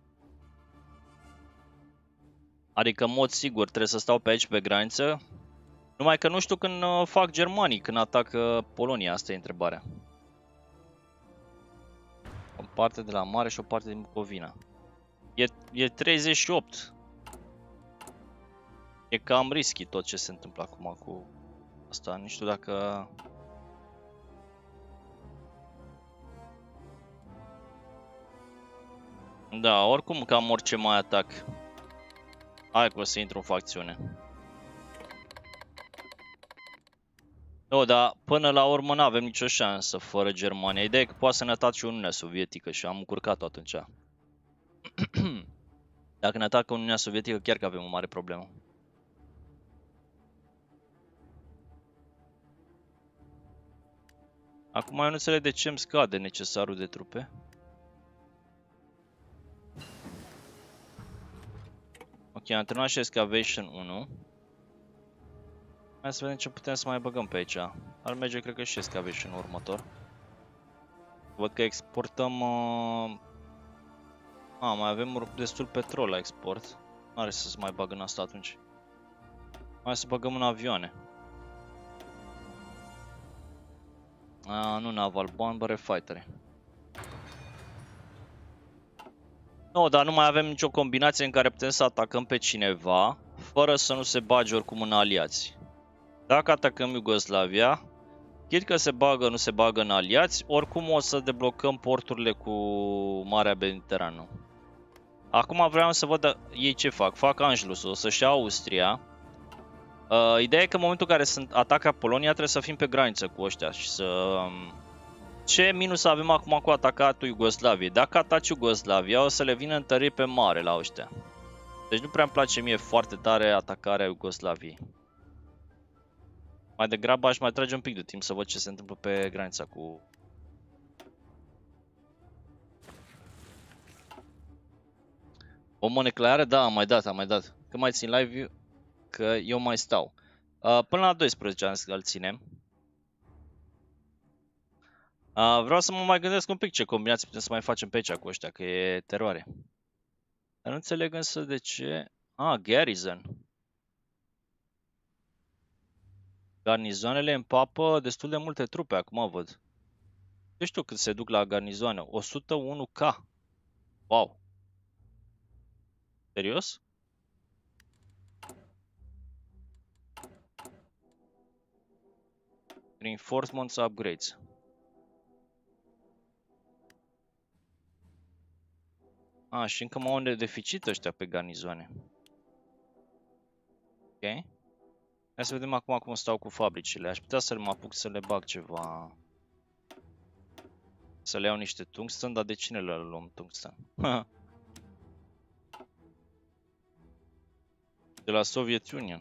Adică, în mod sigur, trebuie să stau pe aici, pe graniță. Numai că nu știu când fac germanii, când atacă Polonia. Asta e întrebarea. O parte de la mare și o parte din Bucovina. E 38. E cam risky tot ce se întâmplă acum cu asta. Nu știu dacă... Da, oricum cam orice mai atac. Hai că o să intru în facțiune. Nu, dar până la urmă nu avem nicio șansă fără Germania. Ideea e că poate să ne atace Uniunea Sovietică și am încurcat-o atunci. Dacă ne atacă Uniunea Sovietică, chiar că avem o mare problemă. Acum eu nu înțeleg de ce îmi scade necesarul de trupe. Ok, am terminat și Excavation 1. Hai să vedem ce putem să mai băgăm pe aici. Ar merge, cred că și Excavation următor. Văd că exportăm... mai avem destul petrol la export. Nu are să se mai bag în asta atunci. Hai să băgăm în avioane. Nu naval bomber, fightere. Nu, dar nu mai avem nicio combinație în care putem să atacăm pe cineva fără să nu se bage oricum în aliați. Dacă atacăm Iugoslavia, chit că se bagă, nu se bagă în aliați, oricum o să deblocăm porturile cu Marea Mediterană. Acum vreau să văd ei ce fac. Fac Anschluss-ul, o să-și ia Austria. Ideea e că în momentul în care atacă Polonia trebuie să fim pe graniță cu ăștia și să... Ce minus avem acum cu atacatul Iugoslaviei? Dacă ataci Iugoslavia, o să le vină întăriri pe mare la ăștia. Deci nu prea îmi place mie foarte tare atacarea Iugoslaviei. Mai degrabă aș mai trage un pic de timp să văd ce se întâmplă pe granița cu... Bombă nucleară? Da, am mai dat. Când mai țin live, că eu mai stau. Până la 12 ani îl ținem. Vreau să mă mai gândesc un pic ce combinații putem să mai facem pe aici cu ăștia, că e teroare. Dar nu înțeleg însă de ce... Garrison. Garnizoanele împapă destul de multe trupe, acum văd. Nu știu cât se duc la garnizoane. 101k. Wow. Serios? Reinforcements upgrades. Și încă mai au un deficit ăștia pe garnizoane. Ok. Hai să vedem acum cum stau cu fabricile. Aș putea să mă apuc să le bag ceva. Să le iau niște tungsten, dar de cine le luăm tungsten? De la Soviet Union.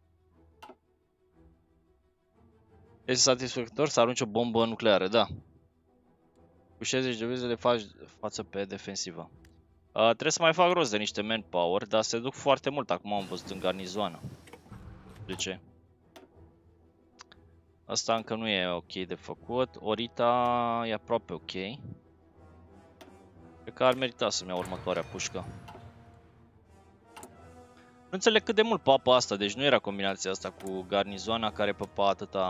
Este satisfăcător să arunci o bombă nucleară, da. Cu 60 de vize le faci față pe defensivă. Trebuie să mai fac rost de niște manpower, dar se duc foarte mult acum am văzut în garnizoană. De ce? Asta încă nu e ok de făcut. Orita e aproape ok. Cred că ar merita să-mi iau următoarea pușcă. Nu înțeleg cât de mult papă asta, deci nu era combinația asta cu garnizoana care păpa atâta...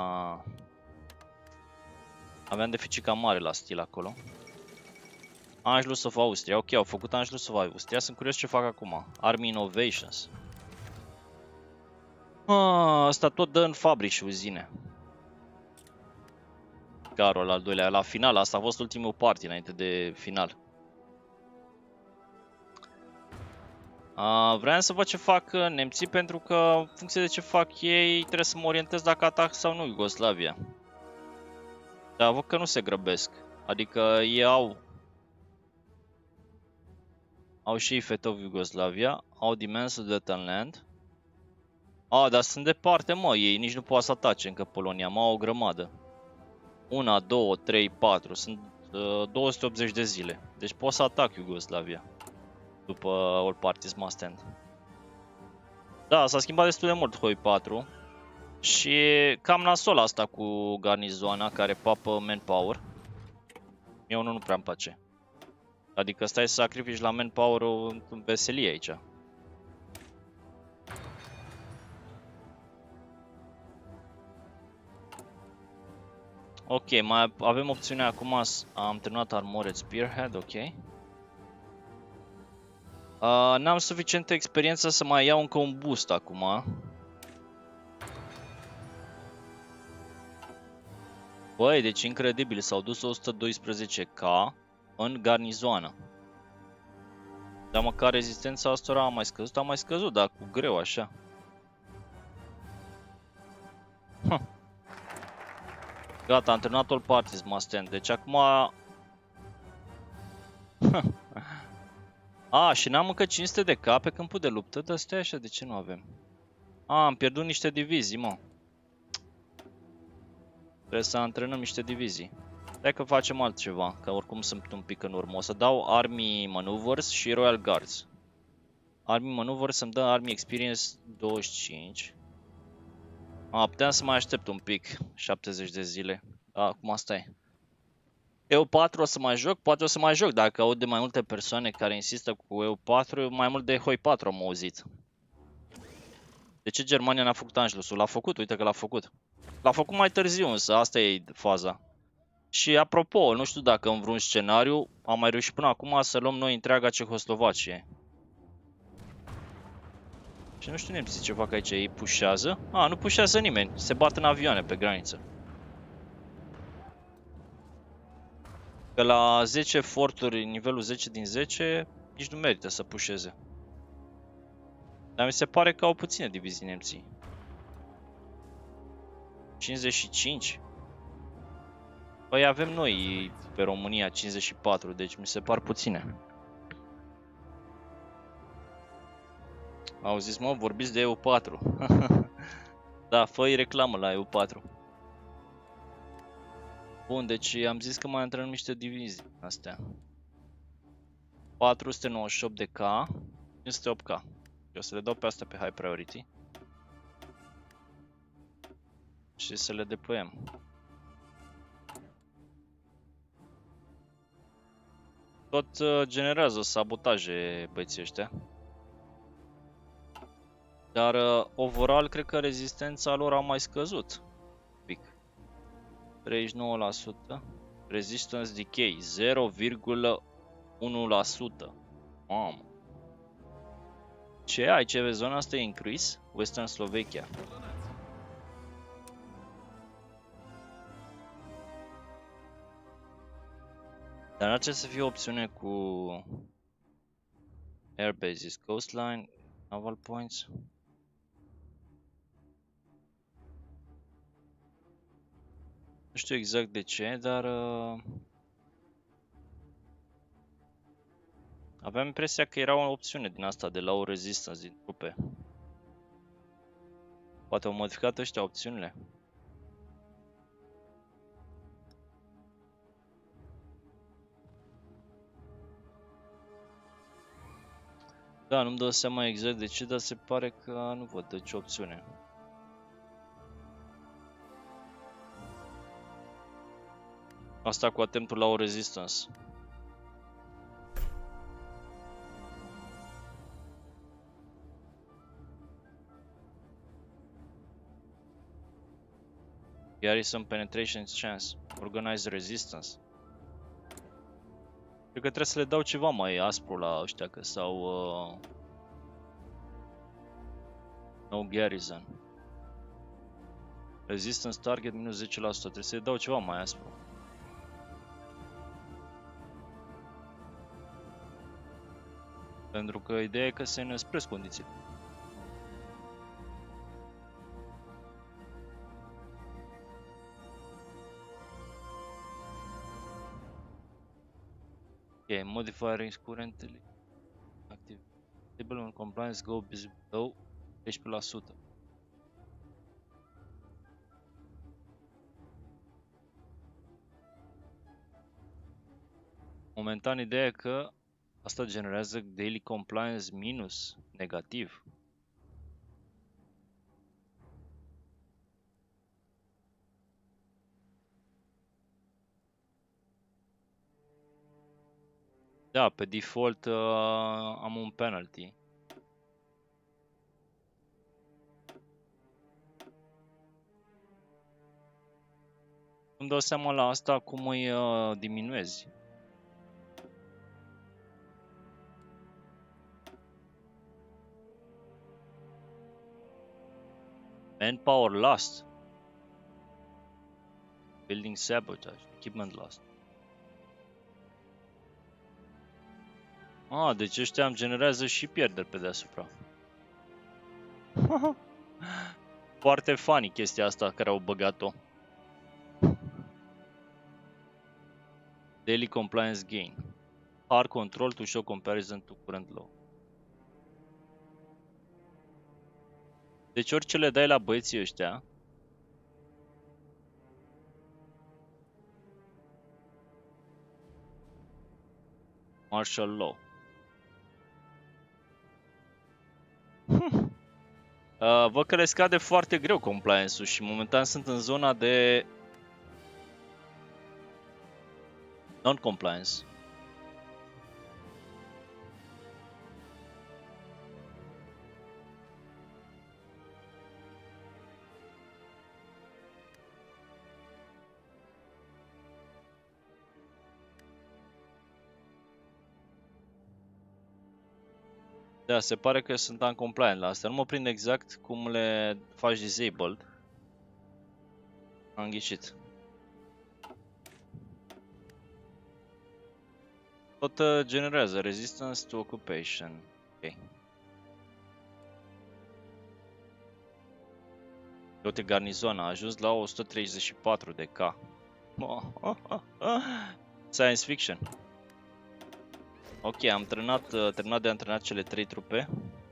Aveam deficit cam mare la stil acolo. Anschluss of Austria, ok, au făcut Anschluss of Austria, sunt curios ce fac acum. Army Innovations. Asta tot dă în fabrici și uzine. Carul al doilea, la final, asta a fost ultimul party înainte de final. Vreau să văd ce fac nemții, pentru că în funcție de ce fac ei trebuie să mă orientez dacă atac sau nu Iugoslavia. Dar văd că nu se grăbesc. Adică ei au și Fate of Yugoslavia, au Demands of Land. Dar sunt departe, mă, ei nici nu poate să atace încă Polonia, mă, au o grămadă. 1, 2, 3, 4, sunt 280 de zile. Deci pot să atac Yugoslavia după All Parties Must End. Da, s-a schimbat destul de mult Hoi 4 și cam nasol asta cu garnizoana care papă manpower. Eu nu prea îmi place. Adică stai să sacrifici la manpower-ul în veselie aici. Ok, mai avem opțiunea acum, am terminat Armored Spearhead, ok. N-am suficientă experiență să mai iau încă un boost acum. Băi, deci incredibil, s-au dus 112k în garnizoană. Dar măcar rezistența asta a mai scăzut, dar cu greu așa. Gata, am terminat All Parties Must End, deci acum... și n-am încă 500 de K pe câmpul de luptă, dar stai așa, de ce nu avem? Am pierdut niște divizii, mă. Trebuie să antrenăm niște divizii. Stai că facem altceva, că oricum sunt un pic în urmă. O să dau Army Maneuvers și Royal Guards. Army Maneuvers să-mi dă Army Experience 25. Puteam să mai aștept un pic, 70 de zile. Acum stai. EU4 o să mai joc, poate o să mai joc dacă aud de mai multe persoane care insistă cu EU4, mai mult de Hoi 4 am auzit. De ce Germania n-a făcut Anschlussul? L-a făcut, uite că l-a făcut. L-a făcut mai târziu însă, asta e faza. Și apropo, nu știu dacă în vreun scenariu am mai reușit până acum să luăm noi întreaga Cehoslovacie. Și nu știu nemții ce fac aici, ei pușează? Nu pușează nimeni, se bat în avioane pe graniță. Că la 10 forturi, nivelul 10 din 10, nici nu merită să pușeze. Dar mi se pare că au puține divizii nemții. 55? Păi avem noi pe România 54, deci mi se par puține. Auziți, mă, vorbiți de EU4. Da, fă-i reclamă la EU4. Bun, deci am zis că mai antrenăm niște divizii astea. 498 de K, 508 K. Eu să le dau pe astea pe high priority. Și să le deployăm. Tot generează sabotaje băieții ăștia. Dar overall cred că rezistența lor a mai scăzut. Pic. 39%. Resistance decay 0,1%. Mamă. Ce ai? Ce vezi? Zona asta e increase? Western Slovakia. Dar n-ar trebui să fie o opțiune cu air bases, coastline, naval points. Nu știu exact de ce, dar aveam impresia că era o opțiune din asta de low resistance din trupe. Poate au modificat ăștia opțiunile. Da, nu-mi dau seama exact de ce, dar se pare că nu văd de ce opțiune. Asta cu attemptul la o resistance. Garrison penetration chance. Organized resistance. Cred că trebuie să le dau ceva mai aspru la ăștia, că sau no garrison. Resistance target minus 10%. Trebuie să-i dau ceva mai aspru. Pentru că ideea e că se năspresc condiții. Ok, modifier is currently active. Table on compliance go below 13%. Momentan ideea e că asta generează daily compliance minus negativ. Da, pe default am un penalty. Îmi dau seama la asta cum îi diminuezi. Manpower lost. Building sabotage. Equipment lost. Ah, deci ăștia îmi generează și pierderi pe deasupra. Foarte funny chestia asta care au băgat-o. Daily compliance gain. Hard control to show comparison to current law. Deci orice le dai la băieții ăștia, martial law. Văd că le scade foarte greu compliance-ul și momentan sunt în zona de non-compliance. Da, se pare că sunt uncompliant la asta. Nu mă prind exact cum le faci disabled. Am ghicit. Tot generează resistance to occupation. Ok. Uite, garnizoana a ajuns la 134 de K. Science fiction. Ok, am terminat de antrenat cele 3 trupe.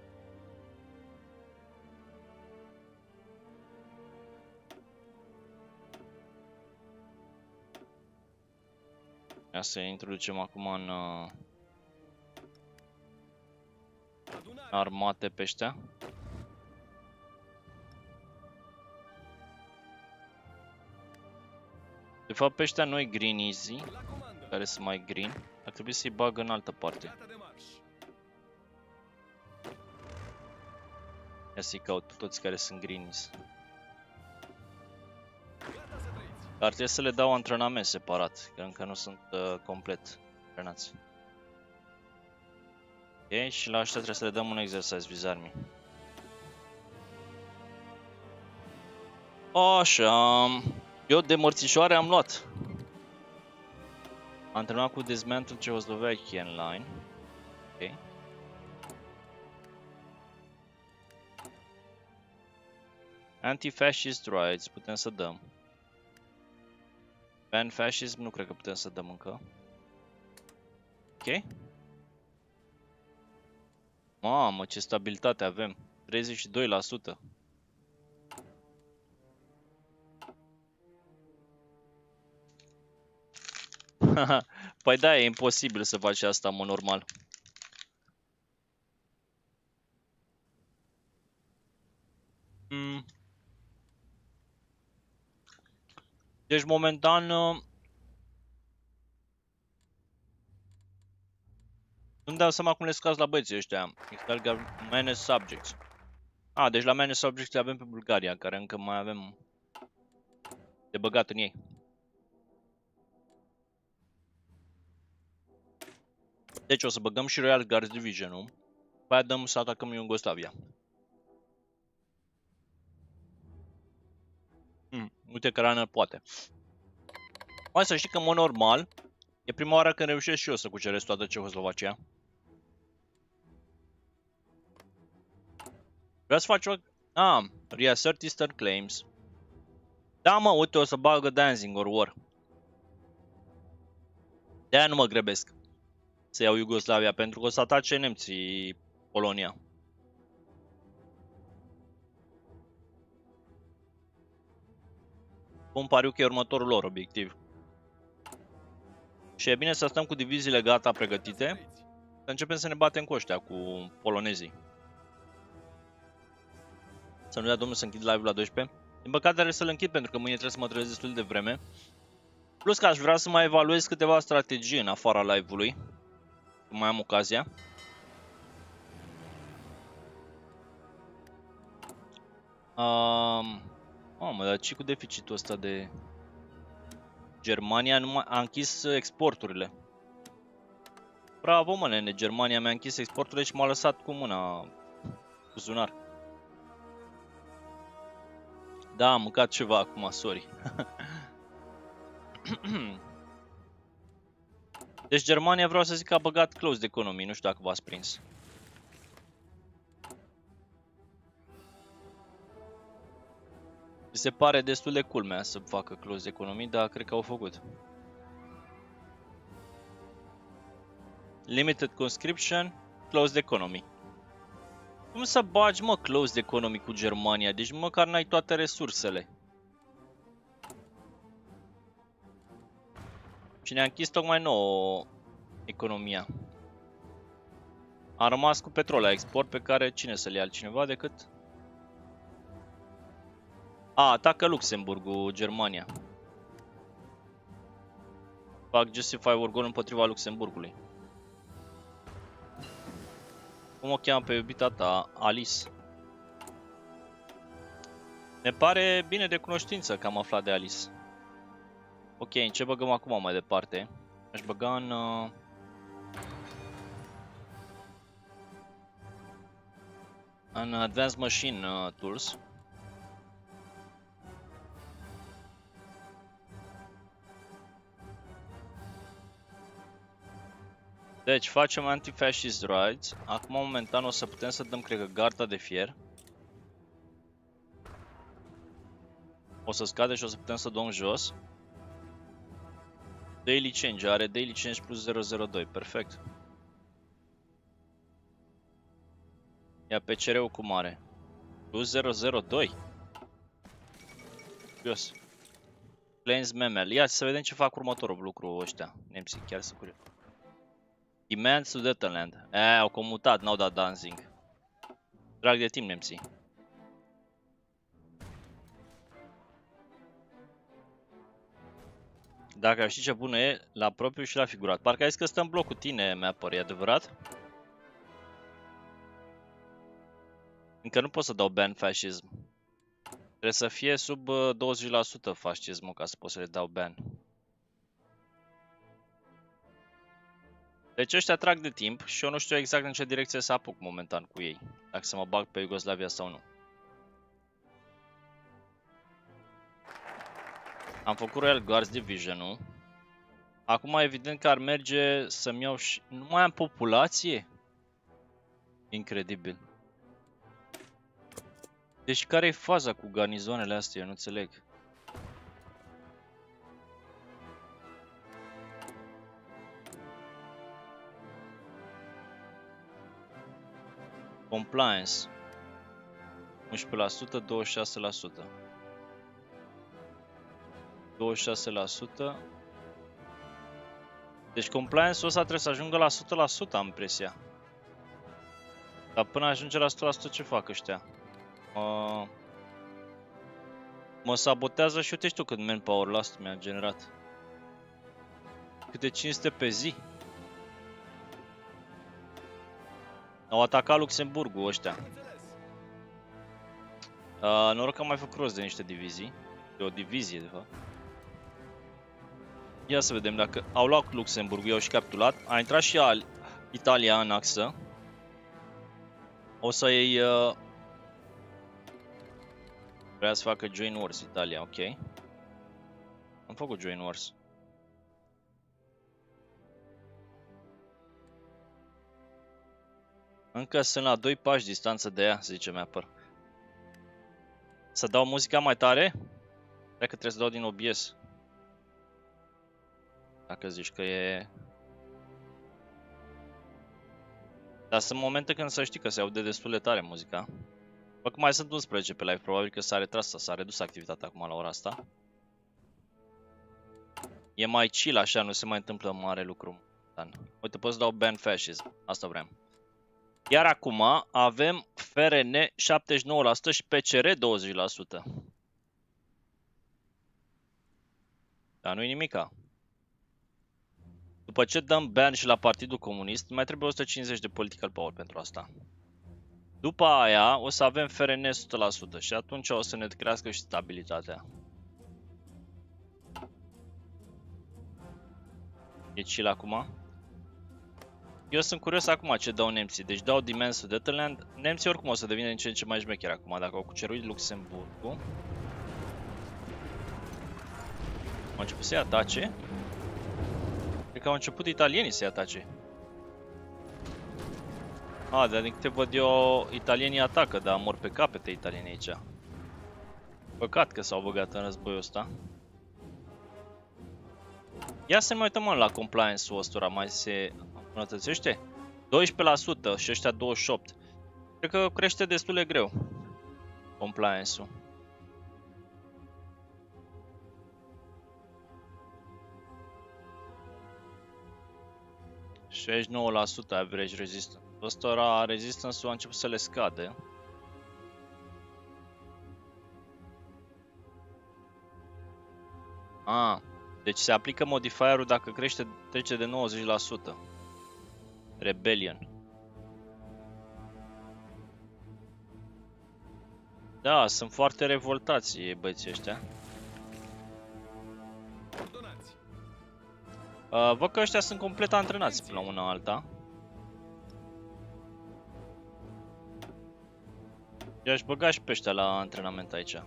Ia să introducem acum în armate pe ăștia. De fapt pe ăștia noi green easy, care sunt mai green, ar trebui să-i bag în altă parte. Ia să-i caut toți care sunt greenies. Dar trebuie să le dau antrenament separat, că încă nu sunt complet antrenați. Ok, și la ăștia trebuie să le dăm un exercise vizarmi. Așa, eu de mărțișoare am luat. Am terminat cu Dismantle Czechoslovakian Line. Ok. Anti-fascist rights, putem să dăm. Ban fascism, nu cred că putem să dăm încă. Ok. Mamă, ce stabilitate avem. 32%. Păi da, e imposibil să faci asta, mă, normal. Deci, momentan, nu-mi dau seama cum le scazi la băieții ăștia. Manage subjects. Deci la Manage subjects avem pe Bulgaria, care încă mai avem de băgat în ei. Deci o să băgăm și Royal Guards Division-ul. După aia dăm să atacăm Iugoslavia. Uite că Runner poate. Hai să știi că, în mod normal, e prima oară când reușesc și eu să cuceresc toată Cehoslovacia. Vreau să faci o... Reassert Eastern Claims. Da, mă, uite, o să bagă Dancing or War. De-aia nu mă grăbesc să iau Iugoslavia, pentru că o să atace nemții Polonia. Pun pariu că e următorul lor obiectiv. Și e bine să stăm cu diviziile gata, pregătite, să începem să ne batem cu ăștia, cu polonezii. Să nu dea domnul să închid live-ul la 12. Din păcate trebuie să-l închid pentru că mâine trebuie să mă trezesc destul de vreme. Plus că aș vrea să mai evaluez câteva strategii în afara live-ului. Când mai am ocazia. Mamă, dar ce cu deficitul ăsta de... Germania nu a închis exporturile. Bravo, mă, nene, Germania mi-a închis exporturile și m-a lăsat cu mâna cu buzunar. Da, am mâncat ceva acum, sorry. Deci Germania, vreau să zic că a băgat closed economy, nu știu dacă v-ați prins. Mi se pare destul de culmea să facă closed economy, dar cred că au făcut. Limited conscription, closed economy. Cum să bagi, mă, closed economy cu Germania? Deci măcar n-ai toate resursele. Și ne-a închis tocmai nouă economia. A rămas cu petrol la export pe care cine să-l ia altcineva decât... Atacă Luxemburgul, Germania. Fac justify war goal împotriva Luxemburgului. Cum o cheamă pe iubita ta, Alice? Ne pare bine de cunoștință că am aflat de Alice. Ok, în ce băgăm acum mai departe? Aș băga în Advanced Machine Tools. Deci facem anti-fascist rights. Acum momentan o să putem să dăm, cred că, garda de fier. O să scade și o să putem să dăm jos. Daily change, are daily change plus 002, perfect. Ia PCR-ul cum are? Plus 002. Curios. Plains Memel. Ia să vedem ce fac următorul lucru ăștia. Nemții, chiar să curios. Demand Sudetenland. Au comutat, n-au dat dancing. Drag de timp, nemții. Dacă știi ce bună e, la propriu și la figurat. Parcă ai zis că stă în bloc cu tine, Mapper, e adevărat? Încă nu pot să dau ban fascism. Trebuie să fie sub 20% fascismul ca să pot să le dau ban. Deci ăștia trag de timp și eu nu știu exact în ce direcție să apuc momentan cu ei. Dacă să mă bag pe Iugoslavia sau nu. Am făcut Royal Guards Division-ul. Acum evident că ar merge să-mi iau și... Nu mai am populație? Incredibil. Deci care e faza cu garnizoanele astea? Eu nu înțeleg. Compliance 11%, 26%. 26%. Deci compliance-ul ăsta trebuie să ajungă la 100%, am impresia. Dar până ajunge la 100% ce fac ăștia? Mă sabotează și uite, știu cât manpower last mi-a generat. Câte 500 pe zi. Au atacat Luxemburgul ăștia. Noroc că am mai făcut rost de niște divizii. De o divizie, de fapt. Ia să vedem dacă au luat Luxemburgul, i-au și capturat. A intrat și Italia în axă. O să iei... Vrea să facă Join Wars Italia, ok. Am făcut Join Wars. Încă sunt la 2 pași distanță de ea, zice Mapper. Să dau muzica mai tare? Cred că trebuie să dau din OBS. Dacă zici că e... Dar sunt momente când să știi că se aude destul de tare muzica. Bă, că mai sunt 11 pe live, probabil că s-a retras, s-a redus activitatea acum la ora asta. E mai chill așa, nu se mai întâmplă mare lucru. Uite, pot să dau ban fascism, asta vreau. Iar acum avem FRN 79% și PCR 20%. Dar nu-i nimica. După ce dăm ban și la Partidul Comunist, mai trebuie 150 de political power pentru asta. După aia o să avem FRN 100% și atunci o să ne crească și stabilitatea. E chill acum? Eu sunt curios acum ce dau nemții. Deci dau Demands Sudetenland. Nemții oricum o să devină din ce în ce mai șmecheri acum, dacă au cuceruit Luxemburgul. Au început să-i atace. Cred că au început italienii să-i atace. Dar din câte văd eu, italienii atacă, dar mor pe capete italienii aici. Păcat că s-au băgat în războiul ăsta. Ia să ne uităm la compliance-ul ăstora, mai se îmbunătățește? 12% și ăștia 28%. Cred că crește destul de greu compliance-ul. ...69% average resistance. Ăstora resistance-ul a început să le scade. Deci se aplică modifierul dacă trece de 90%. Rebellion. Da, sunt foarte revoltați băieții ăștia. Văd că ăștia sunt complet antrenați până la una alta. I-aș băga și pe ăștia la antrenament aici.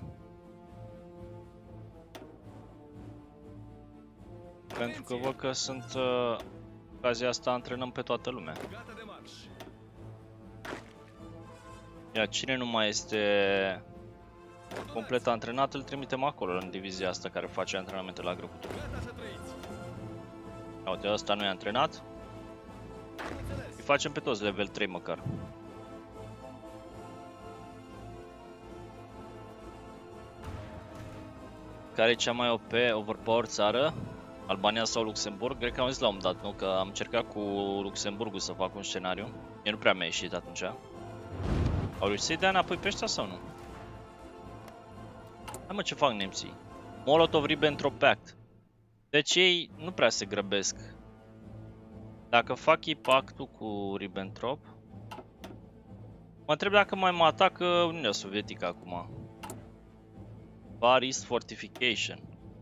Pentru că văd că sunt... ocazia asta antrenăm pe toată lumea. Ia, cine nu mai este complet antrenat, îl trimitem acolo, în divizia asta care face antrenamente la grupul. Uite, ăsta nu e antrenat. Îi facem pe toți level 3 măcar. Care e cea mai OP overpower țară? Albania sau Luxemburg? Cred că am zis la un moment dat, nu? Că am încercat cu Luxemburgul să fac un scenariu. Eu nu prea mi-a ieșit atunci. Au reușit să-i dea înapoi pe ăștia sau nu? Hai mă, ce fac nemții? Molotov-Ribbentrop Pact. Deci ei nu prea se grăbesc. Dacă fac ei pactul cu Ribbentrop, mă întreb dacă mai mă atacă Uniunea Sovietică acum. Far East Fortification.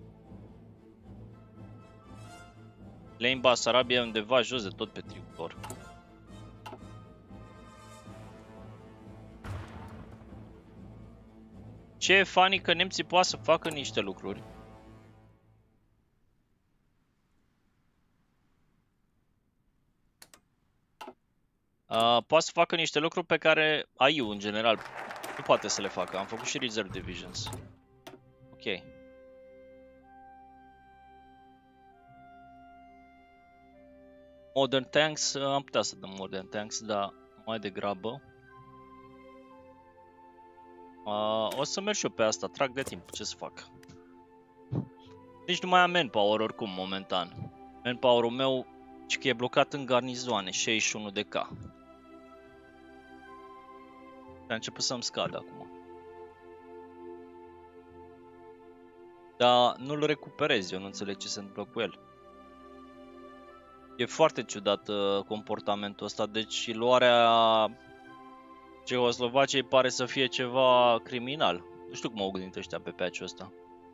Lane Basarabia e undeva jos de tot pe tricolor. Ce e funny că nemții poate să facă niște lucruri. Poate să facă niște lucruri pe care AI-ul în general nu poate să le facă. Am făcut și Reserve Divisions. Ok. Modern Tanks, am putea să dăm Modern Tanks, dar mai degrabă. O să merg și eu pe asta, trag de timp, ce să fac? Nici nu mai am manpower oricum, momentan. Manpower-ul meu că e blocat în garnizoane, 61 de K. A început să-mi scadă acum. Dar nu-l recuperez, eu nu înțeleg ce se întâmplă cu el. E foarte ciudat comportamentul ăsta, deci luarea Cehoslovaciei pare să fie ceva criminal. Nu știu cum au gândit ăștia pe patch-ul ăsta.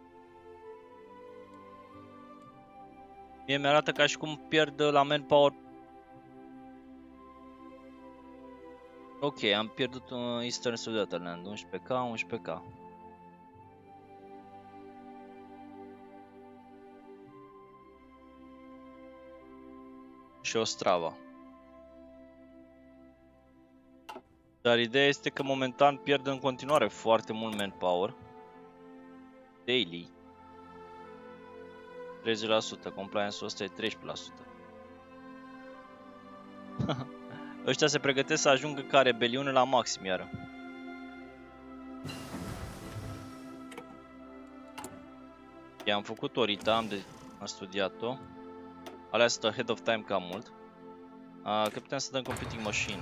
Mie mi-arată ca și cum pierd la manpower. Ok, am pierdut Eastern Sudetenland, 11k, 11k. și Ostrava. Dar ideea este că momentan pierd în continuare foarte mult manpower. Daily. 30%, compliance-ul ăsta e 13%. Ăștia se pregătesc să ajungă ca rebeliune la maxim iară. I-am făcut Orita, am studiat-o. Alea sunt ahead of time cam mult. Că putem să dăm computing machine.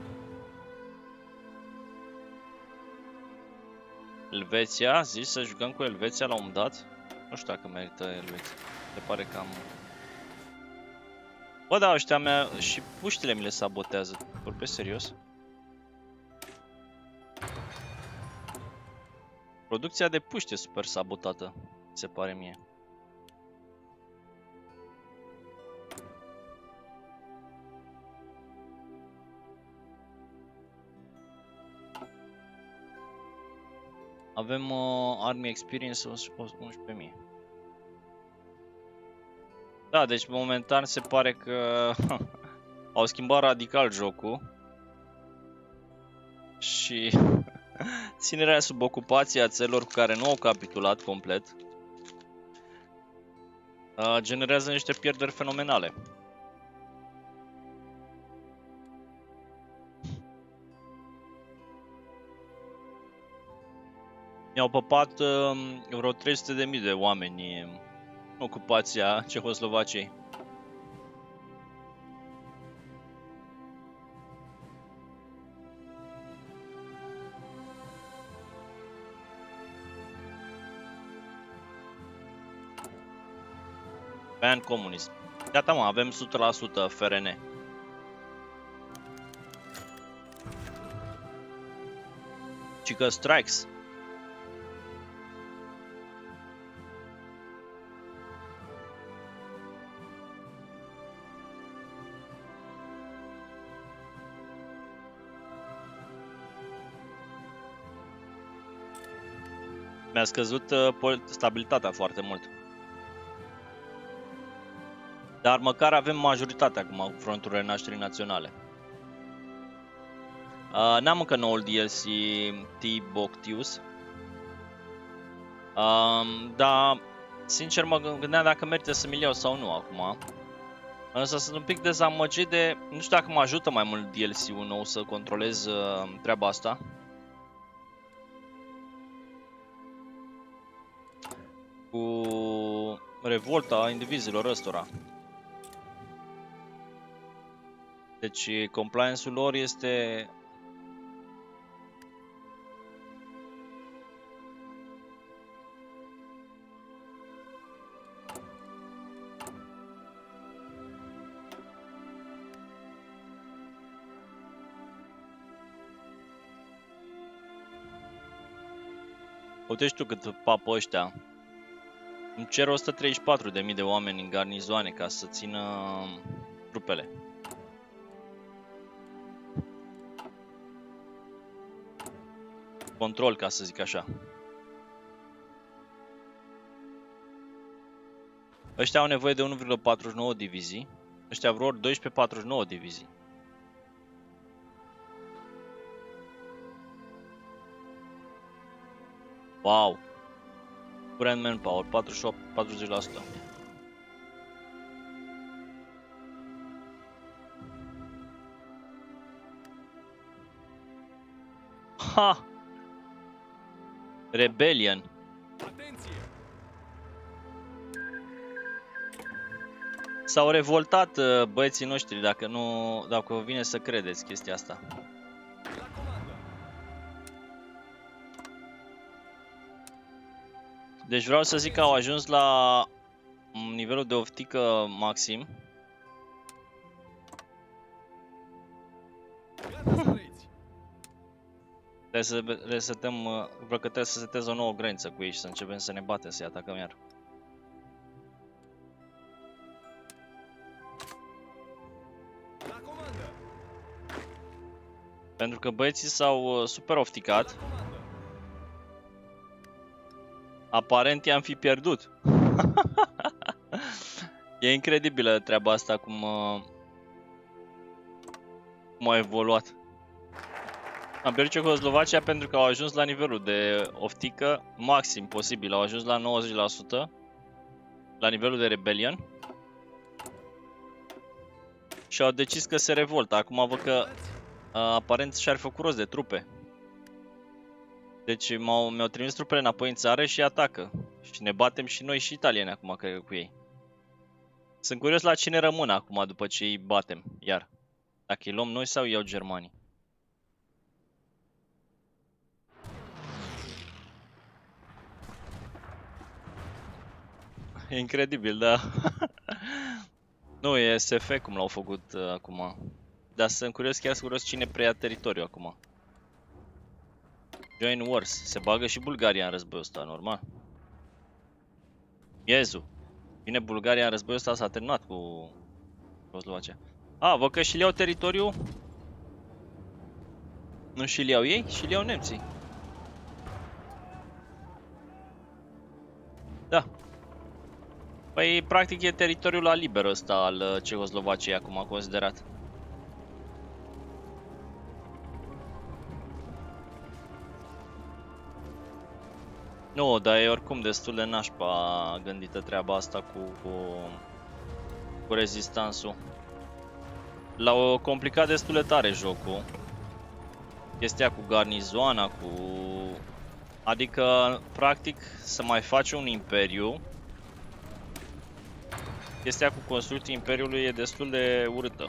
Elveția, zici să jucăm cu Elveția la un moment dat? Nu știu dacă merită Elveția. Se pare cam... Bă, da, ăștia mea și puștile mi le sabotează. Vorbesc serios. Producția de puști e super sabotată, se pare mie. Avem Army Experience 11.000. Da, deci momentan se pare că au schimbat radical jocul. Și ținerea sub ocupație a țărilor cu care nu au capitulat complet generează niște pierderi fenomenale. Mi-au păpat vreo 300.000 de oameni în ocupația Cehoslovaciei. Ban comunism. Gata, mă, avem 100% FRN. Cică strikes. Mi-a scăzut stabilitatea foarte mult. Dar măcar avem majoritatea acum cu fronturile nașterii naționale. N-am încă noul DLC T-Boctius. Dar, sincer, mă gândeam dacă merită să mi-l iau sau nu acum. Însă sunt un pic dezamăgit de... Nu știu dacă mă ajută mai mult DLC-ul nou să controlez treaba asta. Cu revolta indivizilor ăstora. Deci compliance-ul lor este... Uite și tu cât papă ăștia. Îmi cer 134.000 de oameni în garnizoane ca să țină trupele. Control, ca să zic așa. Ăștia au nevoie de 1,49 divizii. Ăștia vor 12,49 divizii. Wow. Current manpower, 40%. Ha! Rebellion. S-au revoltat băieții noștri, dacă vă vine să credeți chestia asta. Deci vreau să zic că au ajuns la nivelul de oftică maxim. Trebuie să resetăm, vreau că trebuie să setez o nouă graniță cu ei și să începem să ne batem, să-i atacăm iar. Pentru că băieții s-au super ofticat. Aparent i-am fi pierdut. E incredibilă treaba asta, cum Cum a evoluat. Am pierdut Cehoslovacia pentru că au ajuns la nivelul de oftică maxim posibil. Au ajuns la 90%. La nivelul de rebelion. Și au decis că se revoltă. Acum văd că aparent și-ar făcut rost de trupe. Deci mi-au trimis trupele înapoi în țară și atacă. Și ne batem și noi și italieni acum, cred că, cu ei. Sunt curios la cine rămân acum după ce îi batem, iar. Dacă îi luăm noi sau iau germanii. E incredibil, da. Nu, e SF cum l-au făcut acum. Dar sunt curios cine preia teritoriul acum. Join Wars. Se bagă și Bulgaria în războiul ăsta, normal. Iezu. Bine, Bulgaria în războiul ăsta s-a terminat cu Cehoslovacia. Văd că și-l iau teritoriul. Nu și-l iau ei? Și-l iau nemții. Da. Păi, practic, e teritoriul la liber ăsta al Cehoslovaciei acum considerat. Nu, dar e oricum destul de nașpa gândită treaba asta cu rezistansul. L-au complicat destul de tare jocul. Chestia cu garnizoana, adică, practic, să mai faci un imperiu. Chestia cu construcția imperiului e destul de urâtă.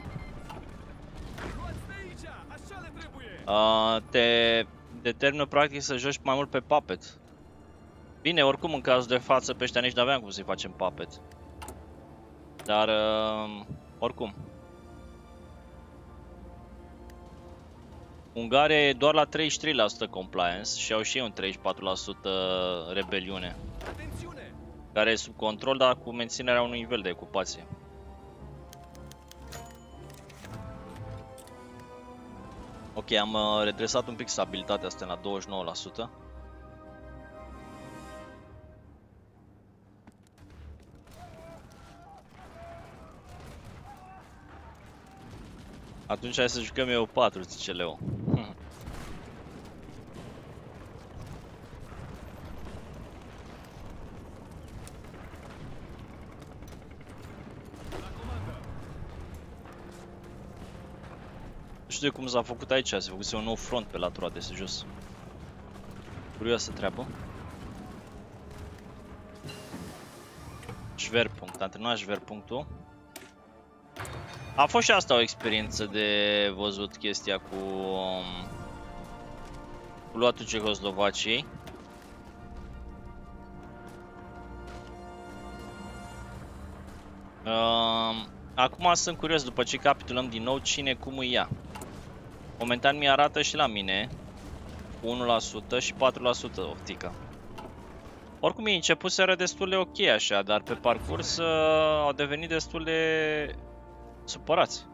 Te determină, practic, să joci mai mult pe puppet. Bine, oricum, în cazul de față, pe ăștia nici n-aveam cum să-i facem puppet. Dar, oricum. Ungaria e doar la 33% compliance și au și ei un 34% rebeliune. Care e sub control, dar cu menținerea unui nivel de ocupație. Ok, am redresat un pic stabilitatea asta la 29%. Atunci hai să jucăm eu 4, zice Leo. Nu știu de cum s-a făcut aici, se făcuse un nou front pe latura de jos. Curioasă treabă. Schwerpunkt, am terminat Schwerpunktul. A fost și asta o experiență de văzut chestia cu luatul Cehoslovaciei. Acum sunt curios, după ce capitulăm din nou, cine cum îi ia. Momentan mi arată și la mine cu 1% și 4% optică. Oricum ei începuseră destul de ok așa, dar pe parcurs au devenit destul de supărați.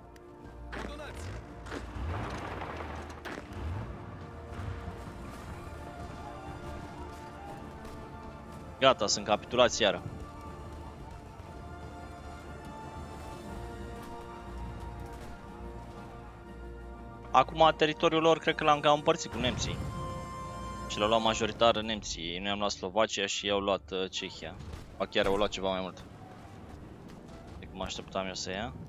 Gata, sunt capitulați iară. Acum teritoriul lor cred că l-am cam împărțit cu nemții. Și l-au luat majoritar nemții. Noi am luat Slovacia și ei au luat Cehia. Ba chiar au luat ceva mai mult decât mă așteptam eu să ia.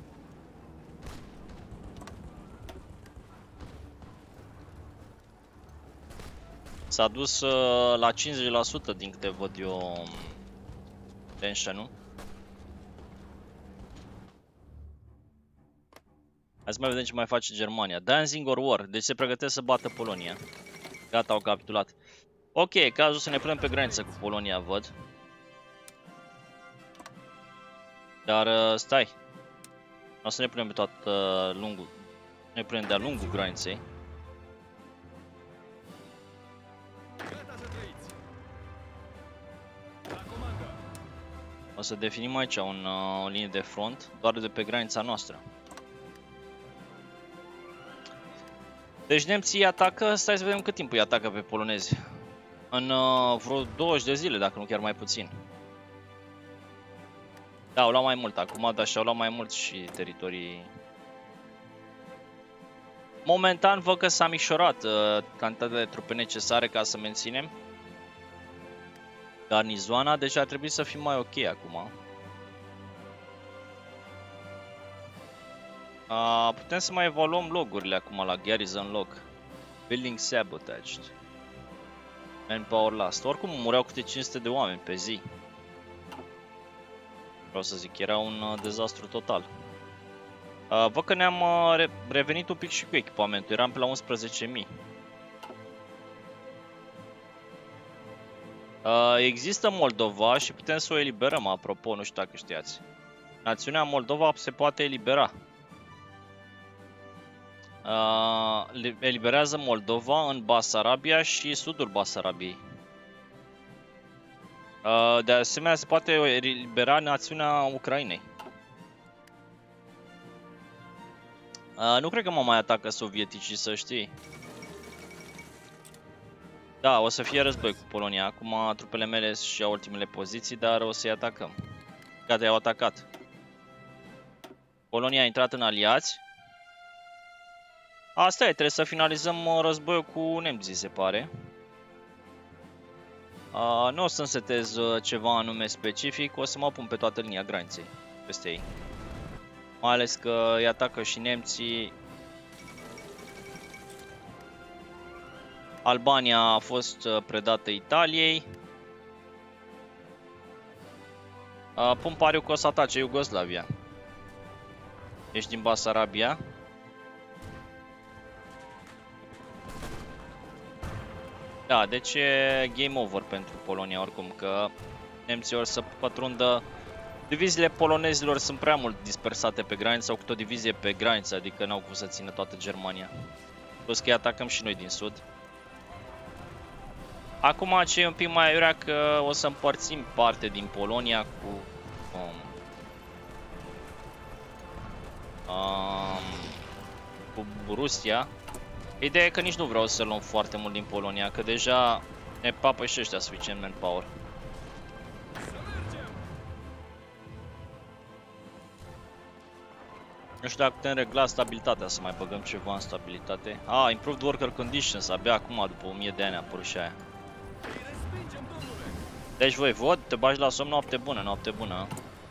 S-a dus la 50% din câte văd eu tension-ul. Hai să mai vedem ce mai face Germania. Dancing or War. Deci se pregătesc să bată Polonia. Gata, au capitulat. Ok, e cazul să ne punem pe graniță cu Polonia, văd. Dar stai. O să ne punem pe toată lungul. Ne punem de-a lungul graniței. O să definim aici o linie de front, doar de pe granița noastră. Deci nemții atacă, stai să vedem cât timp îi atacă pe polonezi. În vreo 20 de zile, dacă nu chiar mai puțin. Da, au luat mai mult acum, dar și-au luat mai mult și teritorii. Momentan văd că s-a micșorat cantitatea de trupe necesare ca să menținem garnizoana, deci ar trebui să fim mai ok acum. Putem să mai evaluăm logurile acum la Garrison Log. Building sabotaged. Manpower lost. Oricum mureau câte 500 de oameni pe zi. Vreau să zic, era un dezastru total. Văd că ne-am revenit un pic și cu echipamentul, eram pe la 11.000. Există Moldova și putem să o eliberăm, apropo, nu știu dacă știați. Națiunea Moldova se poate elibera. Eliberează Moldova în Basarabia și sudul Basarabiei. De asemenea, se poate elibera națiunea Ucrainei. Nu cred că mă mai atacă sovieticii, să știi. Da, o să fie război cu Polonia. Acum trupele mele și au ultimele poziții, dar o să-i atacăm. Gata, i-au atacat. Polonia a intrat în aliați. Asta e, trebuie să finalizăm războiul cu nemții, se pare. Nu o să însetez ceva anume specific, o să mă pun pe toată linia graniței peste ei. Mai ales că îi atacă și nemții. Albania a fost predată Italiei. Pun pariu că o să atace Iugoslavia. Ești din Basarabia. Da, deci e game over pentru Polonia oricum, că nemții or să pătrundă. Diviziile polonezilor sunt prea mult dispersate pe graniță, au câte o divizie pe graniță, adică n-au cum să țină toată Germania. Plus că îi atacăm și noi din sud. Acum ce e un pic mai aiurea că o să împărțim parte din Polonia cu Rusia. Ideea e că nici nu vreau să luăm foarte mult din Polonia, că deja ne papă și ăștia suficient manpower. Nu știu dacă putem regla stabilitatea, să mai băgăm ceva în stabilitate. Improved worker conditions, abia acum, după 1000 de ani a apărut și aia. Deci voi văd, te bagi la somn, noapte bună, noapte bună.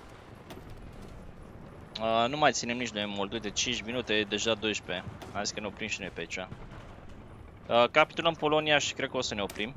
Nu mai ținem nici noi mult, uite, 5 minute, e deja 12. Hai să că ne oprim și noi pe aici. Capitulăm Polonia și cred că o să ne oprim.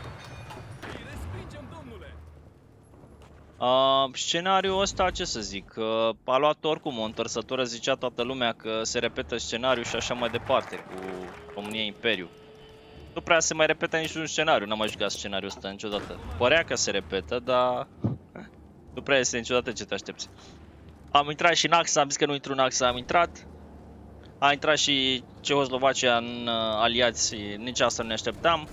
Scenariul ăsta, ce să zic, a luat oricum o întorsătură, zicea toată lumea că se repetă scenariul și așa mai departe cu România Imperiu. Nu prea se mai repetă niciun scenariu, n-am mai jucat scenariul ăsta niciodată. Părea că se repetă, dar nu prea este niciodată ce te aștepți. Am intrat și în AXA, am zis că nu intru în AXA, am intrat. A intrat și Cehoslovacia în aliați, nici asta nu ne așteptam.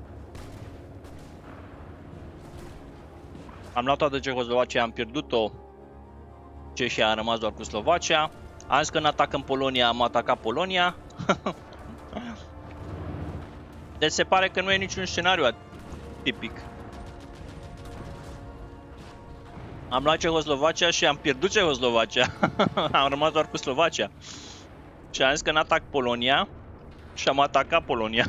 Am luat toată Cehoslovacia, am pierdut-o. Cehia a rămas doar cu Slovacia. Am zis că ne atacăm Polonia, am atacat Polonia. Deci se pare că nu e niciun scenariu tipic. Am luat Cehoslovacia și am pierdut Cehoslovacia. Am rămas doar cu Slovacia. Și am zis că n-atac Polonia și am atacat Polonia.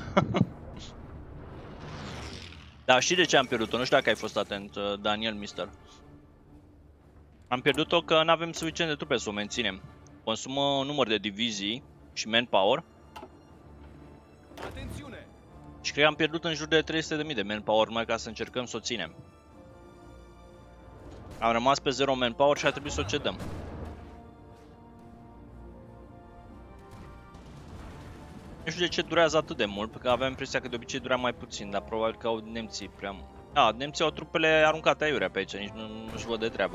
Dar știi de ce am pierdut-o? Nu știu dacă ai fost atent, Daniel Mister. Am pierdut-o că nu avem suficient de trupe să o menținem. Consumă un număr de divizii și manpower. Atențiune! Și cred că am pierdut în jur de 300.000 de manpower numai ca să încercăm să o ținem. Am rămas pe 0 manpower și a trebuit să o cedăm. Nu știu de ce durează atât de mult, pentru că aveam impresia că de obicei durea mai puțin, dar probabil că au nemții prea mult. Da, nemții au trupele aruncate aiurea pe aici, nici nu-și văd de treabă.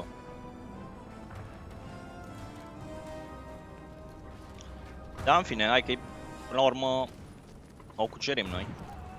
Da, în fine, hai că până la urmă o cucerim noi.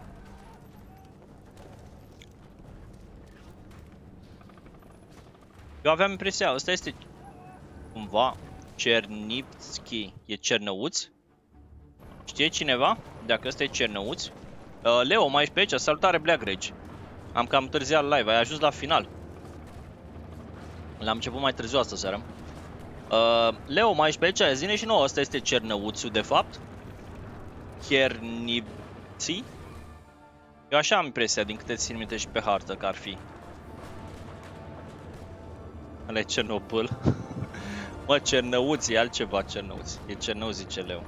Eu aveam impresia, ăsta este cumva Cernivtsi, e Cernăuți? Știe cineva? Dacă ăsta e Cernăuți? Leo, mai ești pe aici? Salutare, Black Rage. Am cam întârziat live, ai ajuns la final. L-am început mai târziu astă seară. Leo, mai ești pe aici? Zine și nouă, ăsta este Cernăuțiu de fapt? Chernivtsi? Eu așa am impresia, din câte țin minte și pe hartă, că ar fi. Ăla e Cernobâl. Mă, Cernăuți, e altceva, Cernăuți. E Cernăuzi-Celeu.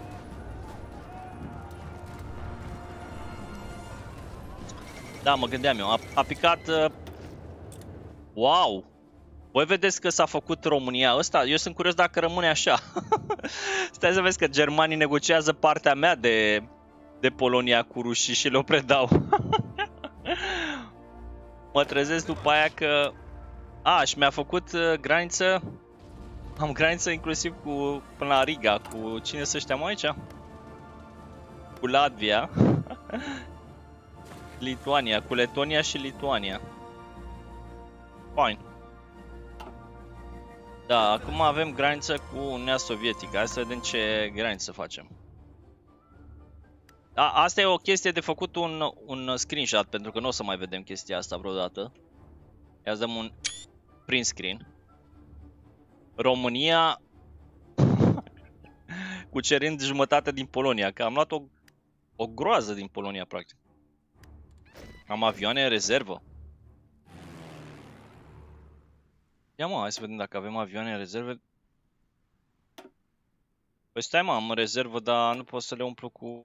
Da, mă gândeam eu. A picat... Wow! Voi vedeți că s-a făcut România ăsta? Eu sunt curios dacă rămâne așa. Stai să vezi că germanii negociază partea mea de Polonia cu rușii și le-o predau. Mă trezesc după aia că... și mi-a făcut graniță... Am graniță inclusiv cu... până la Riga. Cu cine să știam aici? Cu Latvia. Lituania. Cu Letonia și Lituania. Fine. Da, acum avem graniță cu Uniunea Sovietică. Hai să vedem ce graniță facem. Da, asta e o chestie de făcut un screenshot, pentru că nu o să mai vedem chestia asta vreodată. Ia să dăm un print screen. România cucerind jumătate din Polonia, că am luat o groază din Polonia, practic. Am avioane în rezervă. Ia mă, hai să vedem dacă avem avioane în rezervă. Păi stai mă, am în rezervă, dar nu pot să le umplu cu...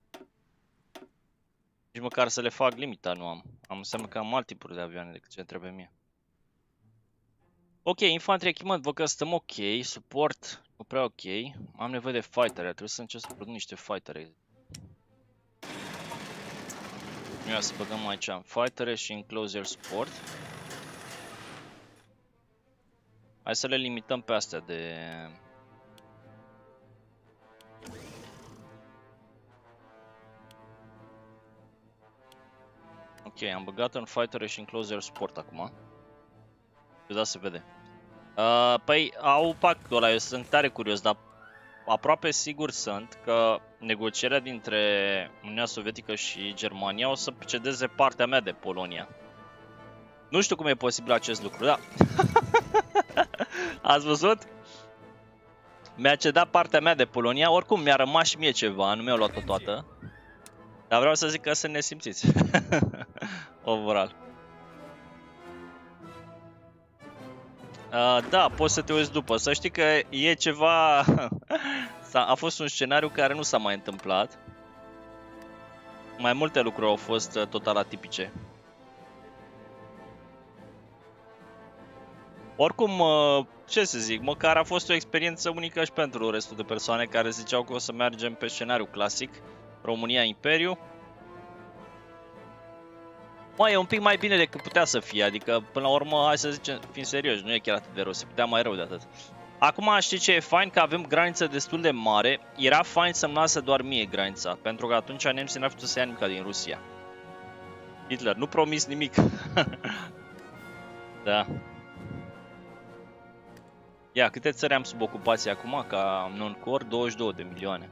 Nici măcar să le fac limita nu am. Înseamnă că am alt tipuri de avioane decât ce trebuie mie. Ok, infanterie echipament, văd că stăm ok. Suport, nu prea ok. Am nevoie de fightere, trebuie să încerc să produc niște fightere. Ia să băgăm aici fightere și enclose air support. Hai să le limităm pe astea de... Ok, am băgat în fightere și enclose air support acum. Da, se vede. Păi, au pactul ăla, eu sunt tare curios, dar aproape sigur sunt că negocierea dintre Uniunea Sovietică și Germania o să cedeze partea mea de Polonia. Nu știu cum e posibil acest lucru, da. Ați văzut? Mi-a cedat partea mea de Polonia, oricum mi-a rămas și mie ceva, nu mi-au luat-o toată. Dar vreau să zic că să ne simțiți. Overall. Da, poți să te uiți după. Să știi că e ceva... A fost un scenariu care nu s-a mai întâmplat. Mai multe lucruri au fost total atipice. Oricum, ce să zic, măcar a fost o experiență unică și pentru restul de persoane care ziceau că o să mergem pe scenariu clasic. România Imperiu. Mă, e un pic mai bine decât putea să fie, adică până la urmă, hai să zicem, fiind serioși, nu e chiar atât de rău, se putea mai rău de atât. Acum știi ce e fain? Că avem graniță destul de mare, era fain să-mi lasă doar mie granița, pentru că atunci nemții n-ar fi să ia nimic din Rusia. Hitler, nu promis nimic. Da. Ia, câte țări am sub ocupație acum, ca non-core? 22 de milioane.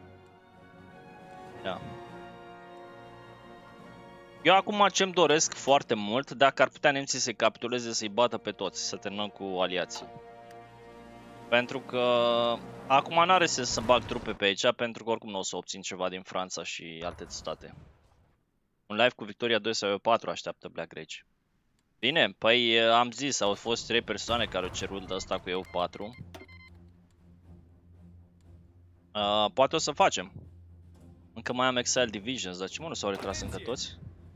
Ia. Eu acum ce-mi doresc foarte mult, dacă ar putea nemții să-i capituleze, să-i bată pe toți, să terminăm cu aliații. Pentru că acum n-are sens să bag trupe pe aici, pentru că oricum nu o să obțin ceva din Franța și alte state. Un live cu Victoria 2 sau 4 așteaptă Black Rage. Bine, păi am zis, au fost 3 persoane care au cerut de asta cu EU4. Poate o să facem. Încă mai am Exile Divisions, dar ce mă, nu s-au retras încă toți?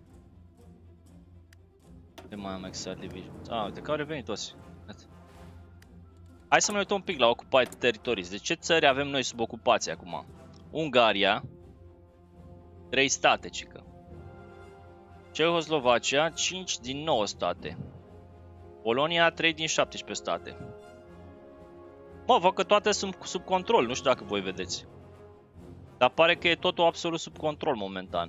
De mai am Exile Divisions. Uite că au revenit toți. Hai să mai uităm un pic la Occupied Territories. De ce țări avem noi sub ocupație acum? Ungaria, 3 state, cică. Cehoslovacia, 5 din 9 state. Polonia, 3 din 17 state. Mă, văd că toate sunt sub control, nu știu dacă voi vedeți. Dar pare că e totul absolut sub control momentan.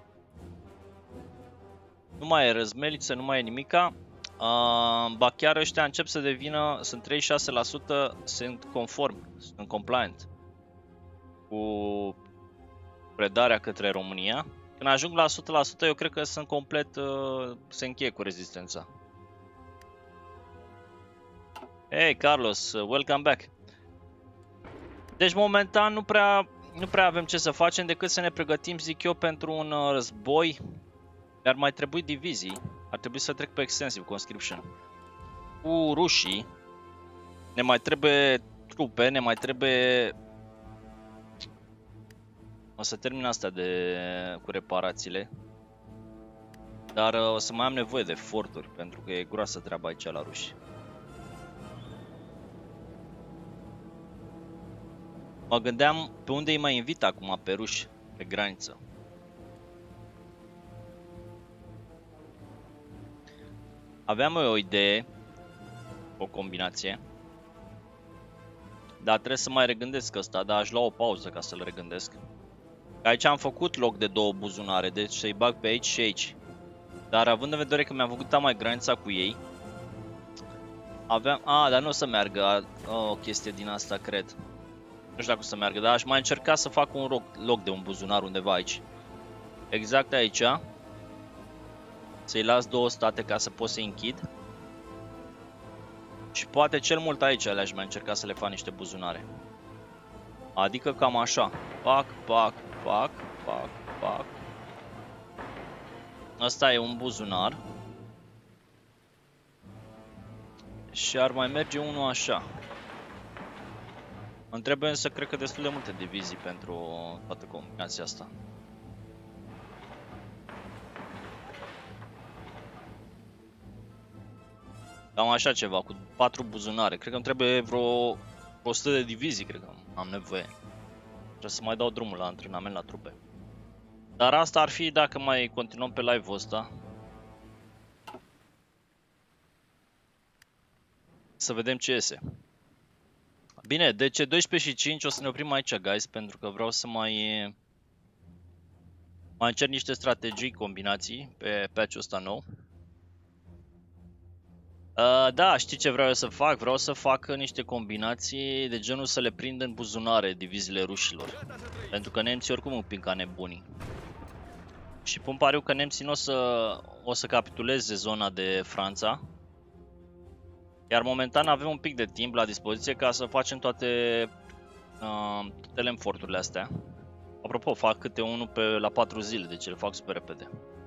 Nu mai e răzmeliță, nu mai e nimica. Ba chiar ăștia încep să devină, sunt 36%, sunt conform, sunt compliant cu predarea către România. Când ajung la 100%, eu cred că sunt complet, se încheie cu rezistența. Hey Carlos, welcome back. Deci momentan nu prea nu prea avem ce să facem decât să ne pregătim, zic eu, pentru un război. Mi-ar mai trebui divizii. Ar trebui să trec pe Extensive Conscription. Cu rușii. Ne mai trebuie trupe, ne mai trebuie... O să termin asta cu reparațiile. Dar o să mai am nevoie de forturi, pentru că e groasă treaba aici la ruși. Mă gândeam pe unde îi mai invit acum pe ruși, pe graniță. Aveam o idee, o combinație. Dar trebuie să mai regândesc ăsta, dar aș lua o pauză ca să-l regândesc. Aici am făcut loc de 2 buzunare, deci să-i bag pe aici și aici. Dar având în vedere că mi-am făcut mai granița cu ei, aveam... dar nu o să meargă o chestie din asta, cred. Nu știu dacă o să meargă, dar aș mai încerca să fac un loc de un buzunar undeva aici. Exact aici. Să-i las 2 state ca să pot să-i închid. Și poate cel mult aici le-aș mai încerca să le fac niște buzunare. Adică cam așa. Pac, pac, pac, pac, pac. Asta e un buzunar. Și ar mai merge unul așa. Îmi trebuie însă, cred că, destul de multe divizii pentru toată combinația asta. Cam așa ceva, cu 4 buzunare. Cred că îmi trebuie vreo 100 de divizii, cred că am nevoie. Trebuie să mai dau drumul la antrenament, la trupe. Dar asta ar fi dacă mai continuăm pe live-ul ăsta. Să vedem ce iese. Bine, DC 12 și 5 o să ne oprim aici, guys, pentru că vreau să mai încerc niște strategii, combinații pe patch-ul ăsta nou. Da, știi ce vreau eu să fac? Vreau să fac niște combinații de genul să le prind în buzunare diviziile rușilor. Pentru că nemții oricum împing ca nebunii. Și pun pariu că nemții o să capituleze zona de Franța. Iar momentan avem un pic de timp la dispoziție ca să facem toate lemforturile astea. Apropo, fac câte unul la 4 zile, deci le fac super repede.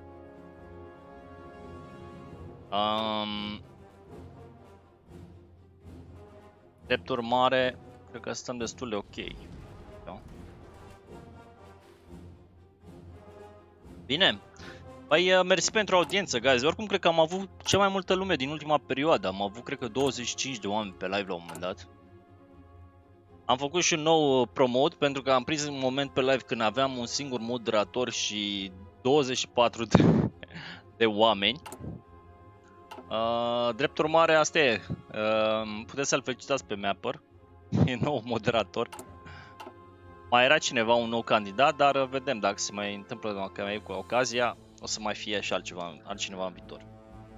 Drept urmare, cred că stăm destul de ok. Da? Bine. Păi, mersi pentru audiență, guys. Oricum, cred că am avut cea mai multă lume din ultima perioadă. Am avut, cred că, 25 de oameni pe live la un moment dat. Am făcut și un nou promote, pentru că am prins un moment pe live când aveam un singur moderator și 24 de oameni. Drept urmare, asta e. Puteți să-l felicitați pe Mapper. E nou moderator. Mai era cineva, un nou candidat, dar vedem dacă se mai întâmplă cu ocazia. O să mai fie și altcineva în viitor.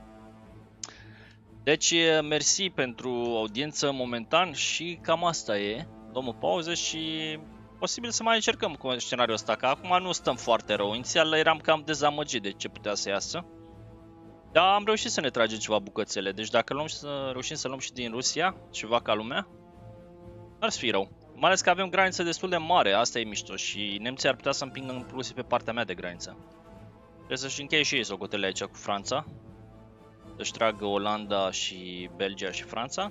Deci, mersi pentru audiență momentan și cam asta e. Luăm o pauză și posibil să mai încercăm cu scenariul ăsta, că acum nu stăm foarte rău. Inițial eram cam dezamăgit de ce putea să iasă. Dar am reușit să ne tragem ceva bucățele, deci dacă reușim să luăm și din Rusia, ceva ca lumea, n-ar fi rău. Mai ales că avem graniță destul de mare, asta e mișto și nemții ar putea să împingă inclusiv pe partea mea de graniță. Trebuie să-și încheie și ei socotele aici cu Franța. Să-și tragă Olanda și Belgia și Franța.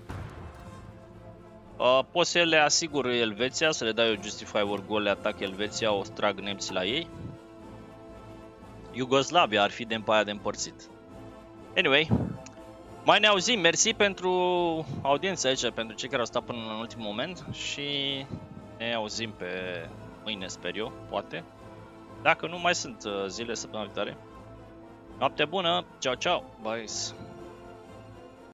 Pot să le asigur Elveția, să le dau eu Justify War Goal, le atac Elveția, o trag nemții la ei. Iugoslavia ar fi de aia de împărțit. Anyway, mai ne auzim, mersi pentru audiența aici, pentru cei care au stat până în ultimul moment și ne auzim pe mâine, sper eu, poate. Dacă nu, mai sunt zile săptămâna viitoare. Noapte bună, ciao, ciao, bye.